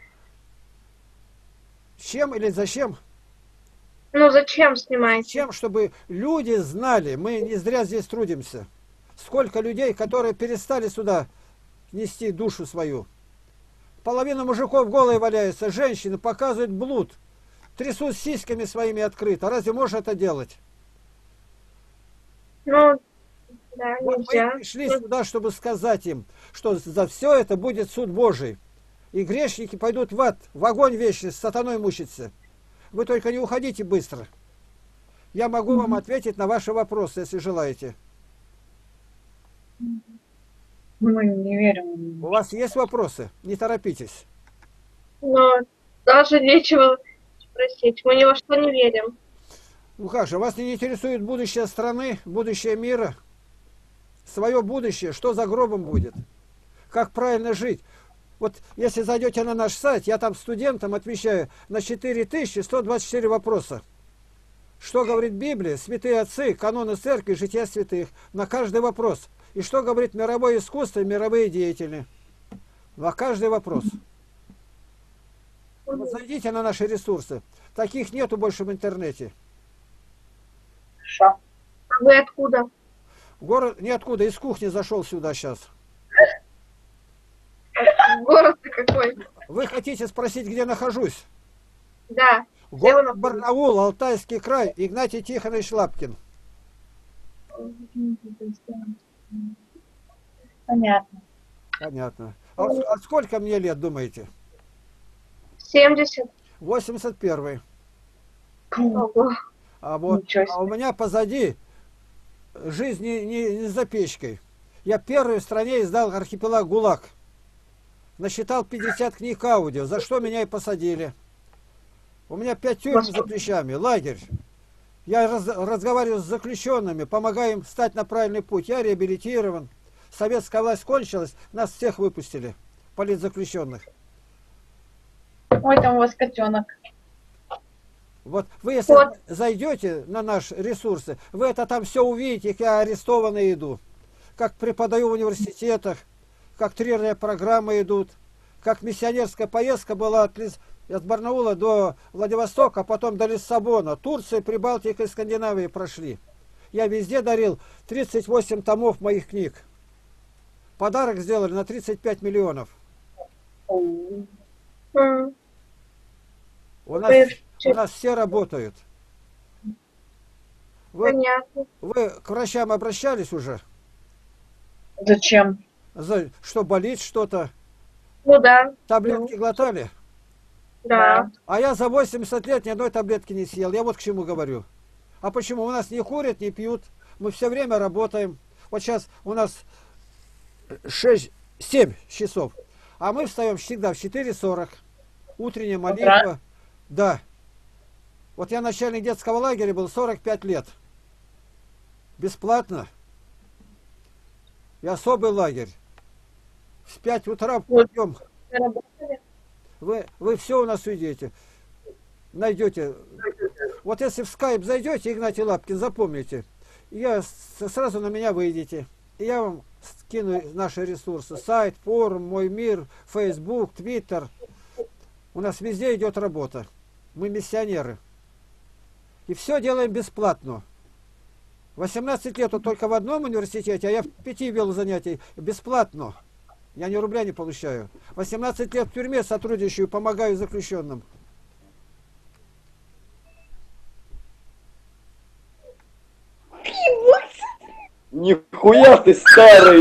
Чем или зачем? Ну, зачем снимаете? Тем, чтобы люди знали, мы не зря здесь трудимся. Сколько людей, которые перестали сюда нести душу свою. Половина мужиков голые валяются, женщины показывают блуд, трясут сиськами своими открыто. Разве можно это делать? Ну, да, Вот мы нельзя. пришли сюда, чтобы сказать им, что за все это будет суд Божий. И грешники пойдут в ад, в огонь вечный, с сатаной мучиться. Вы только не уходите быстро. Я могу вам ответить на ваши вопросы, если желаете. Мы не верим. У вас есть вопросы? Не торопитесь. Но даже нечего спросить. Мы ни во что не верим. Ну как же, вас не интересует будущее страны, будущее мира? Свое будущее, что за гробом будет? Как правильно жить? Вот если зайдете на наш сайт, я там студентам отвечаю на четыре тысячи сто двадцать четыре вопроса. Что говорит Библия, святые отцы, каноны церкви, жития святых, на каждый вопрос. И что говорит мировое искусство, мировые деятели. На каждый вопрос. Вот зайдите на наши ресурсы. Таких нету больше в интернете. А вы откуда? Город ниоткуда, из кухни зашел сюда сейчас. Город-то какой? Вы хотите спросить, где нахожусь? Да. Город Барнаул, Алтайский край, Игнатий Тихонович Лапкин. Понятно. Понятно. А, вот а сколько мне лет, думаете? семьдесят. восемьдесят первый. Ого. А вот Ничего а у меня позади жизнь не, не- не за печкой. Я первый в стране издал архипелаг ГУЛАГ. Насчитал пятьдесят книг аудио, за что меня и посадили. У меня пять тюрем за плечами, лагерь. Я раз- разговариваю с заключенными, помогаю им встать на правильный путь. Я реабилитирован. Советская власть кончилась, нас всех выпустили, политзаключенных. Ой, там у вас котенок. Вот вы, если Вот. зайдете на наши ресурсы, вы это там все увидите, как я арестованный иду, как преподаю в университетах, как тренерные программы идут, как миссионерская поездка была от, Лис- от Барнаула до Владивостока, а потом до Лиссабона, Турция, Прибалтика и Скандинавии прошли. Я везде дарил тридцать восемь томов моих книг. Подарок сделали на тридцать пять миллионов. М, У нас, у нас все работают. Вы, Понятно. вы к врачам обращались уже? Зачем? За, что болит что-то? Ну да. Таблетки глотали? Да. А я за восемьдесят лет ни одной таблетки не съел. Я вот к чему говорю. А почему? У нас не курят, не пьют. Мы все время работаем. Вот сейчас у нас шесть семь часов. А мы встаем всегда в четыре сорок. Утренняя молитва. Да. Вот я начальник детского лагеря был сорок пять лет. Бесплатно. И особый лагерь. В пять утра подъем. Вы работали? Вы, вы все у нас увидите. найдете. Вот если в скайп зайдете, Игнатий Лапкин, запомните, я с- сразу на меня выйдете. И я вам скину наши ресурсы. Сайт, форум, Мой мир, Facebook, Twitter. У нас везде идет работа. Мы миссионеры. И все делаем бесплатно. восемнадцать лет вот только в одном университете, а я в пяти вел занятий бесплатно. Я ни рубля не получаю. восемнадцать лет в тюрьме сотрудничаю, помогаю заключенным. Нихуя ты старый!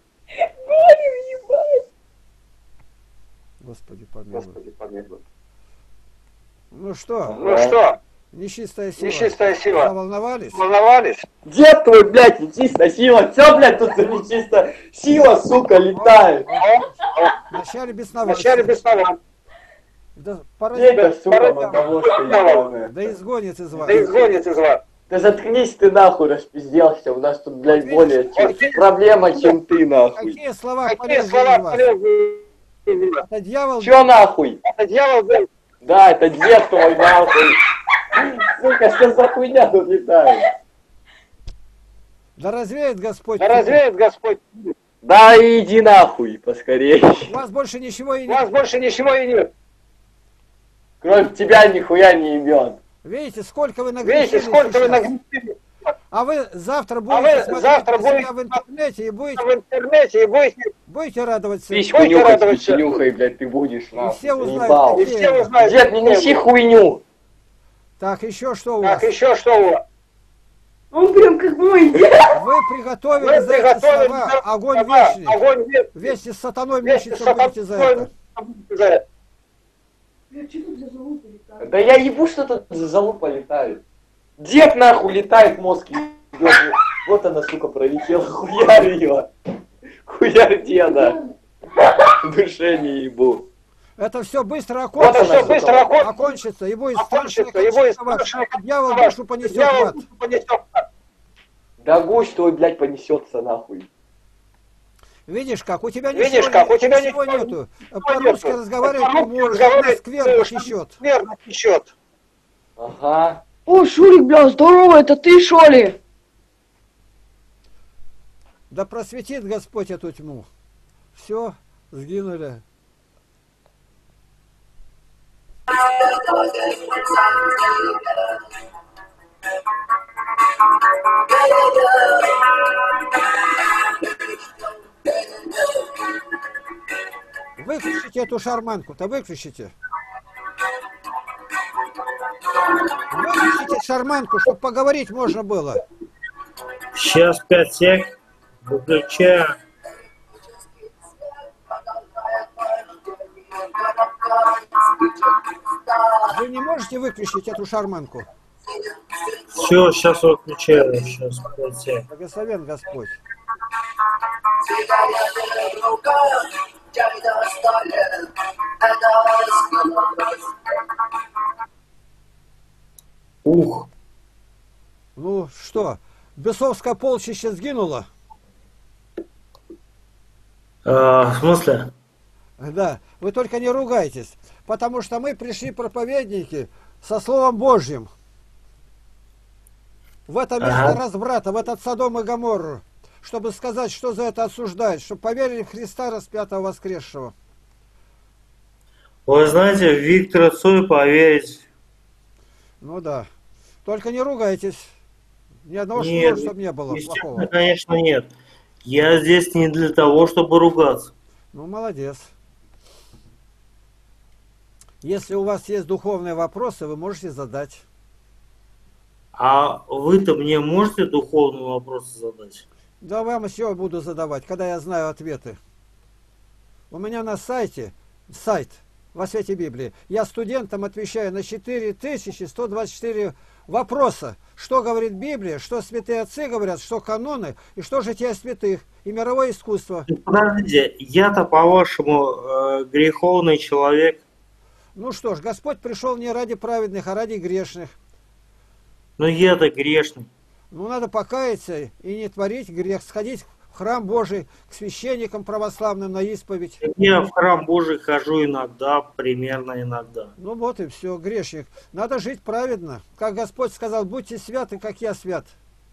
Господи помилуй. Ну что? Ну что? Нечистая сила. Нечистая сила. Волновались? Волновались? Дед твой, блядь, нечистая сила. Все, блядь, тут за нечистая сила, сука, летает. Вначале бесноваться. Вначале бесноваться. Да, пора... Деда, сука, мозговошка ебаная. Да изгонит из вас. Да изгонит из вас. Да заткнись ты нахуй, распизделся. У нас тут, блядь, более чем проблема, чем ты, нахуй. Какие слова Какие полезны слова из вас? полезны? Это дьявол. Чё нахуй? Это дьявол, блядь? Да, это дед твой, нахуй. Сука, что за хуйня тут летает? Да развеет Господь. Да развеет Господь. Да иди нахуй, поскорее. У вас больше ничего и У вас нет. больше ничего и нет. Кроме тебя нихуя не имет. Видите, сколько вы нагрешили. Видите, сколько вы сейчас. нагрешили. А вы завтра А будете вы смотреть завтра на себя будете в интернете и будете, в интернете и будете будете радоваться. письку И нюхать, пищенюхой, блядь, ты будешь, нахуй. все узнают, Заебал. И какие все это. узнают. Дед, не неси хуйню. Так, еще что у Так, вас? еще что у вас? Он прям как мой дед. Вы приготовили Вы за эти приготовили слова за- огонь слова, вечный. огонь вечный. Вместе с сатаной Вместе с мучиться будете за сатаной это. будете за это. Бля, что тут за залупа летает? Да я ебу, что тут за залупа летает. Дед нахуй летает, мозг ебет. Вот она, сука, пролетела. Хуярь ее. Хуярь деда. В душе не ебу. Это все быстро Вот это окончится. все быстро окончится. окончится, и будет Окончится, страшная и будет кончина ваша. страшная Дьявол кончина душу понесет в Дьявол ад. душу понесет в ад. Да гусь твой, блядь, понесется нахуй. Видишь как, у тебя Видишь ничего, как, у тебя ничего ничего- нету. ничего По-русски нету. разговаривать не По-русски можешь, разговаривать она скверно можешь, течет. Скверно течет. Ага. О, Шурик, бля, здорово, это ты, что ли? Да просветит Господь эту тьму. Все, сгинули. Выключите эту шарманку-то, выключите. Выключите шарманку, чтобы поговорить можно было. Сейчас пять сек. Выключаю. Вы не можете выключить эту шарманку? Все, сейчас выключаю. Сейчас пять сек. Благословен Господь. Ух. Ну что, бесовское полчище сгинуло? А, в смысле? Да, вы только не ругайтесь, потому что мы пришли проповедники со Словом Божьим. В это место Ага. разврата, в этот Содом и Гоморру, чтобы сказать, что за это осуждать, чтобы поверили в Христа распятого воскресшего. Вы знаете, в Виктора Цой поверить. Ну да. Только не ругайтесь. Ни одного Нет, слова, чтобы не было естественно, плохого. конечно, нет. Я здесь не для того, чтобы ругаться. Ну, молодец. Если у вас есть духовные вопросы, вы можете задать. А вы-то мне можете духовные вопросы задать? Да вам еще буду задавать, когда я знаю ответы. У меня на сайте, сайт во свете Библии, я студентам отвечаю на четыре тысячи сто двадцать четыре вопроса. Что говорит Библия, что святые отцы говорят, что каноны, и что жития святых, и мировое искусство. Подождите, я-то, по-вашему, э, греховный человек. Ну что ж, Господь пришел не ради праведных, а ради грешных. Но я-то грешный. Ну, надо покаяться и не творить грех, сходить в храм Божий, к священникам православным на исповедь. Я в храм Божий хожу иногда, примерно иногда. Ну вот и все, грешник. Надо жить праведно. Как Господь сказал, будьте святы, как я свят.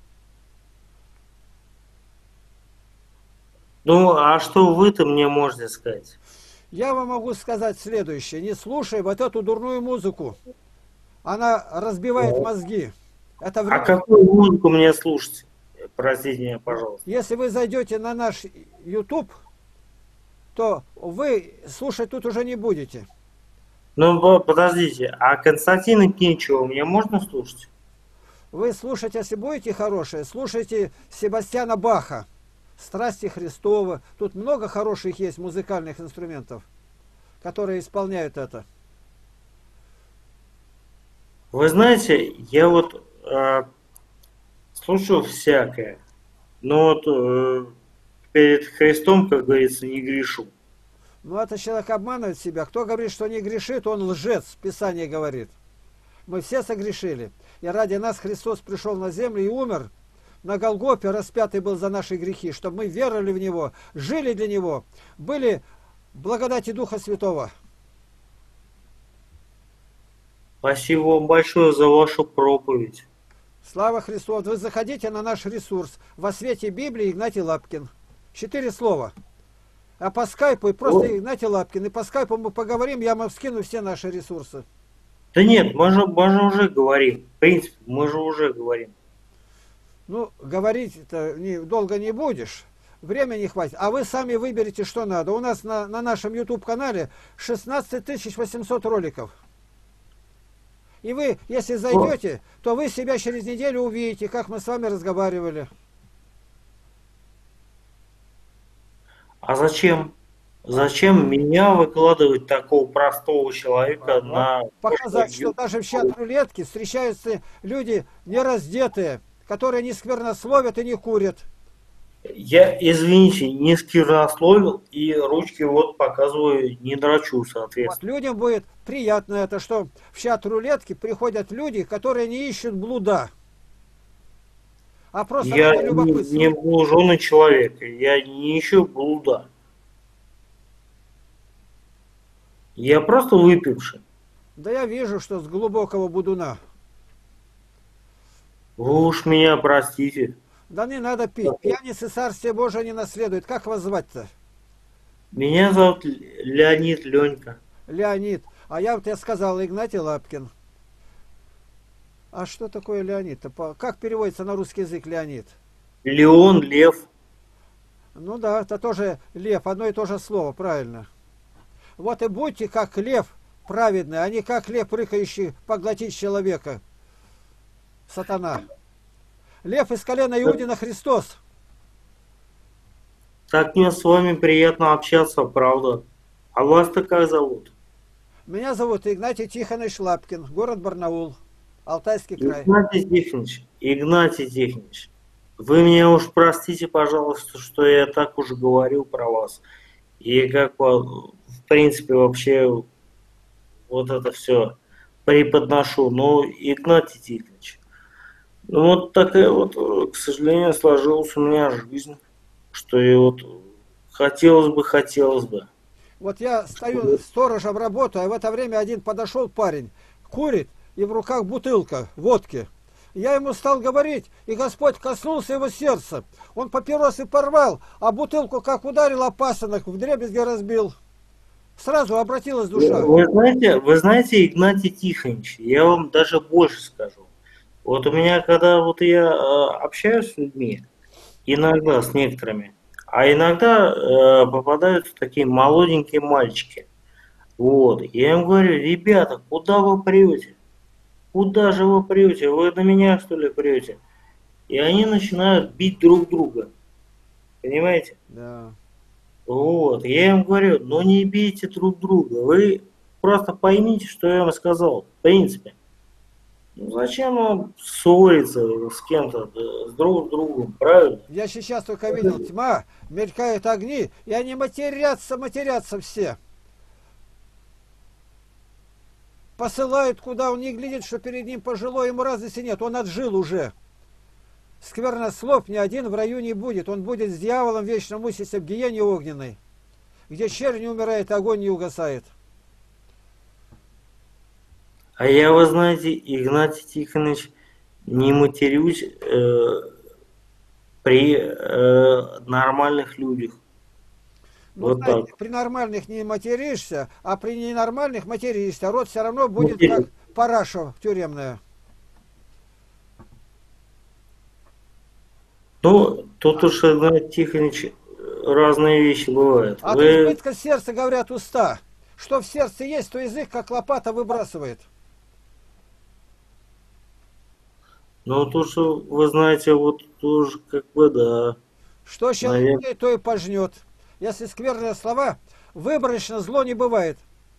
Ну, а что вы-то мне можете сказать? Я вам могу сказать следующее. Не слушай вот эту дурную музыку. Она разбивает мозги. Это А время... какую музыку мне слушать? Простите меня, пожалуйста. Если вы зайдете на наш YouTube, то вы слушать тут уже не будете. Ну, по- подождите, а Константина Кинчева мне можно слушать? Вы слушать, если будете хорошие, слушайте Себастьяна Баха, «Страсти Христовы». Тут много хороших есть музыкальных инструментов, которые исполняют это. Вы знаете, я вот э, слушал всякое, но вот э, перед Христом, как говорится, не грешу. Ну, это человек обманывает себя. Кто говорит, что не грешит, он лжец, Писание говорит. Мы все согрешили. И ради нас Христос пришел на землю и умер. На Голгофе распятый был за наши грехи, чтобы мы веровали в Него, жили для Него, были в благодати Духа Святого. Спасибо вам большое за вашу проповедь. Слава Христу! Вот вы заходите на наш ресурс «Во свете Библии» Игнатий Лапкин. Четыре слова. А по скайпу просто О. Игнатий Лапкин. И по скайпу мы поговорим, я вам скину все наши ресурсы. Да нет, мы же, мы же уже говорим. В принципе, мы же уже говорим. Ну, говорить-то не, долго не будешь. Времени не хватит. А вы сами выберете, что надо. У нас на, на нашем YouTube-канале шестнадцать тысяч восемьсот роликов. И вы, если зайдете, то вы себя через неделю увидите, как мы с вами разговаривали. А зачем? Зачем меня выкладывать такого простого человека на... Показать, что даже в чат-рулетке встречаются люди нераздетые, которые не сквернословят и не курят. Я, извините, не сквернословил и ручки вот показываю, не драчу, соответственно. Вот людям будет приятно это, что в чат-рулетке приходят люди, которые не ищут блуда, а просто Я ради не, любопытства. не блуженый человек, я не ищу блуда. Я просто выпивший. Да я вижу, что с глубокого будуна. Вы уж меня простите. Да не надо пить. Пьяницы Царствие Божие не наследует. Как вас звать-то? Меня зовут Леонид Ленька. Леонид. А я вот я сказал, Игнатий Лапкин. А что такое Леонид-то? По- Как переводится на русский язык Леонид? Леон, Лев. Ну да, это тоже лев, одно и то же слово, правильно. Вот и будьте как лев праведный, а не как лев, прыгающий поглотить человека. Сатана. Лев из колена Иудина Христос. Так мне с вами приятно общаться, правда. А вас-то как зовут? Меня зовут Игнатий Тихонович Лапкин, город Барнаул, Алтайский край. Игнатий Тихонович, Игнатий Тихонович, вы меня уж простите, пожалуйста, что я так уж говорил про вас. И как бы, в принципе, вообще вот это все преподношу. Но, Игнатий Тихонович, ну вот такая вот, к сожалению, сложилась у меня жизнь, что и вот хотелось бы, хотелось бы. Вот я стою сторожем, работаю, а в это время один подошел парень, курит, и в руках бутылка водки. Я ему стал говорить, и Господь коснулся его сердца. Он папиросы порвал, а бутылку как ударил, а пасынок вдребезги разбил. Сразу обратилась душа. Вы знаете, вы знаете, Игнатий Тихонович, я вам даже больше скажу. Вот у меня, когда вот я э, общаюсь с людьми, иногда с некоторыми, а иногда э, попадаются такие молоденькие мальчики. Вот. Я им говорю, ребята, куда вы прете? Куда же вы прете? Вы на меня, что ли, прете? И они начинают бить друг друга. Понимаете? Да. Вот. Я им говорю, ну не бейте друг друга. Вы просто поймите, что я вам сказал. В принципе. Ну зачем вам ссориться с кем-то, да, с друг с другом, правильно? Я сейчас только видел, тьма, мелькают огни, и они матерятся, матерятся все. Посылают, куда он не глядит, что перед ним пожилой, ему разницы нет, он отжил уже. сквернослов ни один в раю не будет. Он будет с дьяволом вечно мучиться в гиене огненной, где чернь не умирает, огонь не угасает. А я, вы знаете, Игнатий Тихонович, не матерюсь э, при э, нормальных людях. Ну, Вот знаете, так. при нормальных не материшься, а при ненормальных материшься. Род все равно будет Матерись. как параша тюремная. Ну, тут уж, Игнатий Тихонович, разные вещи бывают. От Вы... избытка сердца говорят уста. Что в сердце есть, то язык как лопата выбрасывает. Ну, то, что вы знаете, вот тоже как бы, да. Что сейчас Наверное. то и пожнет. Если скверные слова, выборочно зло не бывает.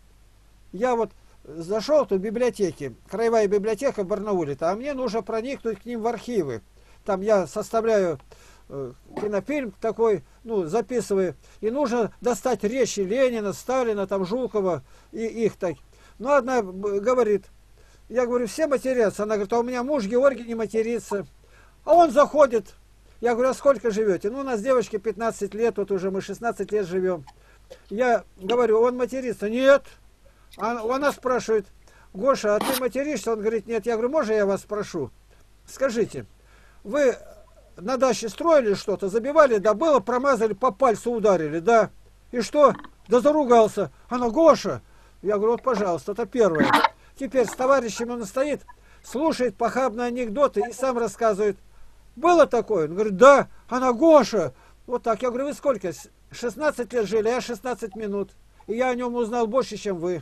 Я вот зашел тут в библиотеки, краевая библиотека в Барнауле, а мне нужно проникнуть к ним в архивы. Там я составляю э, кинофильм такой, ну, записываю, и нужно достать речи Ленина, Сталина, там, Жукова и их так. Ну, одна говорит, я говорю, все матерятся. Она говорит, а у меня муж Георгий не матерится. А он заходит. Я говорю, а сколько живете? Ну, у нас девочке пятнадцать лет, вот уже мы шестнадцать лет живем. Я говорю, он матерится? Нет. А она спрашивает, Гоша, а ты материшься? Он говорит, нет. Я говорю, можно я вас спрошу? Скажите, вы на даче строили что-то, забивали, да было, промазали, по пальцу ударили, да? И что? Да заругался. Она, Гоша. Я говорю, вот, пожалуйста, это первое. Теперь с товарищем он стоит, слушает похабные анекдоты и сам рассказывает. Было такое? Он говорит, да. Она, Гоша. Вот так. Я говорю, вы сколько? шестнадцать лет жили, а шестнадцать минут. И я о нем узнал больше, чем вы.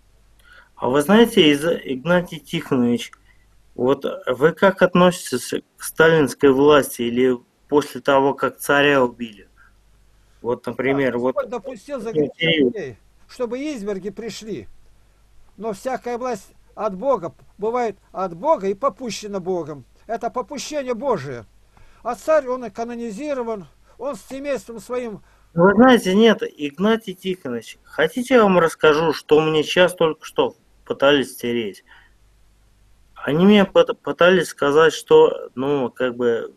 А вы знаете, Игнатий Тихонович, вот вы как относитесь к сталинской власти или после того, как царя убили? Вот, например, да, вот... Господь допустил загреблюдей, чтобы изверги пришли. Но всякая власть от Бога бывает от Бога и попущена Богом. Это попущение Божие. А царь, он и канонизирован, он с семейством своим... Вы знаете, нет, Игнатий Тихонович, хотите я вам расскажу, что мне сейчас только что пытались стереть? Они мне пытались сказать, что, ну, как бы,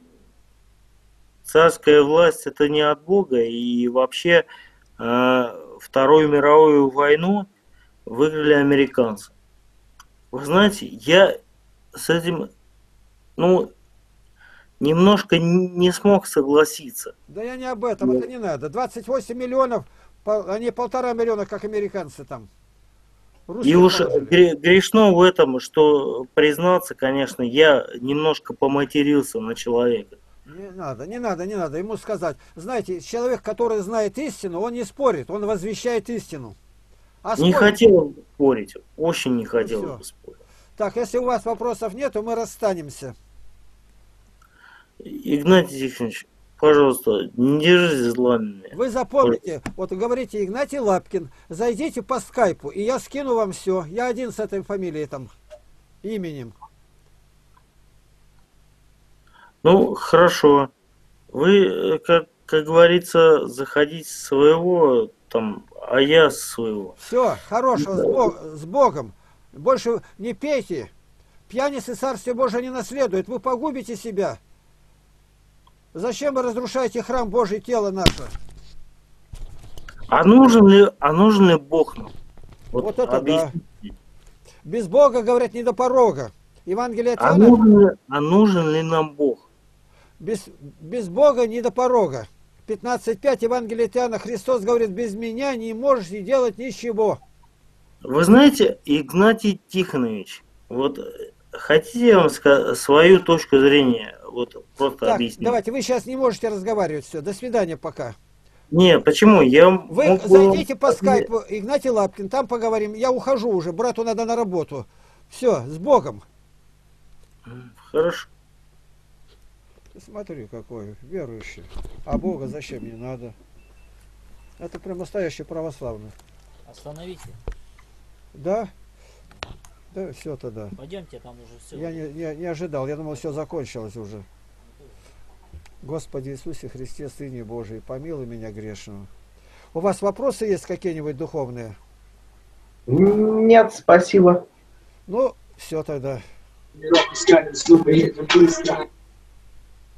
царская власть это не от Бога, и вообще э, Вторую мировую войну выиграли американцы. Вы знаете, я с этим, ну, немножко не смог согласиться. Да я не об этом, это не надо. двадцать восемь миллионов, они полтора миллиона, как американцы там. И уж грешно в этом, что признаться, конечно, я немножко поматерился на человека. Не надо, не надо, не надо ему сказать. Знаете, человек, который знает истину, он не спорит, он возвещает истину. А не спорить... хотел спорить, очень не хотел ну, спорить. Так, если у вас вопросов нет, то мы расстанемся. Игнатий Тихонович, пожалуйста, не держите зла на меня. Вы запомните, вот говорите Игнатий Лапкин, зайдите по скайпу, и я скину вам все. Я один с этой фамилией там, именем. Ну, хорошо. Вы, как, как говорится, заходите с своего, там, а я с своего. Все, хорошего, с, Бог, с Богом. Больше не пейте. Пьяницы Царствие Божие не наследует. Вы погубите себя. Зачем вы разрушаете храм Божий, тело наше? А нужен ли, а нужен ли Бог нам? Вот, вот это объясните. Да. Без Бога, говорят, не до порога. Евангелие от а, Иоанна... нужен ли, а нужен ли нам Бог? Без, без Бога не до порога. пятнадцать пять Евангелие от Иоанна, Христос говорит, без меня не можете делать ничего. Вы знаете, Игнатий Тихонович, вот хотите я вам сказать свою точку зрения, вот просто так, объяснить? Давайте, вы сейчас не можете разговаривать, все, до свидания пока. Не, почему? Я Вы мог... зайдите по скайпу, Игнатий Лапкин, там поговорим. Я ухожу уже, брату надо на работу. Все, с Богом. Хорошо. Ты смотри, какой верующий. А Бога зачем не надо? Это прям настоящий православный. Остановите. Да? Да, все тогда. Пойдемте, там уже все. Я не, не, не ожидал, я думал, все закончилось уже. Господи Иисусе Христе, Сыне Божий, помилуй меня грешного. У вас вопросы есть какие-нибудь духовные? Нет, спасибо. Ну, все тогда.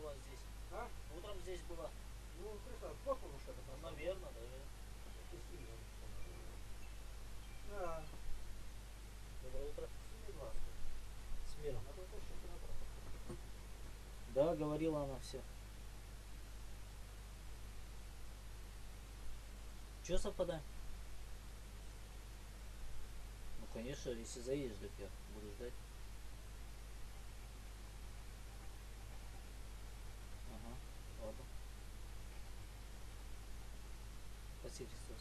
была здесь. А? Утром здесь была. Ну, пришла, вот он что-то. Наверное, да. Да. Доброе утро. Семь-два. С миром. А то то, что ты набрал. Да, говорила она все. Че совпадаем? Ну, конечно, если заедешь, так я буду ждать. Ага, ладно. Спасибо, Христос.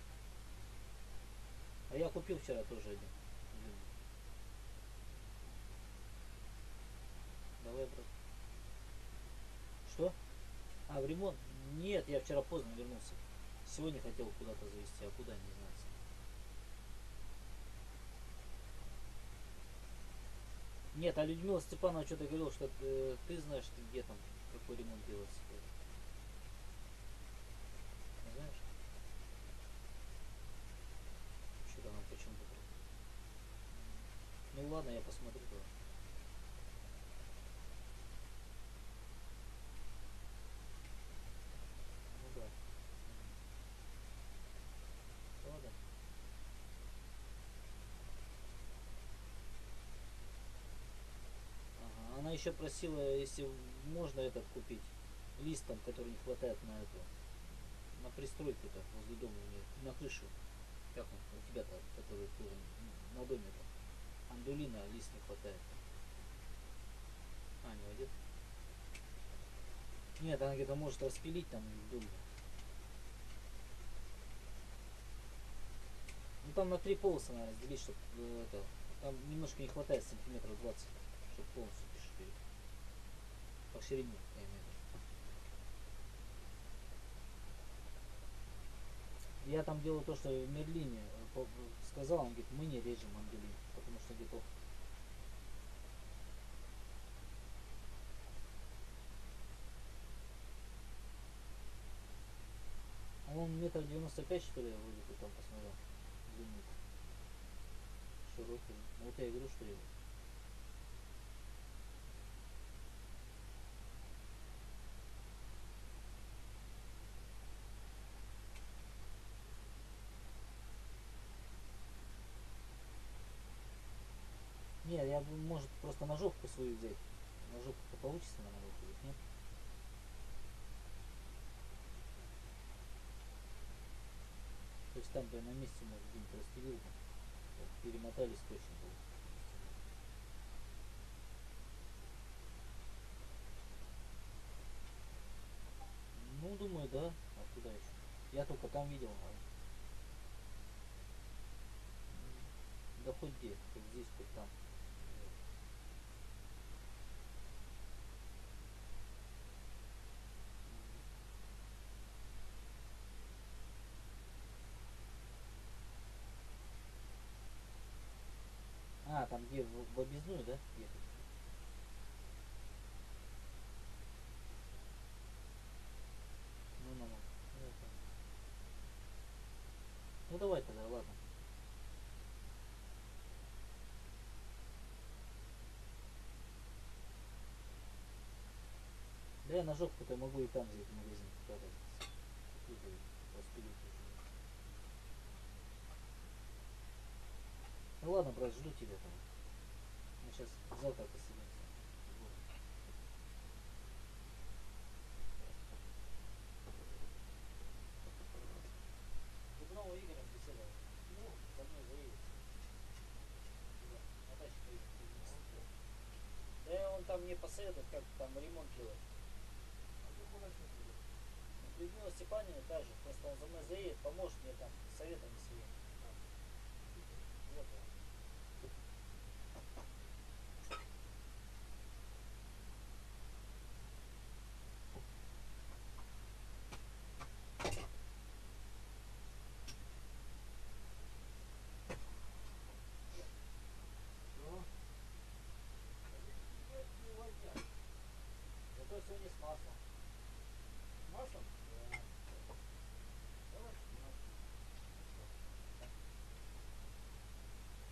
А я купил вчера тоже один. Давай, брат. Что? А, в ремонт? Нет, я вчера поздно вернулся. Сегодня хотел куда-то завести, а куда, не знаю. Нет, а Людмила Степанова что-то говорила, что э, ты знаешь, где там, какой ремонт делается. Не знаешь? Что-то нам почему-то. Ну ладно, я посмотрю тогда. Ну да. Ладно. Ага. Она еще просила, если можно этот купить, лист там, который не хватает на эту, на пристройку-то возле дома у нее, на крышу. Как он, у тебя-то, который тоже на доме-то. Андулина, лист не хватает. А, не одет? Нет, она где-то может распилить там в доме. Ну там на три полоса надо разделить, чтобы э, это, там немножко не хватает сантиметров двадцать, чтобы полностью пишешь по ширине, я имею в виду. Я там делаю то, что в Мерлине сказал, он говорит, мы не режем андулин, потому что где-то он метр девяносто пять, что ли, вроде бы там посмотрел. Длинный. Широкий. Ну вот я и говорю, что его. Нет, я бы, может, просто ножовку свою взять. Ножовку-то получится на ножовку взять, нет? То есть там бы на месте, может, где-нибудь распилил, перемотали скотчем был. Ну, думаю, да. А куда еще? Я только там видел. А... Да хоть где, хоть здесь, хоть там. А, там где в, в объездную, да, ехать? Ну, ну, ну. Ну, это... ну давай тогда, ладно. Да я ножовку-то могу и там взять в магазин. Ну ладно, брат, жду тебя там. Мы сейчас завтра посидимся. Дубнова Игорем беседовал. Ну, за мной заедет. На даче поедет. Да он там мне посоветует, как там ремонт делать. Людмила Степанина также, просто он за мной заедет, поможет мне там советами своими. Вот он. Зато сегодня с маслом. С маслом? Да. Давай с маслом.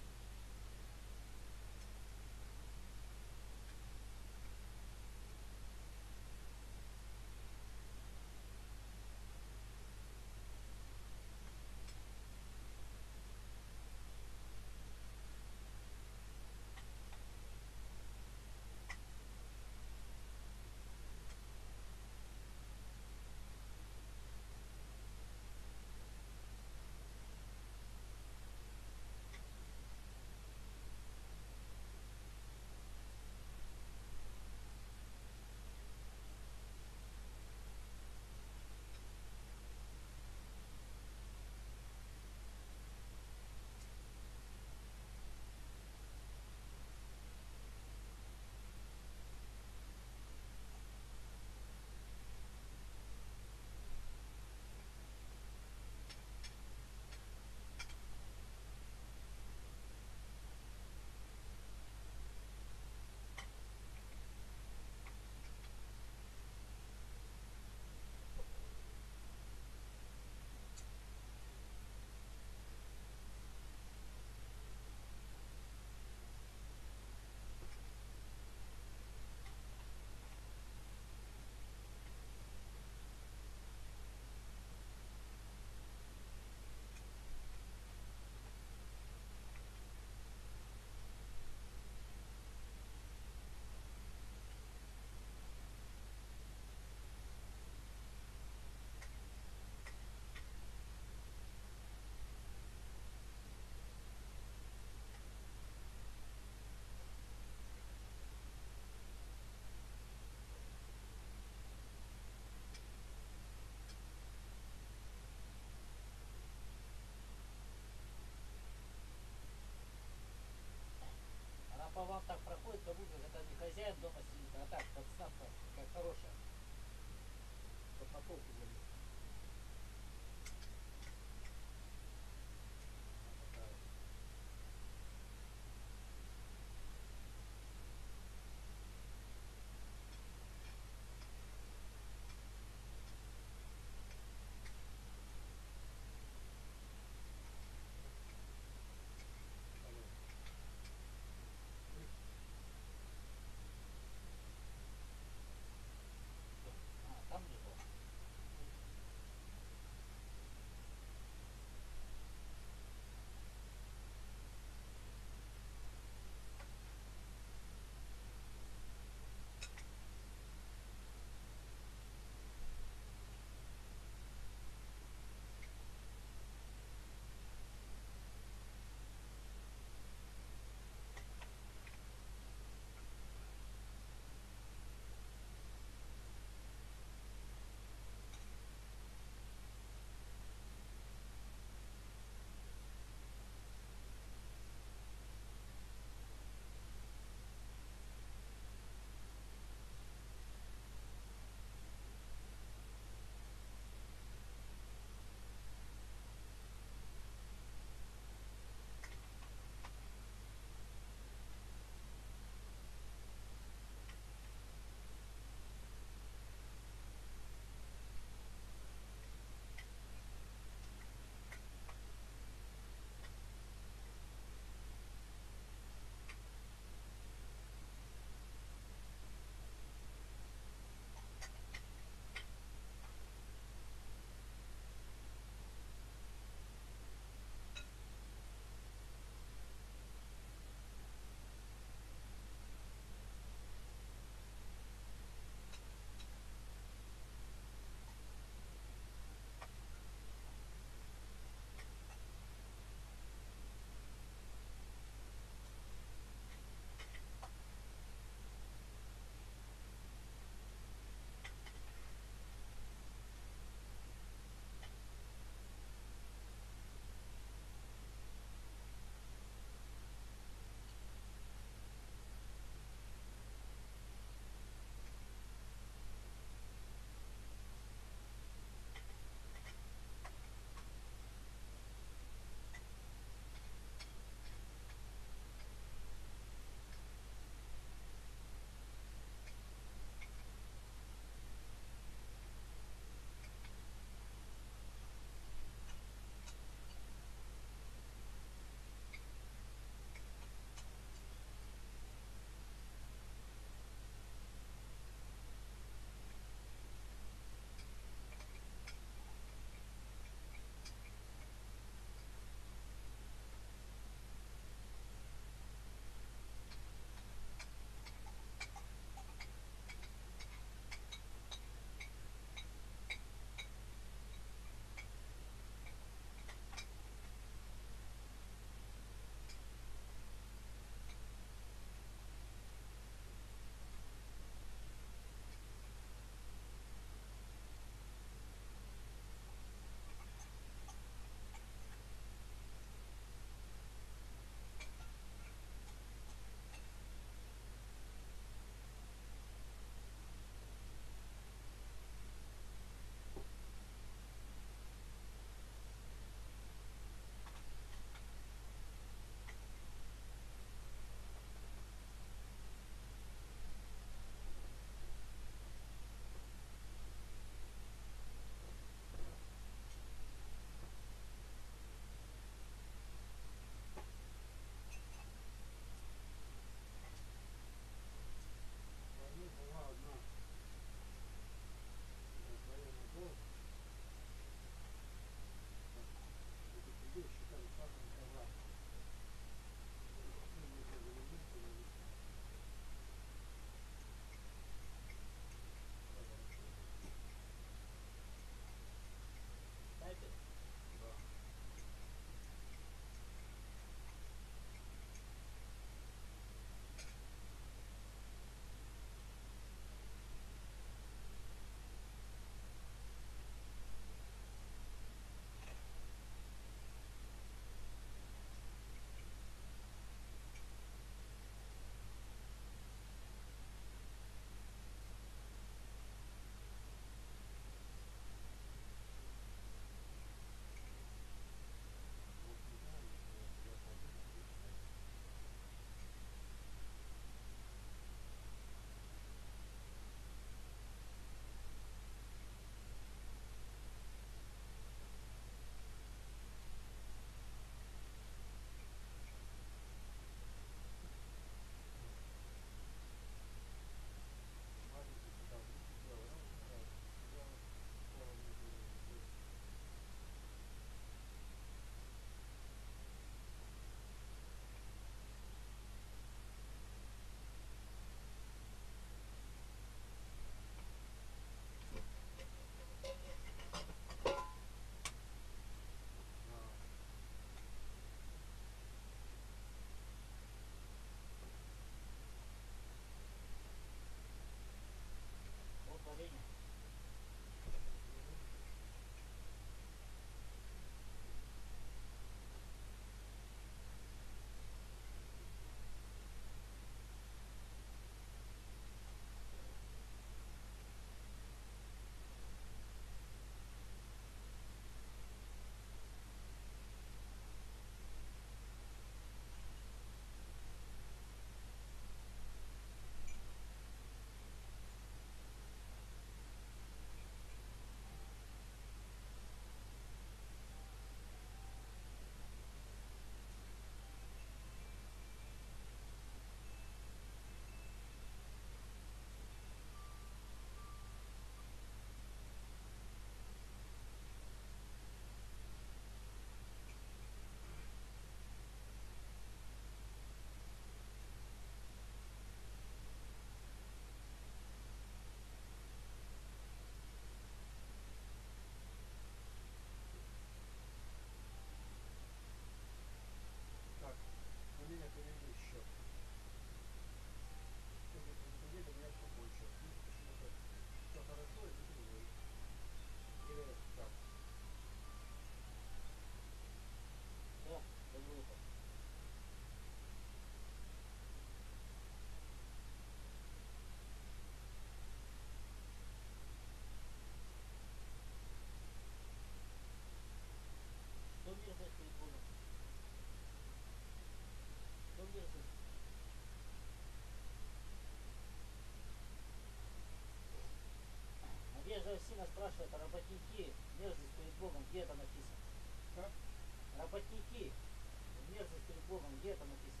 Ирина спрашивает, а работники, мерзость перед Богом, где это написано? Как? Работники, мерзость перед Богом, где это написано?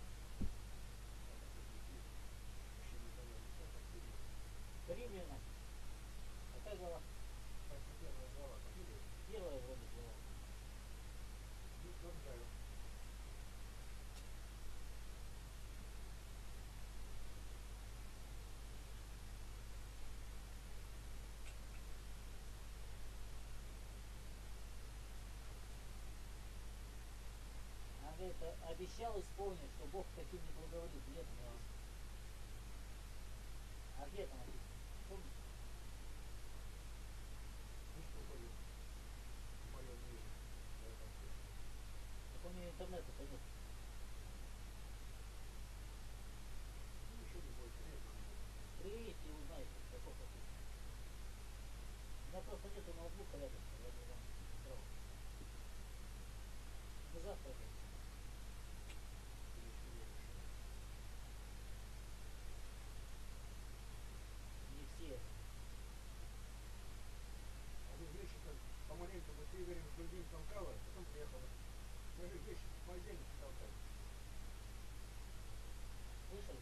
Римлянам. Какая глава? Первая вроде глава. Она говорит, «А- обещал исполнить, что Бог к таким не благоволит. Где это написано? А где это написано? Помните? Так у нее интернета-то нет. Приедете и узнаете, каков написано. У меня просто нету ноутбука рядом, я бы вам сразу. Ну завтра же. Не все. Они вещи как помаленьку быстрее говорим, что день толкала, потом приехала. Мы же вещи в понедельник толкали. Слышали?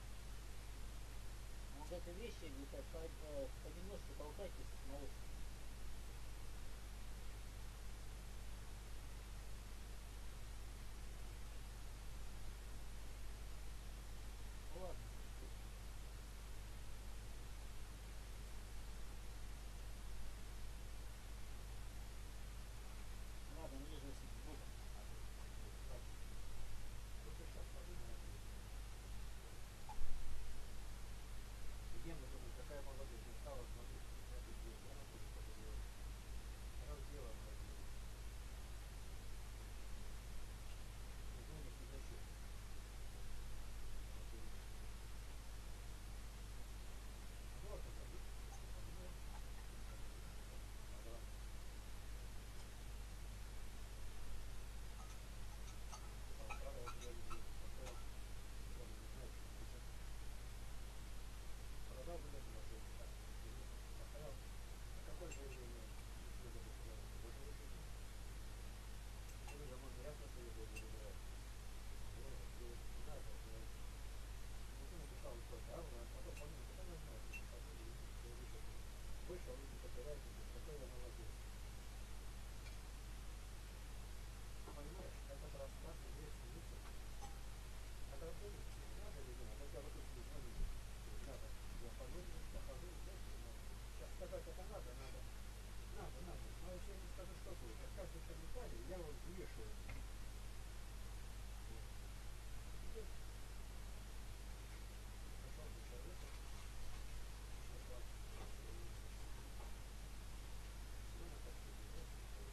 Он говорит, вещи, говорит, по, по, понемножку толкайтесь на улице. Ну ладно. Ладно, не же с Богом. Только сейчас подумай. Легенда, думаю, какая молодежь не стала смотреть на эту девушку. Она тоже подумала. Разделана. Никто не пригласил. Вот это. Продал бы это машину. Поставил. А какое заявление? Больше выпустил. Ну, я можно ясно, что я буду выбирать. Ну, да, это же. Ну, ты написал какой-то, а потом помню, потом я знаю, что я вышел. Вышел, люди собираются, какой я молодец. Понимаешь, этот рассказ имеет смысл. Это было, надо ли знать, как я вот тут не звоню. Надо, я погодил, похожу, сейчас сказать это надо, надо. Надо, надо. Но если я не скажу, что будет, а каждый комментарий я вот вешаю. Пошел бы человека. Сегодня так себе.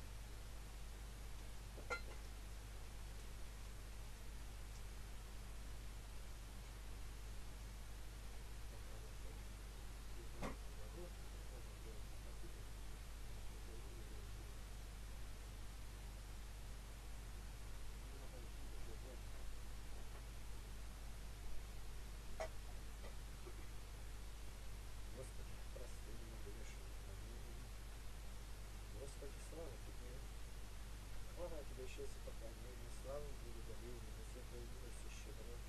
Господи, прости меня, грешных. Господи, слава Тебе. Слава Тебе, честь и поклонение, слава благодарение за все Твои милости щедро.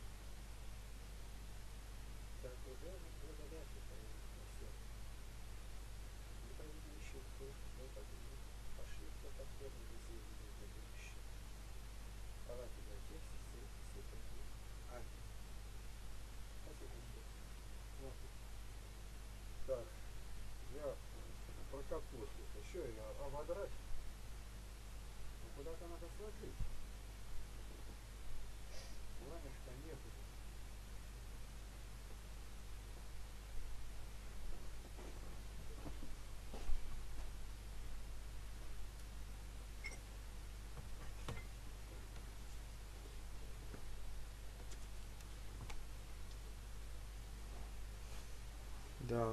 Так уже благодать Твоей на всех. Не проведущих дух, но подними, пошли кто подходит без единой для будущего. Слава Тебе, Отец, Сын и Святой Дух. Аминь. Спасибо, Отец. Так, я про капусту. Еще ее ободрать. Ну куда-то надо сложить. Ладошка нету. Да.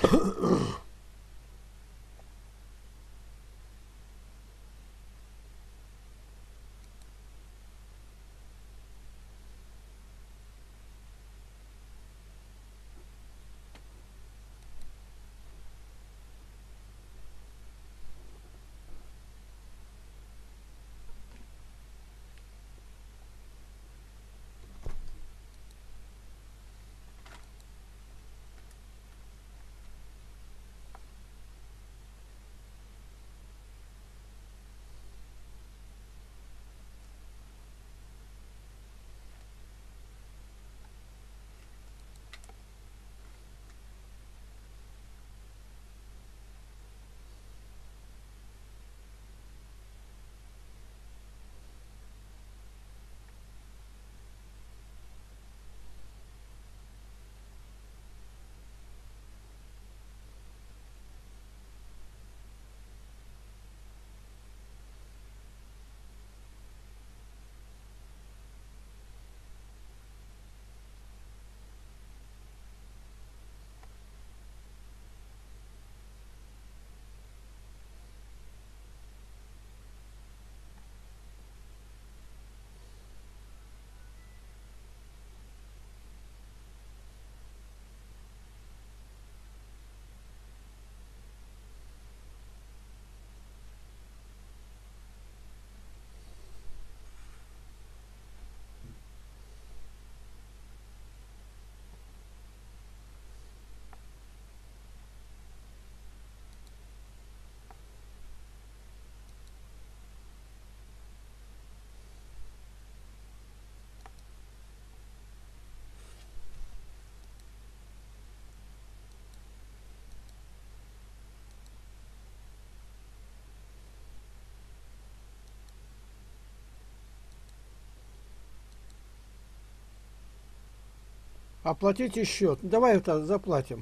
Оплатите счет. Давай это заплатим.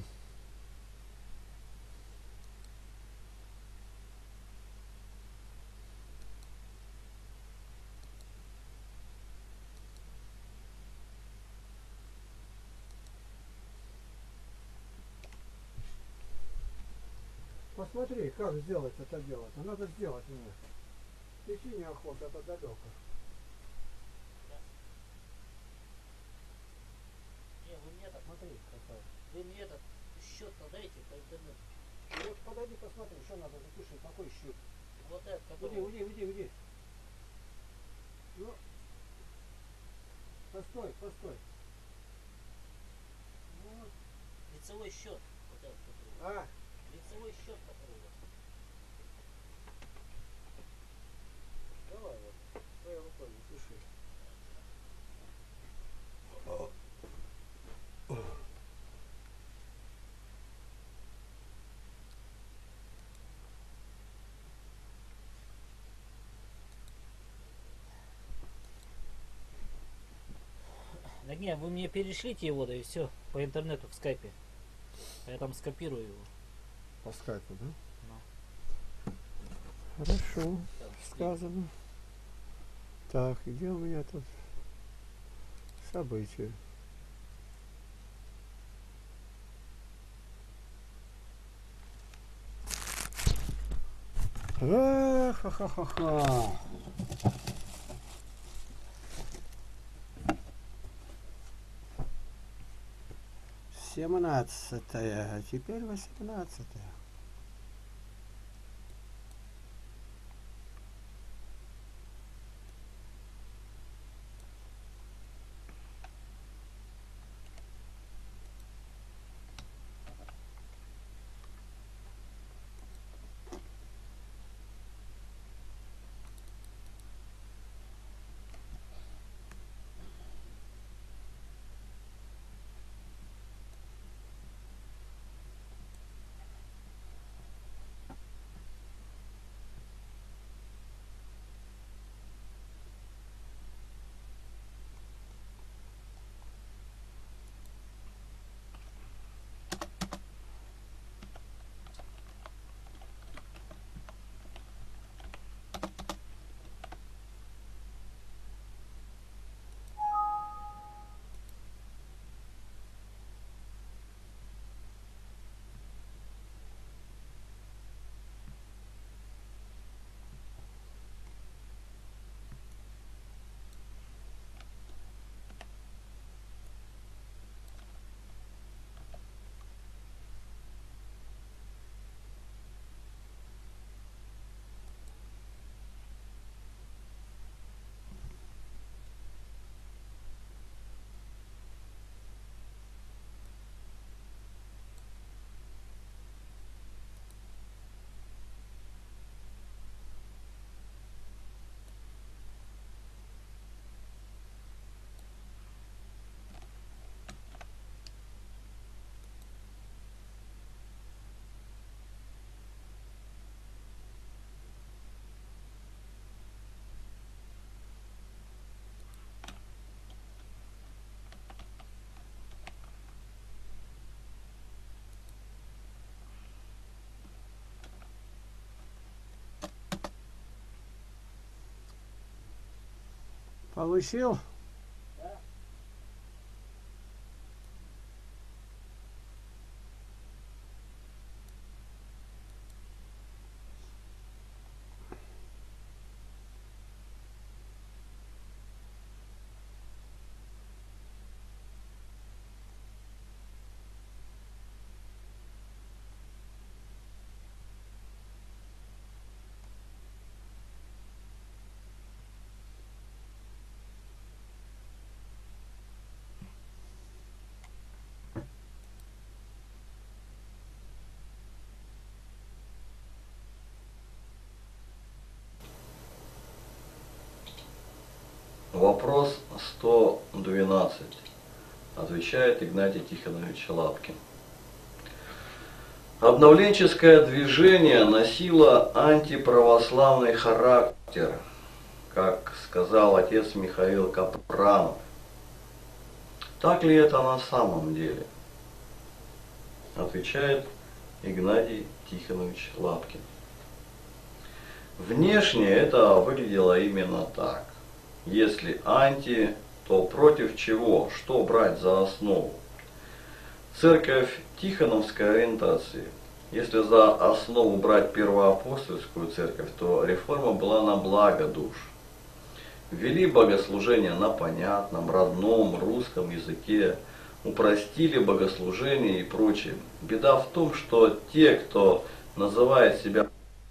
Посмотри, как сделать это дело. Надо сделать мне. Идти неохота, это далеко. Не, вы мне так смотри, какая. Вы мне этот счет-то дайте по интернету. Вот подойди, посмотри, что надо запиши, какой счет. Вот этот, который... Уйди, уйди, уйди, уйди. Ну, постой, постой. Вот. Лицевой счет. Вот этот, который. А, Лицевой счет, который у вас. давай вот, своей рукой запиши. Да не, вы мне перешлите его, да и все, по интернету, в скайпе. А я там скопирую его. По скайпу, да? Ну. Хорошо, Так, сказано. Так, где у меня тут события? Эх, ха-ха-ха-ха. Семнадцатое, а теперь восемнадцатое. Получил? Вопрос сто двенадцать. Отвечает Игнатий Тихонович Лапкин. Обновленческое движение носило антиправославный характер, как сказал отец Михаил Капранов. Так ли это на самом деле? Отвечает Игнатий Тихонович Лапкин. Внешне это выглядело именно так. Если анти, то против чего? Что брать за основу? Церковь Тихоновской ориентации. Если за основу брать первоапостольскую церковь, то реформа была на благо душ. Ввели богослужение на понятном, родном русском языке, упростили богослужение и прочее. Беда в том, что те, кто называет себя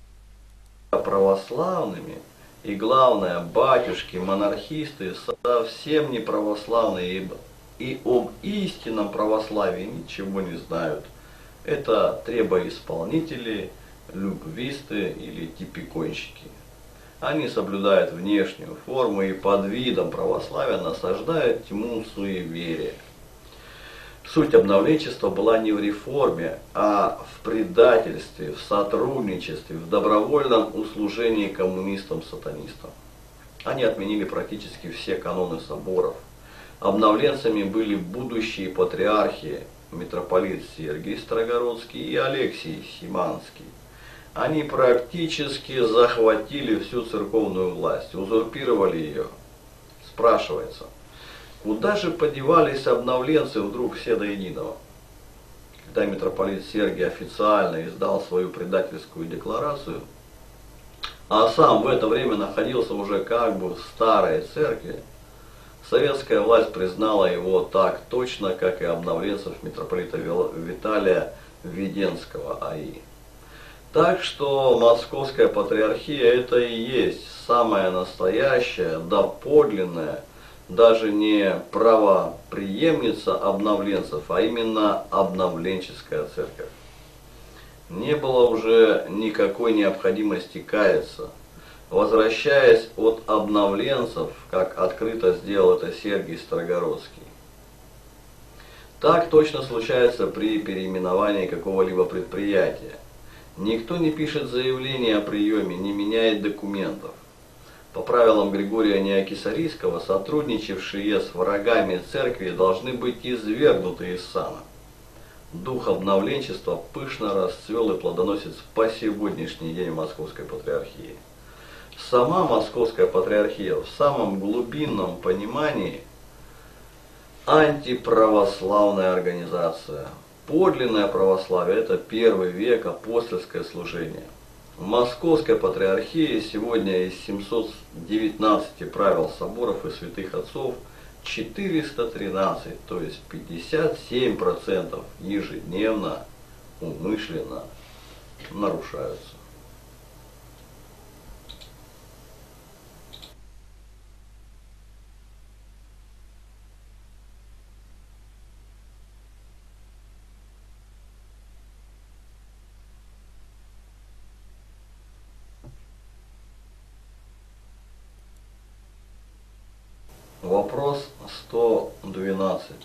православными, и главное, батюшки, монархисты, совсем не православные, ибо и об истинном православии ничего не знают. Это требоисполнители, любвисты или типиконщики. Они соблюдают внешнюю форму и под видом православия насаждают тьму суеверия. Суть обновленчества была не в реформе, а в предательстве, в сотрудничестве, в добровольном услужении коммунистам-сатанистам. Они отменили практически все каноны соборов. Обновленцами были будущие патриархи, митрополит Сергий Строгородский и Алексий Симанский. Они практически захватили всю церковную власть, узурпировали ее. Спрашивается, куда же подевались обновленцы вдруг все до единого? Когда митрополит Сергий официально издал свою предательскую декларацию, а сам в это время находился уже как бы в старой церкви, советская власть признала его так точно, как и обновленцев митрополита Виталия Веденского А И. Так что Московская патриархия это и есть самая настоящая, доподлинная, даже не правопреемница обновленцев, а именно обновленческая церковь. Не было уже никакой необходимости каяться. Возвращаясь от обновленцев, как открыто сделал это Сергий Строгородский. Так точно случается при переименовании какого-либо предприятия. Никто не пишет заявление о приеме, не меняет документов. По правилам Григория Неокисарийского, сотрудничавшие с врагами церкви должны быть извергнуты из сана. Дух обновленчества пышно расцвел и плодоносит по сегодняшний день в Московской патриархии. Сама Московская патриархия в самом глубинном понимании антиправославная организация. Подлинное православие – это первый век, апостольское служение. В Московской патриархии сегодня из семисот девятнадцати правил соборов и святых отцов четыреста тринадцать, то есть пятьдесят семь процентов ежедневно, умышленно нарушаются. Вопрос сто двенадцать.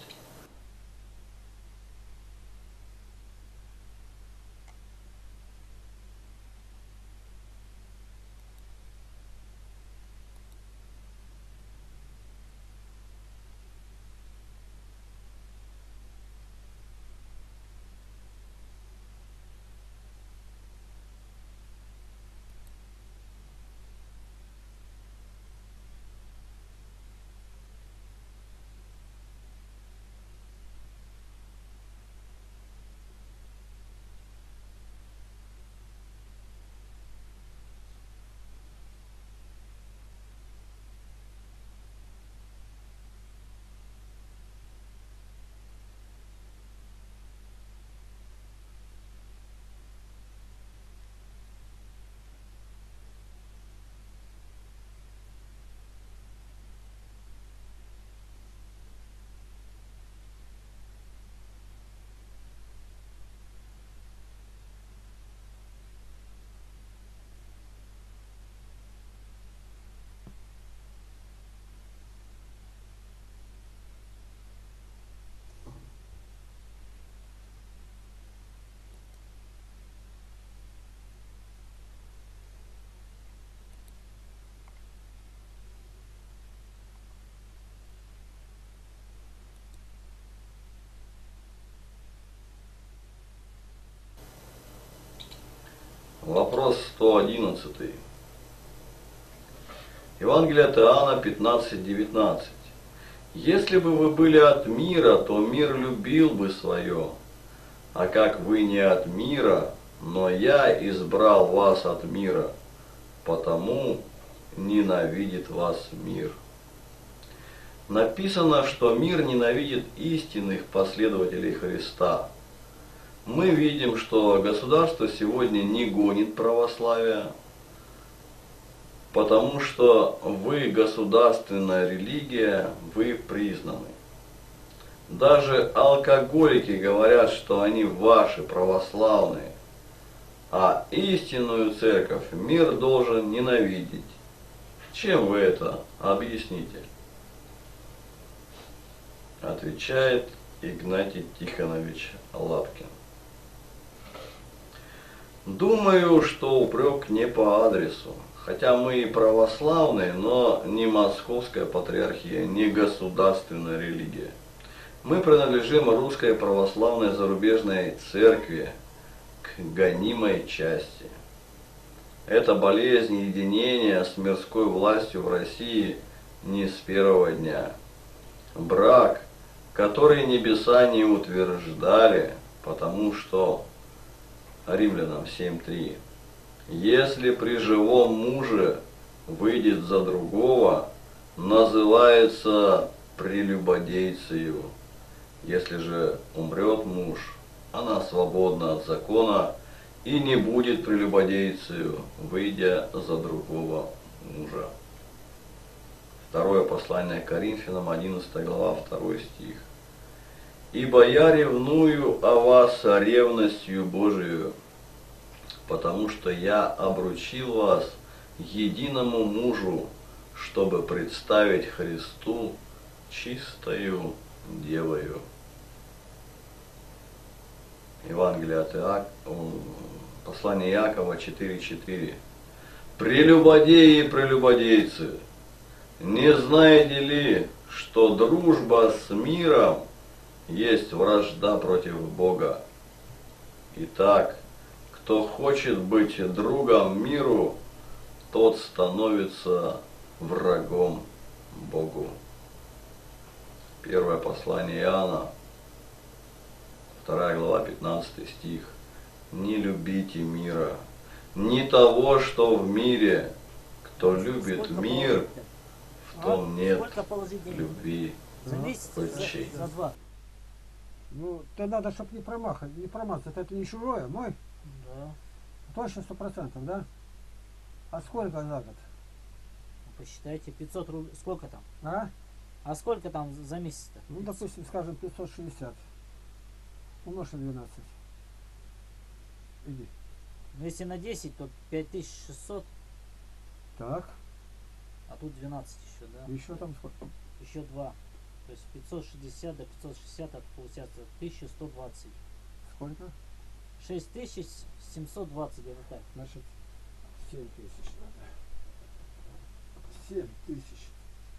вопрос сто одиннадцатый. Евангелие от Иоанна пятнадцать девятнадцать. Если бы вы были от мира, то мир любил бы свое. А как вы не от мира, но я избрал вас от мира, потому ненавидит вас мир. Написано, что мир ненавидит истинных последователей Христа. Мы видим, что государство сегодня не гонит православие, потому что вы государственная религия, вы признаны. Даже алкоголики говорят, что они ваши православные, а истинную церковь мир должен ненавидеть. Чем вы это объясните? Отвечает Игнатий Тихонович Лапкин. Думаю, что упрек не по адресу. Хотя мы и православные, но не московская патриархия, не государственная религия. Мы принадлежим русской православной зарубежной церкви, к гонимой части. Эта болезнь единения с мирской властью в России не с первого дня. Брак, который небеса не утверждали, потому что Римлянам семь три. Если при живом муже выйдет за другого, называется прелюбодейцею. Если же умрет муж, она свободна от закона и не будет прелюбодейцею, выйдя за другого мужа. Второе послание Коринфянам, одиннадцатая глава, второй стих. «Ибо я ревную о вас ревностью Божию, потому что я обручил вас единому мужу, чтобы представить Христу чистою девою». Евангелие от Иакова, послание Иакова четыре четыре. «Прелюбодеи и прелюбодейцы, не знаете ли, что дружба с миром есть вражда против Бога? Итак, кто хочет быть другом миру, тот становится врагом Богу». Первое послание Иоанна, вторая глава, пятнадцатый стих. «Не любите мира, не того, что в мире. Кто любит мир, в том нет любви отчей». За два. Ну, то надо, чтобы не промахать, не промазать. Это не чужое, мой? Да. Точно сто процентов, да? А сколько за год? Посчитайте, пятьсот рублей. Сколько там? А? А сколько там за месяц-то? Ну, допустим, скажем, пятьсот шестьдесят. Умножь на двенадцать. Иди. Ну, если на десять, то пять тысяч шестьсот. Так. А тут двенадцать еще, да? Еще там сколько? Еще два. То есть пятьсот шестьдесят до пятьсот шестьдесят, это получается тысяча сто двадцать. Сколько? шесть тысяч семьсот двадцать, где-то так. Значит, семь тысяч надо. семь тысяч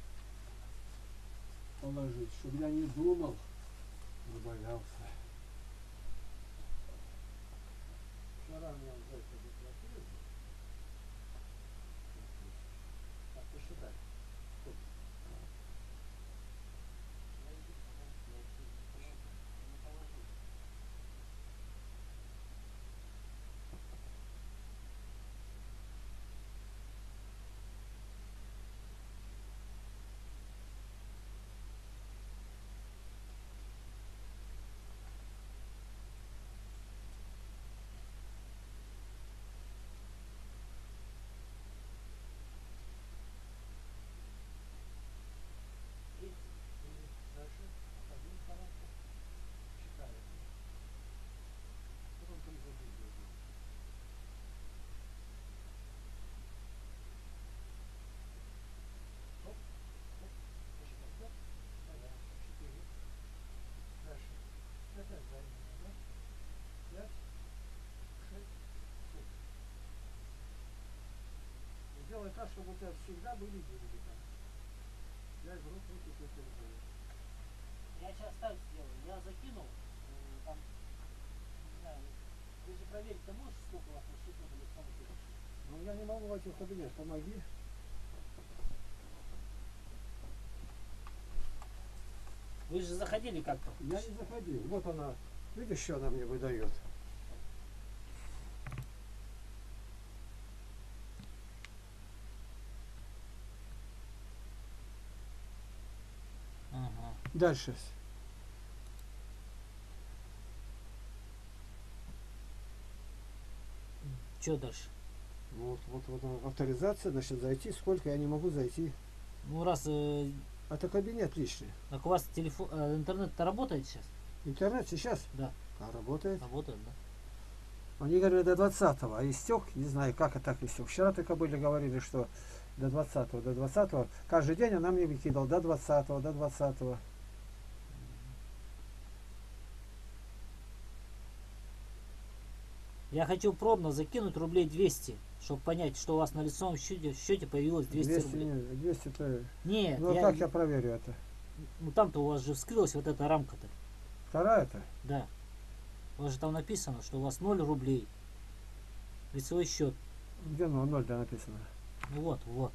положить, чтобы я не думал, не боялся. Вчера мне за это заплатили. Так, посчитай. Сделай так, чтобы у тебя всегда были деньги там. Я из рук руки тебе передаю. Я сейчас так сделаю. Я закинул, э, там, не знаю, Ты же проверить-то можешь, сколько у вас на счету на электронной почте? Ну я не могу войти в кабинет, помоги. Вы же заходили как-то. Я не заходил. Вот она. Видишь, что она мне выдает? Ага. Дальше. Что дальше? Вот, вот, вот авторизация, значит, зайти. Сколько я не могу зайти? Ну раз... Э, Это кабинет личный. так у вас телефон, э, интернет-то работает сейчас? Интернет сейчас? Да. А, работает. Работает, да. Они говорили до двадцатого, а истек, не знаю, как это так истек. Вчера только были говорили, что до двадцатого, до двадцатого. Каждый день она мне выкидывала до двадцатого, до двадцатого. Я хочу пробно закинуть рублей двести, чтобы понять, что у вас на лицевом счете, счете появилось двести, двести рублей. Нет, двести то... Нет, ну я... как я проверю это? Ну там-то у вас же вскрылась вот эта рамка-то. Вторая-то? Да. У вас же там написано, что у вас ноль рублей. Лицевой счет. Где ноль, ноль-то написано? Ну вот, вот.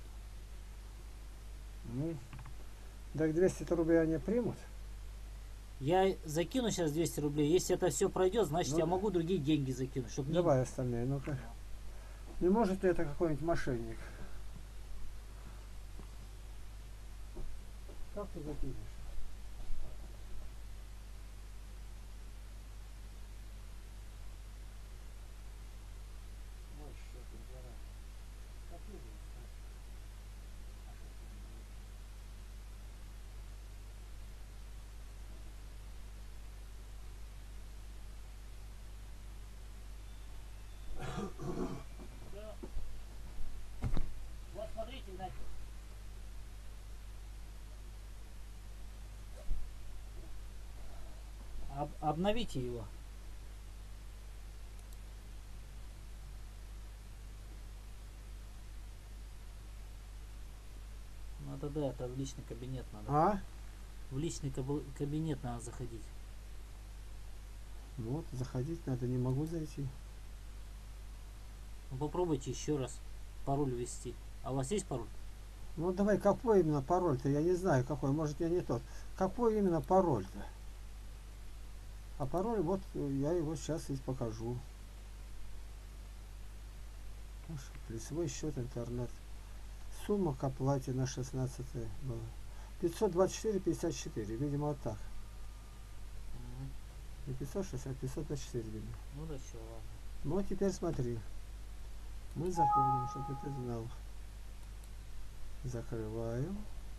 Ну, так двести рублей они примут? Я закину сейчас двести рублей. Если это все пройдет, значит Ну, я могу другие деньги закинуть. Чтобы давай не... остальные, ну-ка. Не может ли это какой-нибудь мошенник? Как ты закинешь? Вот смотрите, Игнатий. Об, обновите его. Надо, да, это в личный кабинет надо. А? В личный каб- кабинет надо заходить. Ну вот, заходить надо, не могу зайти. Ну, попробуйте еще раз пароль ввести. А у вас есть пароль? Ну давай, какой именно пароль-то? Я не знаю какой, может я не тот. Какой именно пароль-то? А пароль, вот я его сейчас и покажу. Лицевой счет интернет. Сумма к оплате на шестнадцатое была. пятьсот двадцать четыре пятьдесят четыре, видимо вот так. Не пятьсот шестьдесят, пятьсот двадцать четыре, видимо. Ну да, все, ладно. Ну а теперь смотри. Мы заходим, чтобы ты знал. Закрываем.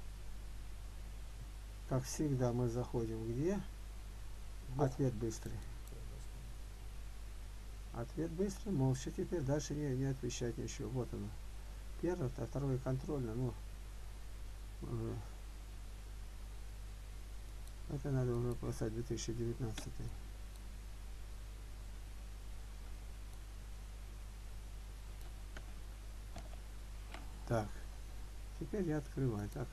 Как всегда мы заходим где? Ответ быстрый. Ответ быстрый, молча теперь, дальше не, не отвечать ничего. Вот оно. Первое, а второе контрольно, ну. Уже. Это надо уже поставить две тысячи девятнадцатый. Так. Теперь я открываю. Так.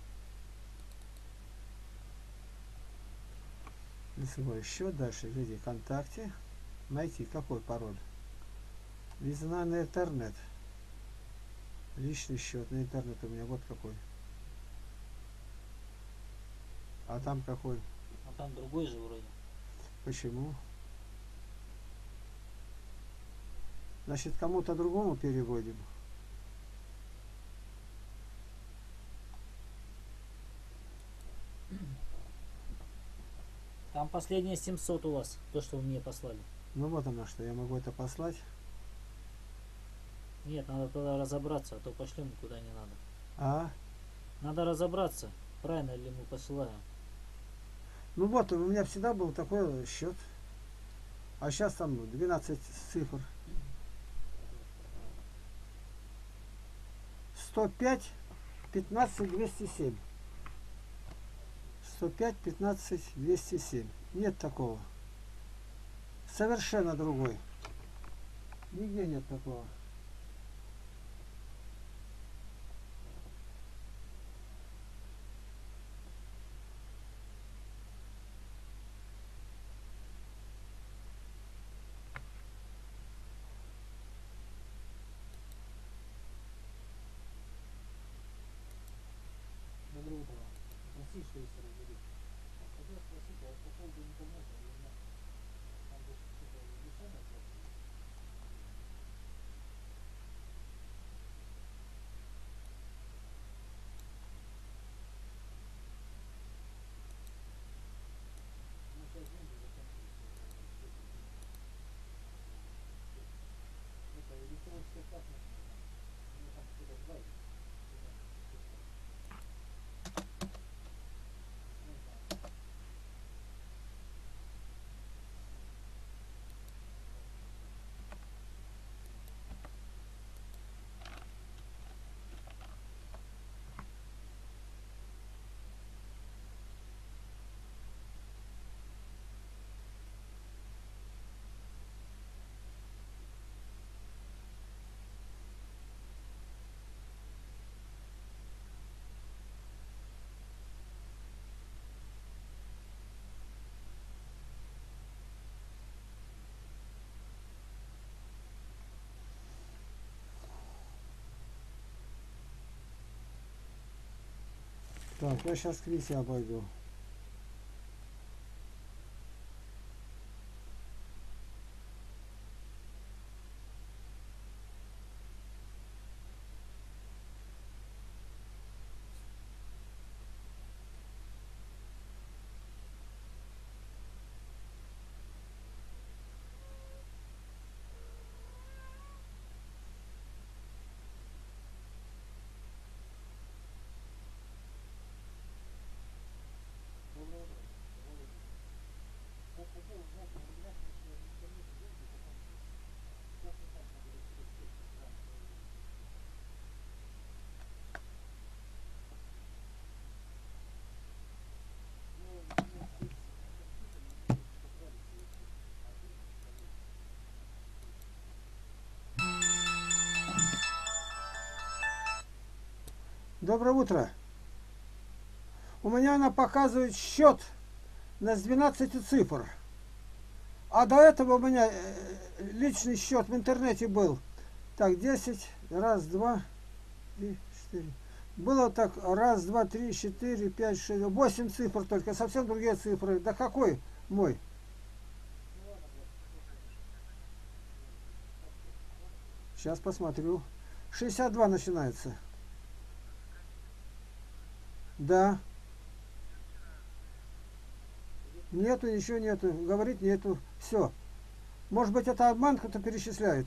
Лицевой счет. Дальше введи ВКонтакте. Найти какой пароль. Визна на интернет. Личный счет на интернет у меня вот какой. А там какой? А там другой же вроде. Почему? Значит, кому-то другому переводим. Там последнее семьсот у вас, то, что вы мне послали. Ну вот оно что, я могу это послать. Нет, надо тогда разобраться, а то пошлем куда не надо. А? Надо разобраться, правильно ли мы посылаем. Ну вот, у меня всегда был такой счет. А сейчас там двенадцать цифр. сто пять пятнадцать двести семь. сто пять пятнадцать двести семь. Нет такого. Совершенно другой. Нигде нет такого. спросить, что если разделить. Хотел спросить, а по поводу интернета, у меня там же что-то решение платить. Ну, сейчас деньги закончились. Это электронный как нужно. У меня там что-то два есть. Так, я сейчас к Вите обойду. Доброе утро. У меня она показывает счет на с двенадцати цифр. А до этого у меня личный счет в интернете был. Так, десять, раз, два, три, четыре. Было так, раз, два, три, четыре, пять, шесть, восемь цифр только, совсем другие цифры. Да какой мой? Сейчас посмотрю. шестьдесят два начинается. Да. Нету, ничего нету. Говорит, нету. Все. Может быть, это обман кто-то перечисляет.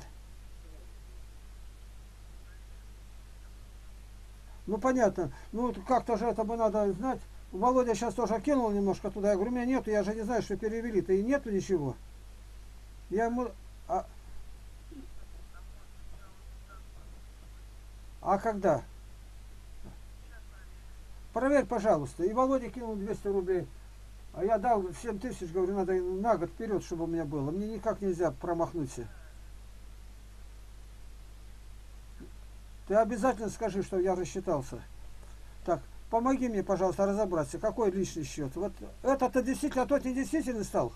Ну, понятно. Ну, как-то же это бы надо знать. Володя сейчас тоже кинул немножко туда. Я говорю, у меня нету, я же не знаю, что перевели-то. И нету ничего. Я ему... А, а когда? Проверь, пожалуйста. И Володя кинул двести рублей. А я дал семь тысяч, говорю, надо на год вперед, чтобы у меня было. Мне никак нельзя промахнуться. Ты обязательно скажи, что я рассчитался. Так, помоги мне, пожалуйста, разобраться, какой личный счет. Вот этот-то действительно, а тот не действительно стал?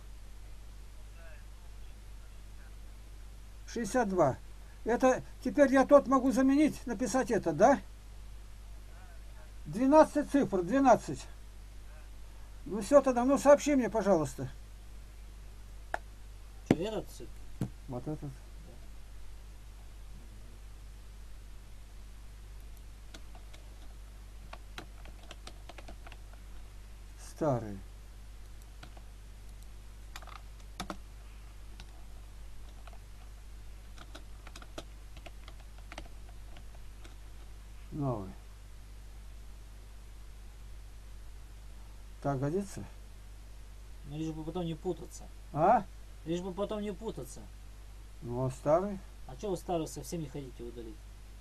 шестьдесят два. Это теперь я тот могу заменить, написать это, да? двенадцать цифр, двенадцать. Ну все тогда, ну сообщи мне, пожалуйста. Что, этот цифр? Вот этот. Старый. Новый. Так годится? Ну, лишь бы потом не путаться. А? Лишь бы потом не путаться. Ну, а старый? А что вы старый совсем не хотите удалить?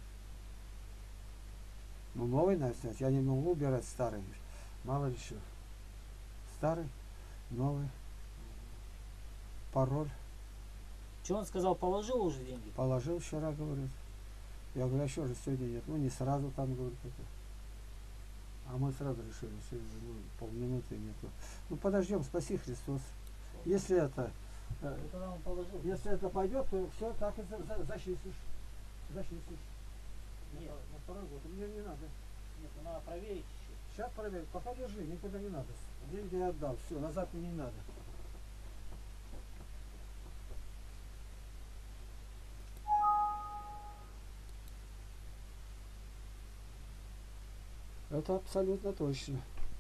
Ну, новый надо снять. Я не могу убирать старый. Мало ли что. Старый, новый. Пароль. Что он сказал, положил уже деньги? Положил вчера, говорит. Я говорю, а что же сегодня нет? Ну, не сразу там, говорит, это. А мы сразу решили, сегодня, ну, полминуты нету. Ну, подождем, спаси Христос. Если это, э, если это пойдет, то все так и за, за, зачислишь. Зачислишь. Нет. На второй год. Мне не надо. Нет, ну надо проверить еще. Сейчас проверь. Пока держи, никуда не надо. Деньги я отдал. Все, назад мне не надо. Это абсолютно точно.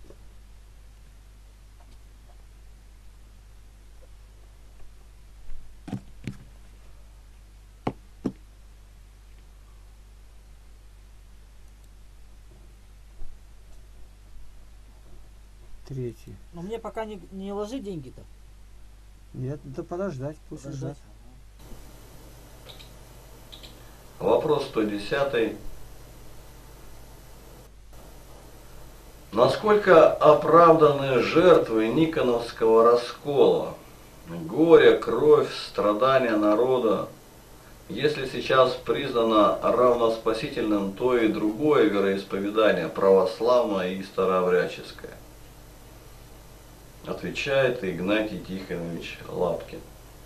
Третий. Но мне пока не, не ложи деньги-то. Нет, да подождать, пусть Подождать. ждать. Вопрос сто десятый. Насколько оправданы жертвы Никоновского раскола? Горе, кровь, страдания народа. Если сейчас признано равноспасительным то и другое вероисповедание, православное и старообрядческое? Отвечает Игнатий Тихонович Лапкин.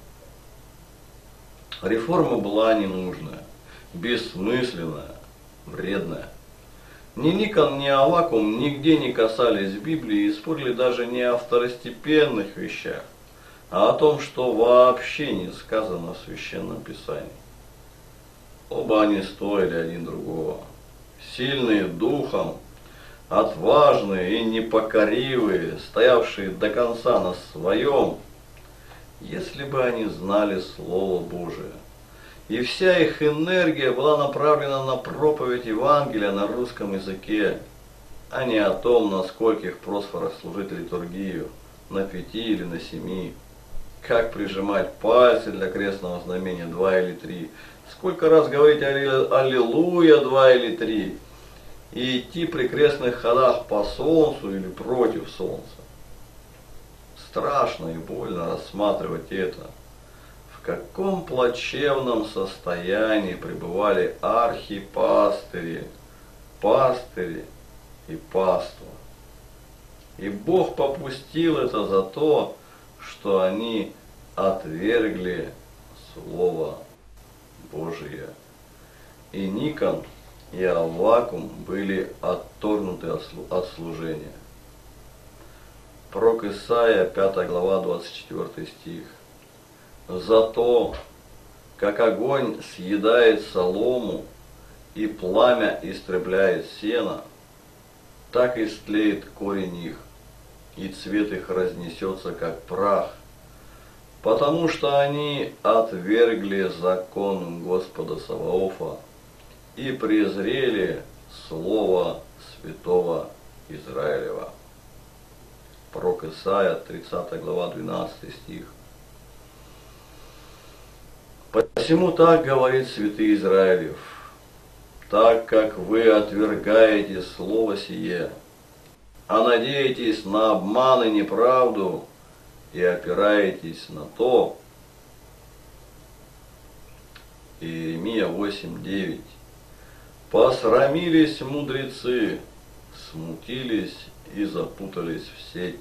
Реформа была ненужная, бессмысленная, вредная. Ни Никон, ни Аввакум нигде не касались Библии и спорили даже не о второстепенных вещах, а о том, что вообще не сказано в Священном Писании. Оба они стоили один другого. Сильные духом, отважные и непокоривые, стоявшие до конца на своем, если бы они знали Слово Божие. И вся их энергия была направлена на проповедь Евангелия на русском языке, а не о том, на скольких просфорах служить литургию, на пяти или на семи, как прижимать пальцы для крестного знамения два или три, сколько раз говорить «Аллилуйя» два или три, и идти при крестных ходах по солнцу или против солнца. Страшно и больно рассматривать это. В каком плачевном состоянии пребывали архипастыри, пастыри и паства. И Бог попустил это за то, что они отвергли Слово Божие. И Никон, и Аввакум были отторгнуты от служения. Пророк Исаия, пятая глава, двадцать четвёртый стих. «Зато, как огонь съедает солому, и пламя истребляет сено, так истлеет корень их, и цвет их разнесется, как прах, потому что они отвергли закон Господа Саваофа и презрели Слово Святого Израилева». Пророк Исаия, тридцатая глава, двенадцатый стих. «Посему так говорит святый Израилев, так как вы отвергаете слово сие, а надеетесь на обман и неправду, и опираетесь на то». Иеремия восемь девять. «Посрамились мудрецы, смутились и запутались в сеть.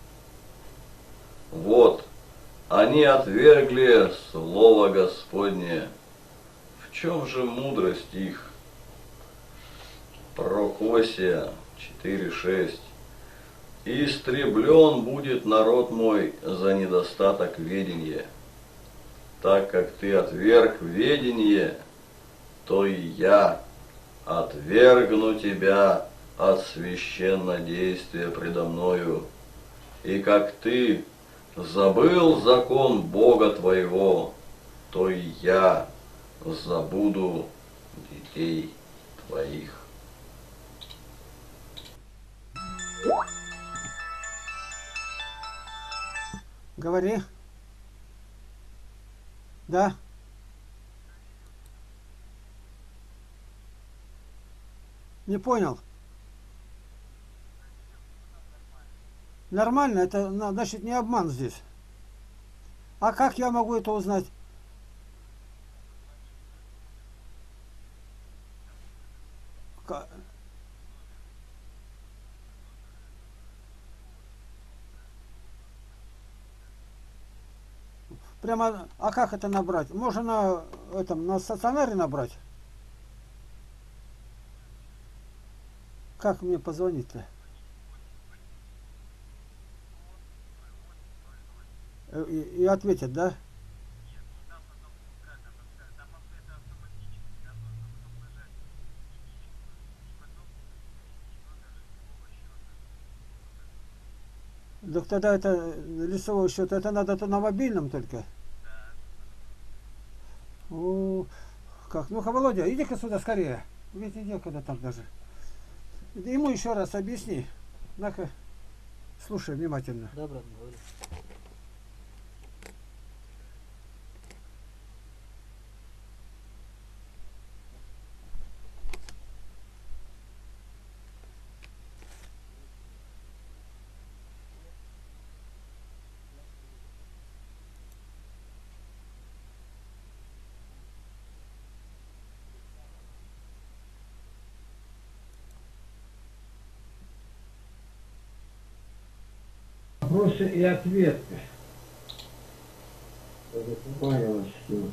Вот, они отвергли Слово Господне. В чем же мудрость их?» Пророк Осия четыре шесть. «Истреблен будет народ мой за недостаток ведения. Так как ты отверг ведение, то и я отвергну тебя от священнодействия предо мною. И как ты забыл закон Бога твоего, то и я забуду детей твоих». Говори. Да. Не понял. Нормально, это на- значит не обман здесь. А как я могу это узнать? Ка- Прямо, а как это набрать? Можно на этом, на стационаре набрать? Как мне позвонить-то? э, и, и ответят, да? Так тогда это лицевой счет, это надо то на мобильном только. О, как? Ну-ка, Володя, иди-ка сюда скорее. Ведь иди когда там даже. Ему еще раз объясни. На-ка, слушай внимательно. Да, брат, говори. Вопросы и ответы. Понял, что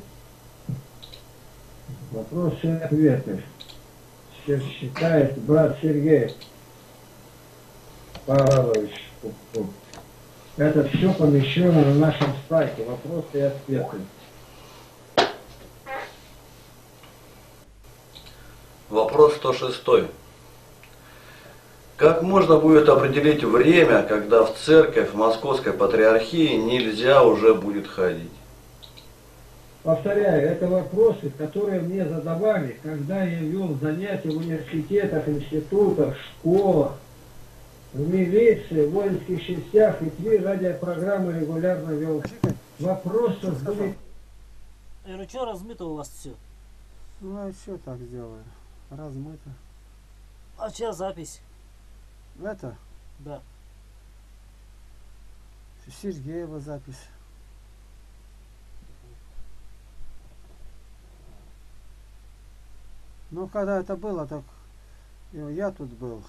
вопросы и ответы. Все считает брат Сергей Павлович. Это все помещено на нашем сайте. Вопросы и ответы. Вопрос сто шесть. Как можно будет определить время, когда в церковь Московской Патриархии нельзя уже будет ходить? Повторяю, это вопросы, которые мне задавали, когда я вел занятия в университетах, институтах, школах, в милиции, в воинских частях и три радиопрограммы регулярно вел. Вопросы были... Я говорю, что размыто у вас все? Ну а что так сделаю? Размыто. А чья запись? Это? Да. Сергеева запись. Ну, когда это было, так я тут был.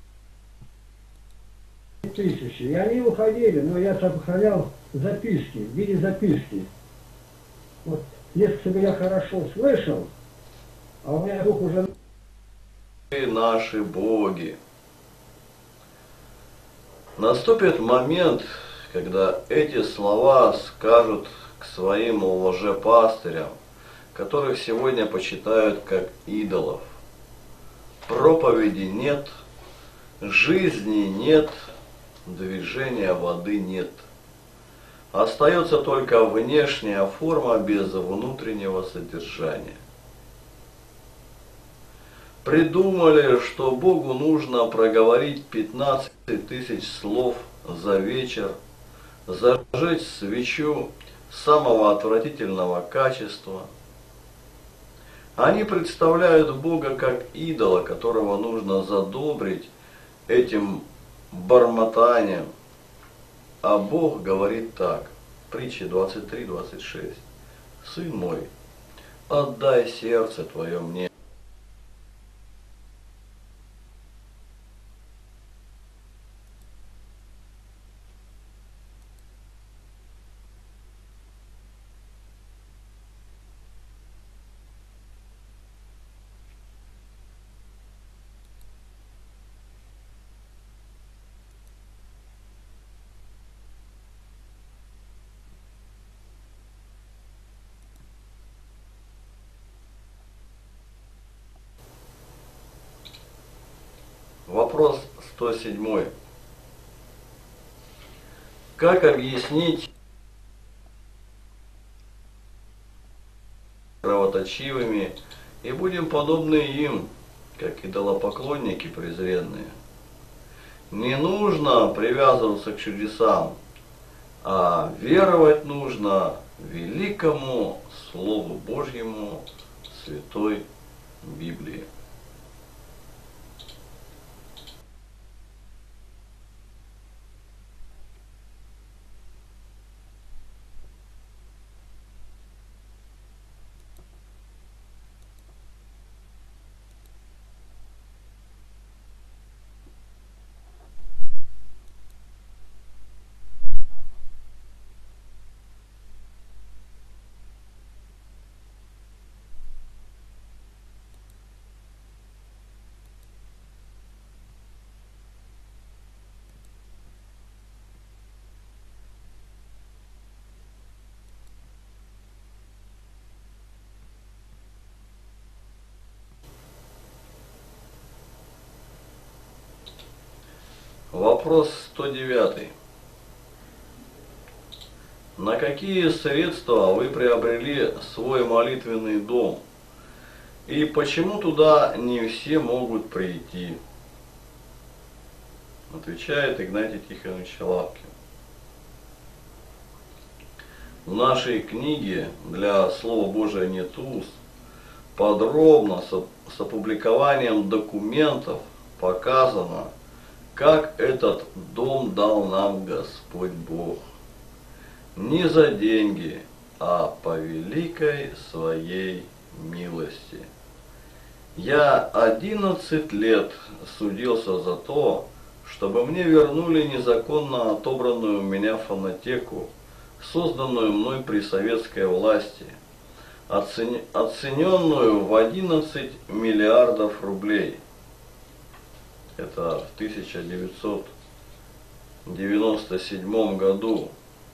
Тысячи. И они уходили, но я сохранял записки, в виде записки. Вот, если бы я хорошо слышал, а у меня рук уже... Наши боги. Наступит момент, когда эти слова скажут к своим лжепастырям, которых сегодня почитают как идолов. Проповеди нет, жизни нет, движения воды нет. Остается только внешняя форма без внутреннего содержания. Придумали, что Богу нужно проговорить пятнадцать тысяч слов за вечер, зажечь свечу самого отвратительного качества. Они представляют Бога как идола, которого нужно задобрить этим бормотанием. А Бог говорит так, притча двадцать три двадцать шесть. Сын мой, отдай сердце твое мне. Вопрос сто семь. Как объяснить кровоточивыми и будем подобны им, как идолопоклонники презренные? Не нужно привязываться к чудесам, а веровать нужно великому Слову Божьему Святой Библии. Вопрос сто девять. На какие средства вы приобрели свой молитвенный дом? И почему туда не все могут прийти? Отвечает Игнатий Тихонович Лапкин. В нашей книге «Для Слова Божия нет уст» подробно с опубликованием документов показано, как этот дом дал нам Господь Бог. Не за деньги, а по великой своей милости. Я одиннадцать лет судился за то, чтобы мне вернули незаконно отобранную у меня фонотеку, созданную мной при советской власти, оцененную в одиннадцать миллиардов рублей. Это в тысяча девятьсот девяносто седьмом году.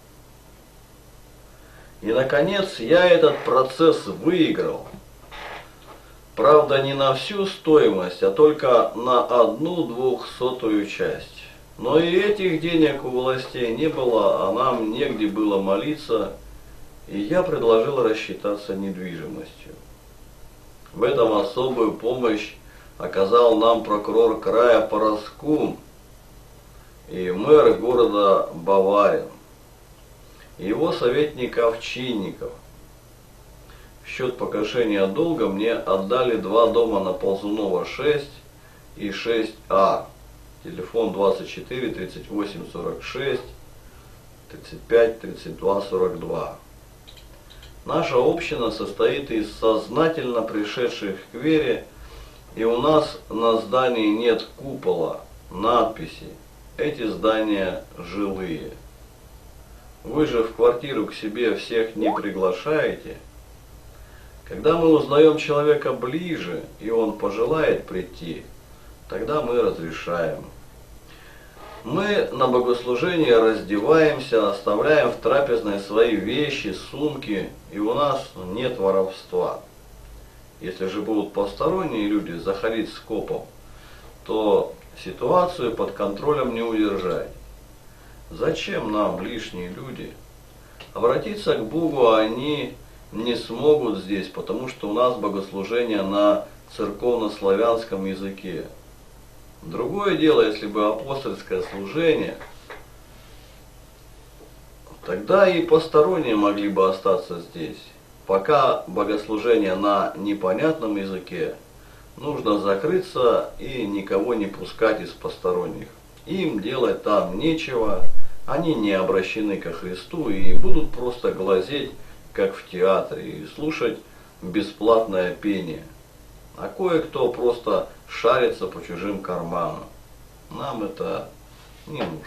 И, наконец, я этот процесс выиграл. Правда, не на всю стоимость, а только на одну двухсотую часть. Но и этих денег у властей не было, а нам негде было молиться, и я предложил рассчитаться недвижимостью. В этом особую помощь оказал нам прокурор края Пороскун и мэр города Баварин, и его советник Овчинников. В счет погашения долга мне отдали два дома на Ползунова шесть и шесть А. Телефон двадцать четыре тридцать восемь сорок шесть тридцать пять тридцать два сорок два. Наша община состоит из сознательно пришедших к вере, и у нас на здании нет купола, надписи. Эти здания жилые. Вы же в квартиру к себе всех не приглашаете. Когда мы узнаем человека ближе, и он пожелает прийти, тогда мы разрешаем. Мы на богослужении раздеваемся, оставляем в трапезной свои вещи, сумки, и у нас нет воровства. Если же будут посторонние люди заходить скопом, то ситуацию под контролем не удержать. Зачем нам лишние люди? Обратиться к Богу они не смогут здесь, потому что у нас богослужение на церковно-славянском языке. Другое дело, если бы апостольское служение, тогда и посторонние могли бы остаться здесь. Пока богослужение на непонятном языке, нужно закрыться и никого не пускать из посторонних. Им делать там нечего, они не обращены ко Христу и будут просто глазеть, как в театре, и слушать бесплатное пение. А кое-кто просто шарится по чужим карманам. Нам это не нужно.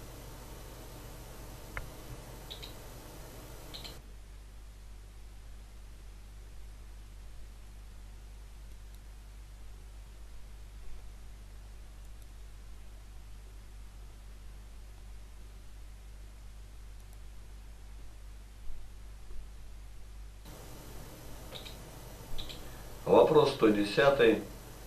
Вопрос сто десятый.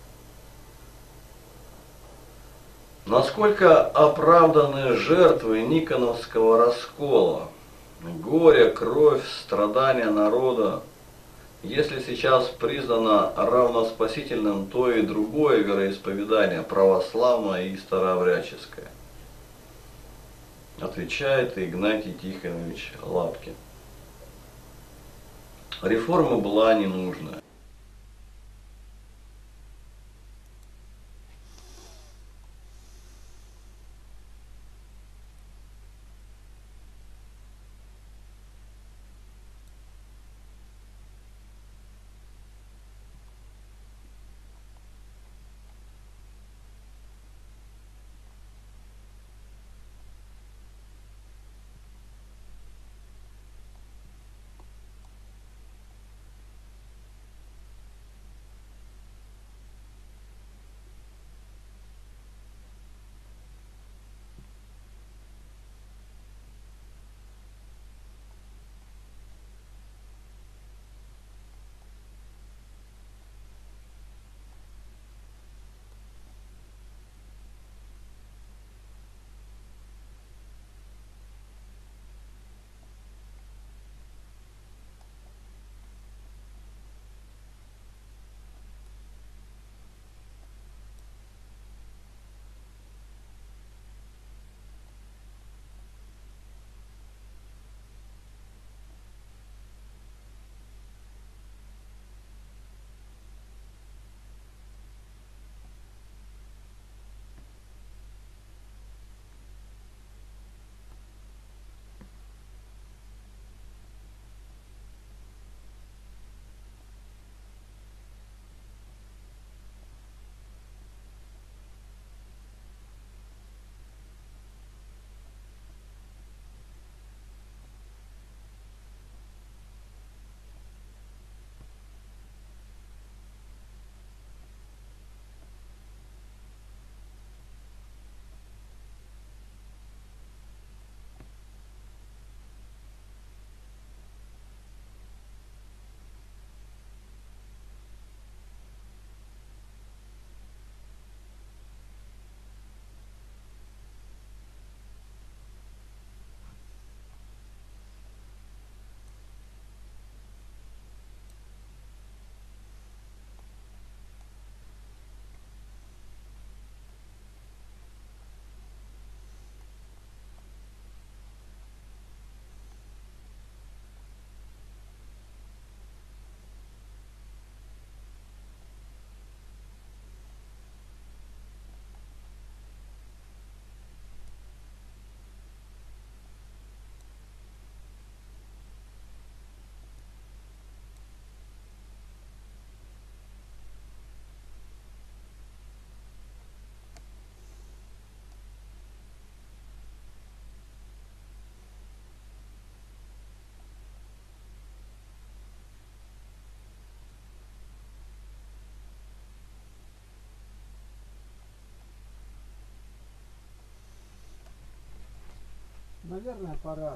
Насколько оправданы жертвы Никоновского раскола? Горе, кровь, страдания народа. Если сейчас признано равноспасительным то и другое вероисповедание, православное и старообрядческое? Отвечает Игнатий Тихонович Лапкин. Реформа была ненужная. Наверное, пора.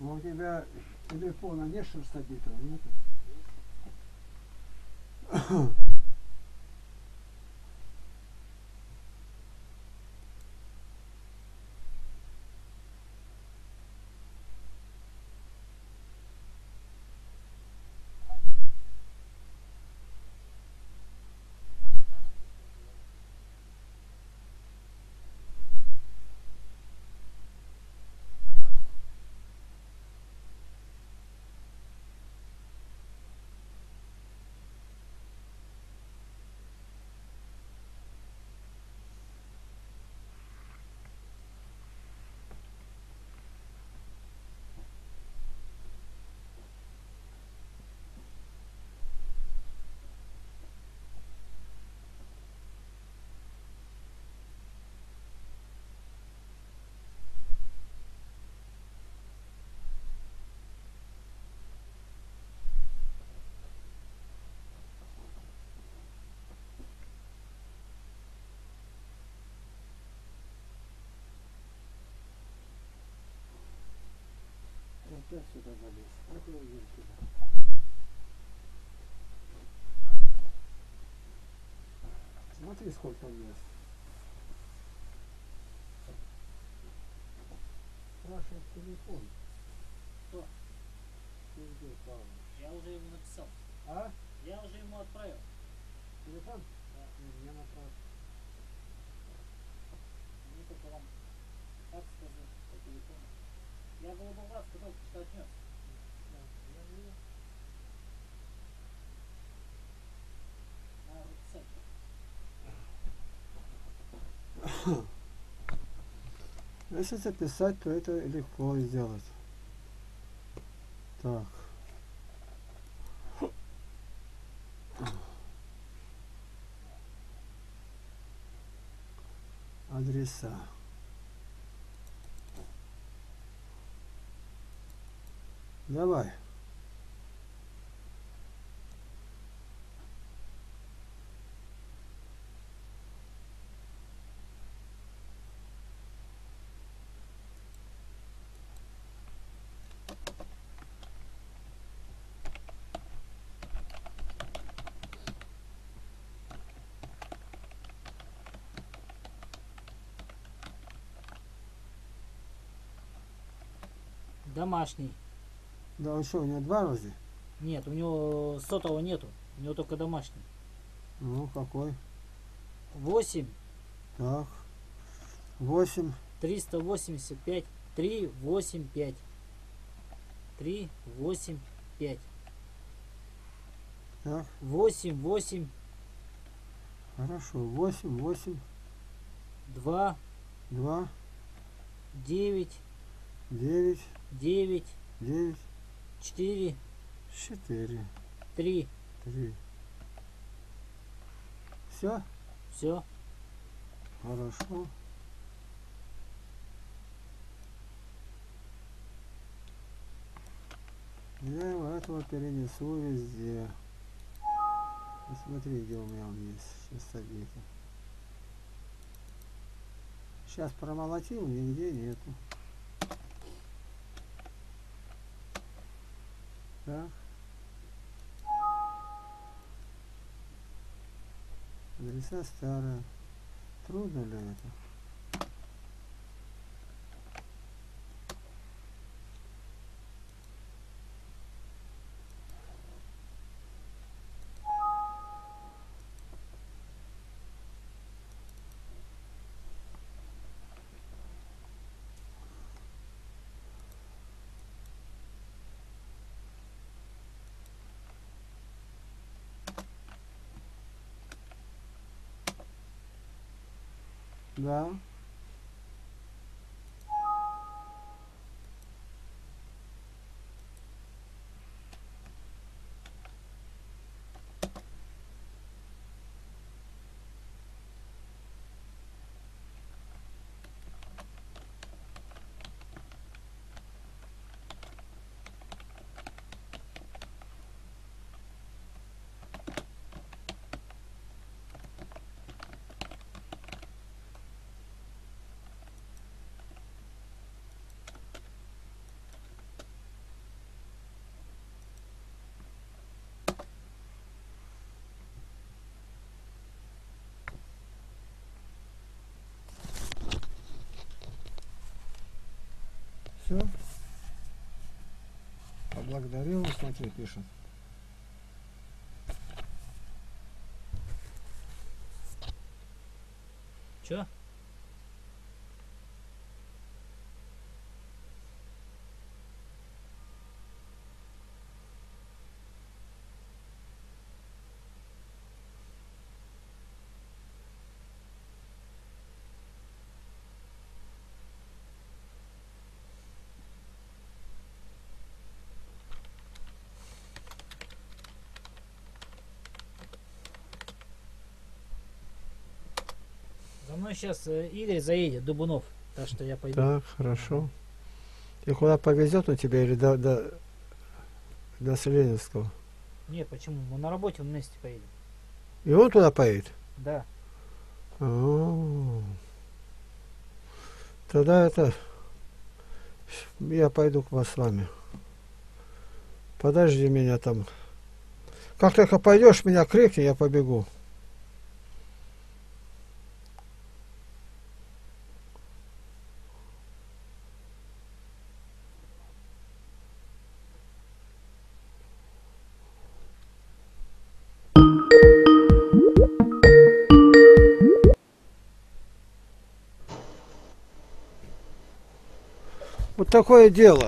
А у тебя телефона нет шерстобитого? Нет? Опять сюда залез. Вот его елки, да. Смотри, сколько мест. Спрашивает телефон. Что? Сергей Павлович. Я уже ему написал. А? Я уже ему отправил. Телефон? Да. Мне направь. Мне только вам так сказать по телефону. Я Голубоглаз сказал, что отнес. Да, я вижу. На рецепт. Если записать, то это легко сделать. Так. Адреса. Давай. Домашний. Да, он что, у него два раза? Нет, у него сотового нету. У него только домашний. Ну, какой? Восемь. Так. Восемь. Триста восемьдесят пять. Три, восемь, пять. Три, восемь, пять. Так. Восемь, восемь. Хорошо. Восемь, восемь. Два. Два. Девять. Девять. Девять. Девять. Четыре. Четыре. Три. Три. Все? Все. Хорошо. Я его этого перенесу везде. Посмотри, где у меня он есть. Сейчас собито. Сейчас промолотил, нигде нету. Так. Адреса старые. Трудно ли это? Да. Все. Поблагодарил, ну, смотри, пишет. Чё? За мной сейчас Игорь заедет, Дубунов. Так что я пойду. Так, хорошо. И куда повезет он тебя или до, до, до Селенинского? Не, почему? Мы на работе вместе поедем. И он туда поедет? Да. А-а-а. Тогда это... Я пойду к вас с вами. Подожди меня там. Как только пойдешь, меня крикни, я побегу. Вот такое дело.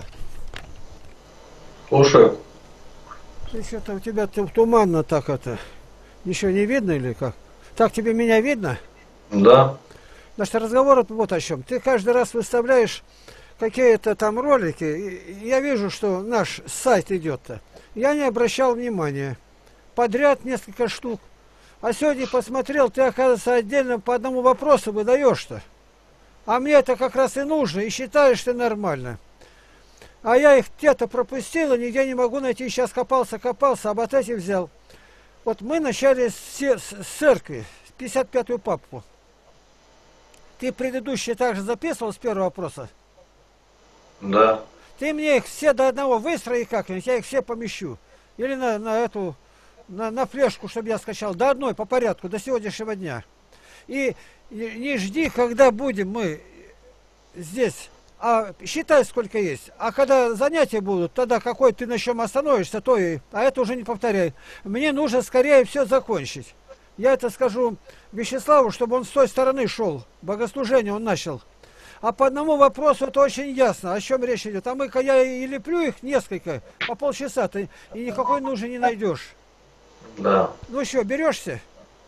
Слушаю. Ты что-то у тебя ту- туманно так это. Ничего не видно или как? Так тебе меня видно? Да. Значит, разговор вот о чем. Ты каждый раз выставляешь какие-то там ролики. И я вижу, что наш сайт идет-то. Я не обращал внимания. Подряд несколько штук. А сегодня посмотрел, ты, оказывается, отдельно по одному вопросу выдаешь-то. А мне это как раз и нужно, и считаешь ты нормально. А я их где-то пропустил, и нигде не могу найти. Сейчас копался, копался, об эти взял. Вот мы начали с, с церкви, пятьдесят пятую папку. Ты предыдущие также записывал с первого вопроса? Да. Ты мне их все до одного выстрои как-нибудь, я их все помещу. Или на, на эту, на, на флешку, чтобы я скачал. До одной, по порядку, до сегодняшнего дня. И не, не жди, когда будем мы здесь. А считай, сколько есть. А когда занятия будут, тогда какой ты на чем остановишься, то и... А это уже не повторяй. Мне нужно скорее все закончить. Я это скажу Вячеславу, чтобы он с той стороны шел. Богослужение он начал. А по одному вопросу это очень ясно, о чем речь идет. А мы, я и леплю их несколько, по полчаса, ты и никакой нужды не найдешь. Да. Ну что, берешься?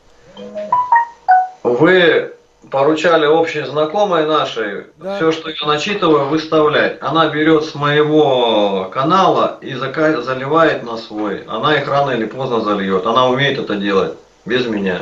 Вы поручали общей знакомой нашей, Да. все, что я начитываю, выставлять. Она берет с моего канала и зака- заливает на свой. Она их рано или поздно зальет. Она умеет это делать, без меня.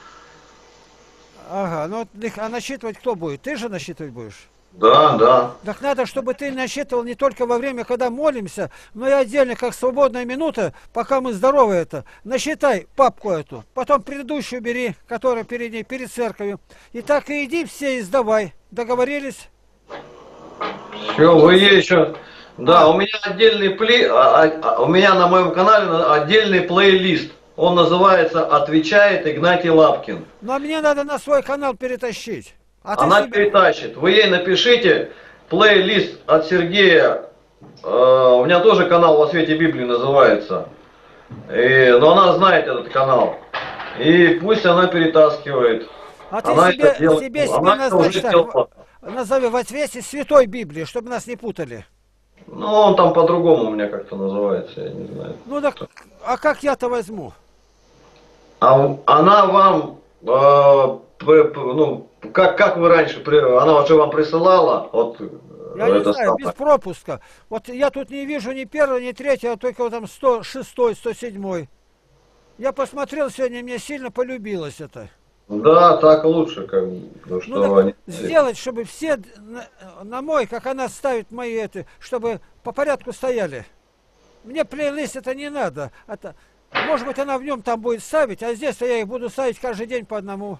Ага, ну а насчитывать кто будет? Ты же насчитывать будешь? Да, да. Так надо, чтобы ты насчитывал не только во время, когда молимся, но и отдельно, как свободная минута, пока мы здоровы это. Насчитай папку эту, потом предыдущую бери, которая перед ней, перед церковью. И так и иди все и сдавай. Договорились? Все, вы еще... Да, у меня отдельный плей... а- а- у меня на моем канале отдельный плейлист. Он называется «Отвечает Игнатий Лапкин». Ну а мне надо на свой канал перетащить. А ты Она себе- перетащит. Вы ей напишите плейлист от Сергея. Э, у меня тоже канал «Во свете Библии» называется. И, но она знает этот канал. И пусть она перетаскивает. А ты она себе, это делает. себе, себе Она это назначь уже так, делала. назови в ответе Святой Библии, чтобы нас не путали. Ну, он там по-другому у меня как-то называется, я не знаю. Ну так, а как я-то возьму? А она вам, э, п- п- ну, как, как вы раньше, при- она уже вам присылала, вот, Я не это знаю, самое. без пропуска. Вот я тут не вижу ни первого, ни третьего, а только вот там сто шестой, сто седьмой. Я посмотрел сегодня, мне сильно полюбилось это. Да, так лучше, как бы, ну, что Ну, так они... сделать, чтобы все на, на мой, как она ставит мои это, чтобы по порядку стояли. Мне плейлист это не надо. Это, может быть, она в нем там будет ставить, а здесь я их буду ставить каждый день по одному.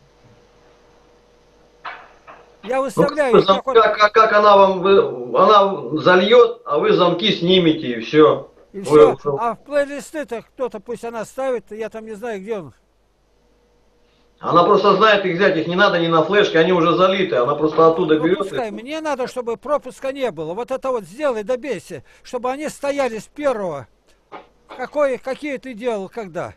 Я Ну, выставляю, как, их, как, вот- как, как- как она вам, вы- она зальет, а вы замки снимете и все. и все. А в плейлисты-то кто-то пусть она ставит, я там не знаю, где он. Она просто знает их взять, их не надо ни на флешке, они уже залиты, она просто оттуда Ну, берет. пускай, мне надо, чтобы пропуска не было. Вот это вот сделай, добейся, чтобы они стояли с первого. Какой, какие ты делал, когда?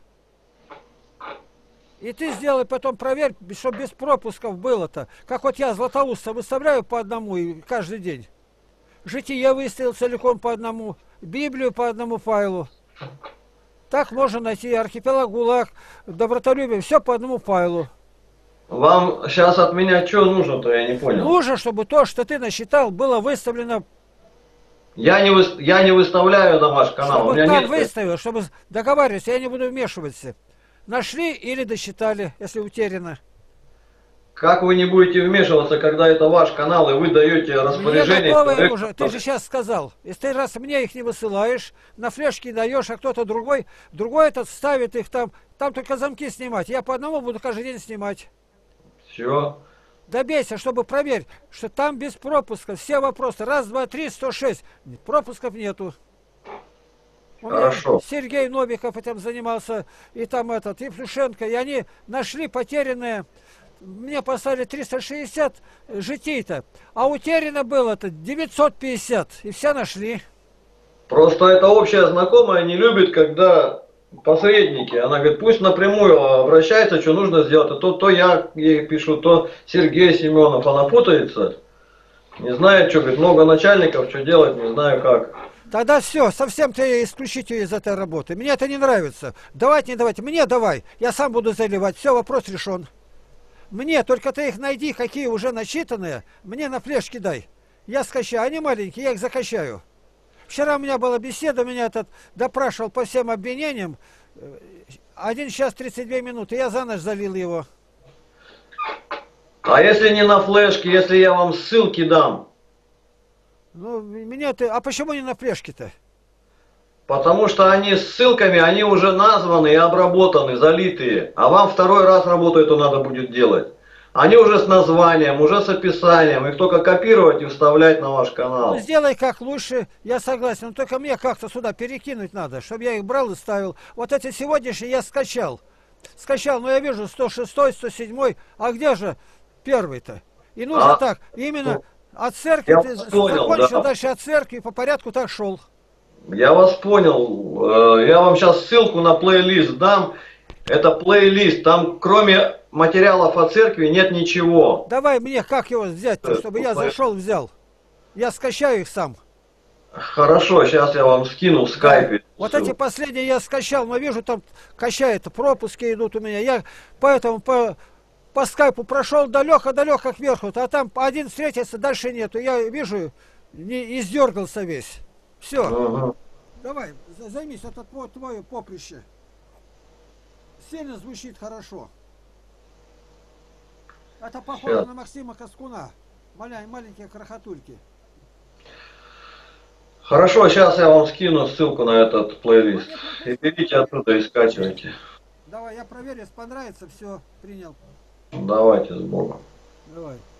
И ты сделай, потом проверь, чтобы без пропусков было-то. Как вот я Златоуста выставляю по одному и каждый день. Житие выставил целиком по одному, Библию по одному файлу. Так можно найти архипелаг ГУЛАГ, добротолюбие, все по одному файлу. Вам сейчас от меня что нужно-то, я не понял. Нужно, чтобы то, что ты насчитал, было выставлено. Я не, вы... я не выставляю на ваш канал. Чтобы У меня там нет... выставил, чтобы договариваться, я не буду вмешиваться. Нашли или досчитали, если утеряно. Как вы не будете вмешиваться, когда это ваш канал, и вы даете распоряжение? Мне готовые человеку, уже, ты же сейчас сказал. Если ты раз мне их не высылаешь, на флешки даешь, а кто-то другой, другой этот ставит их там, там только замки снимать. Я по одному буду каждый день снимать. Все. Добейся, чтобы проверь, что там без пропуска все вопросы. Раз, два, три, сто шесть. Пропусков нету. У меня Хорошо. Сергей Новиков этим занимался, и там этот, Евтушенко, и они нашли потерянные. Мне поставили триста шестьдесят житий-то, а утеряно было-то девятьсот пятьдесят, и все нашли. Просто это общая знакомая не любит, когда посредники. Она говорит, пусть напрямую обращается, что нужно сделать. А то, то я ей пишу, то Сергей Семенов. Она путается. Не знает, что, говорит, много начальников, что делать, не знаю как. Тогда все, совсем ты исключить ее из этой работы. Мне это не нравится. Давайте, не давайте. Мне давай. Я сам буду заливать. Все, вопрос решен. Мне, только ты их найди, какие уже начитанные. Мне на флешке дай. Я скачаю. Они маленькие, я их закачаю. Вчера у меня была беседа, меня этот допрашивал по всем обвинениям. Один час тридцать две минуты. Я за ночь залил его. А если не на флешке, если я вам ссылки дам? Ну, меня ты... А почему не на флешке-то? Потому что они с ссылками, они уже названы и обработаны, залитые. А вам второй раз работу эту надо будет делать. Они уже с названием, уже с описанием. Их только копировать и вставлять на ваш канал. Ну, сделай как лучше, я согласен. Но только мне как-то сюда перекинуть надо, чтобы я их брал и ставил. Вот эти сегодняшние я скачал. Скачал, но я вижу сто шестой, сто седьмой. А где же первый-то? И нужно А, так, именно от церкви я ты понял, закончил, да. дальше от церкви по порядку так шел. Я вас понял. Я вам сейчас ссылку на плейлист дам. Это плейлист. Там кроме материалов о церкви нет ничего. Давай мне как его взять-то, чтобы я зашел, взял. Я скачаю их сам. Хорошо, сейчас я вам скину в скайпе. Вот эти последние я скачал, но вижу, там качает, пропуски идут у меня. Я поэтому по, по скайпу прошел далеко-далеко кверху, а там один встретился, дальше нету. Я вижу, не издергался весь. Все. Ага. Давай, за- займись, это твое, твое поприще. Сильно звучит хорошо. Это похоже Щас. на Максима Каскуна. Маля- маленькие крохотульки. Хорошо, сейчас я вам скину ссылку на этот плейлист. И берите оттуда и скачивайте. Давай, я проверю, если понравится, все, принял. Давайте с Богом. Давай.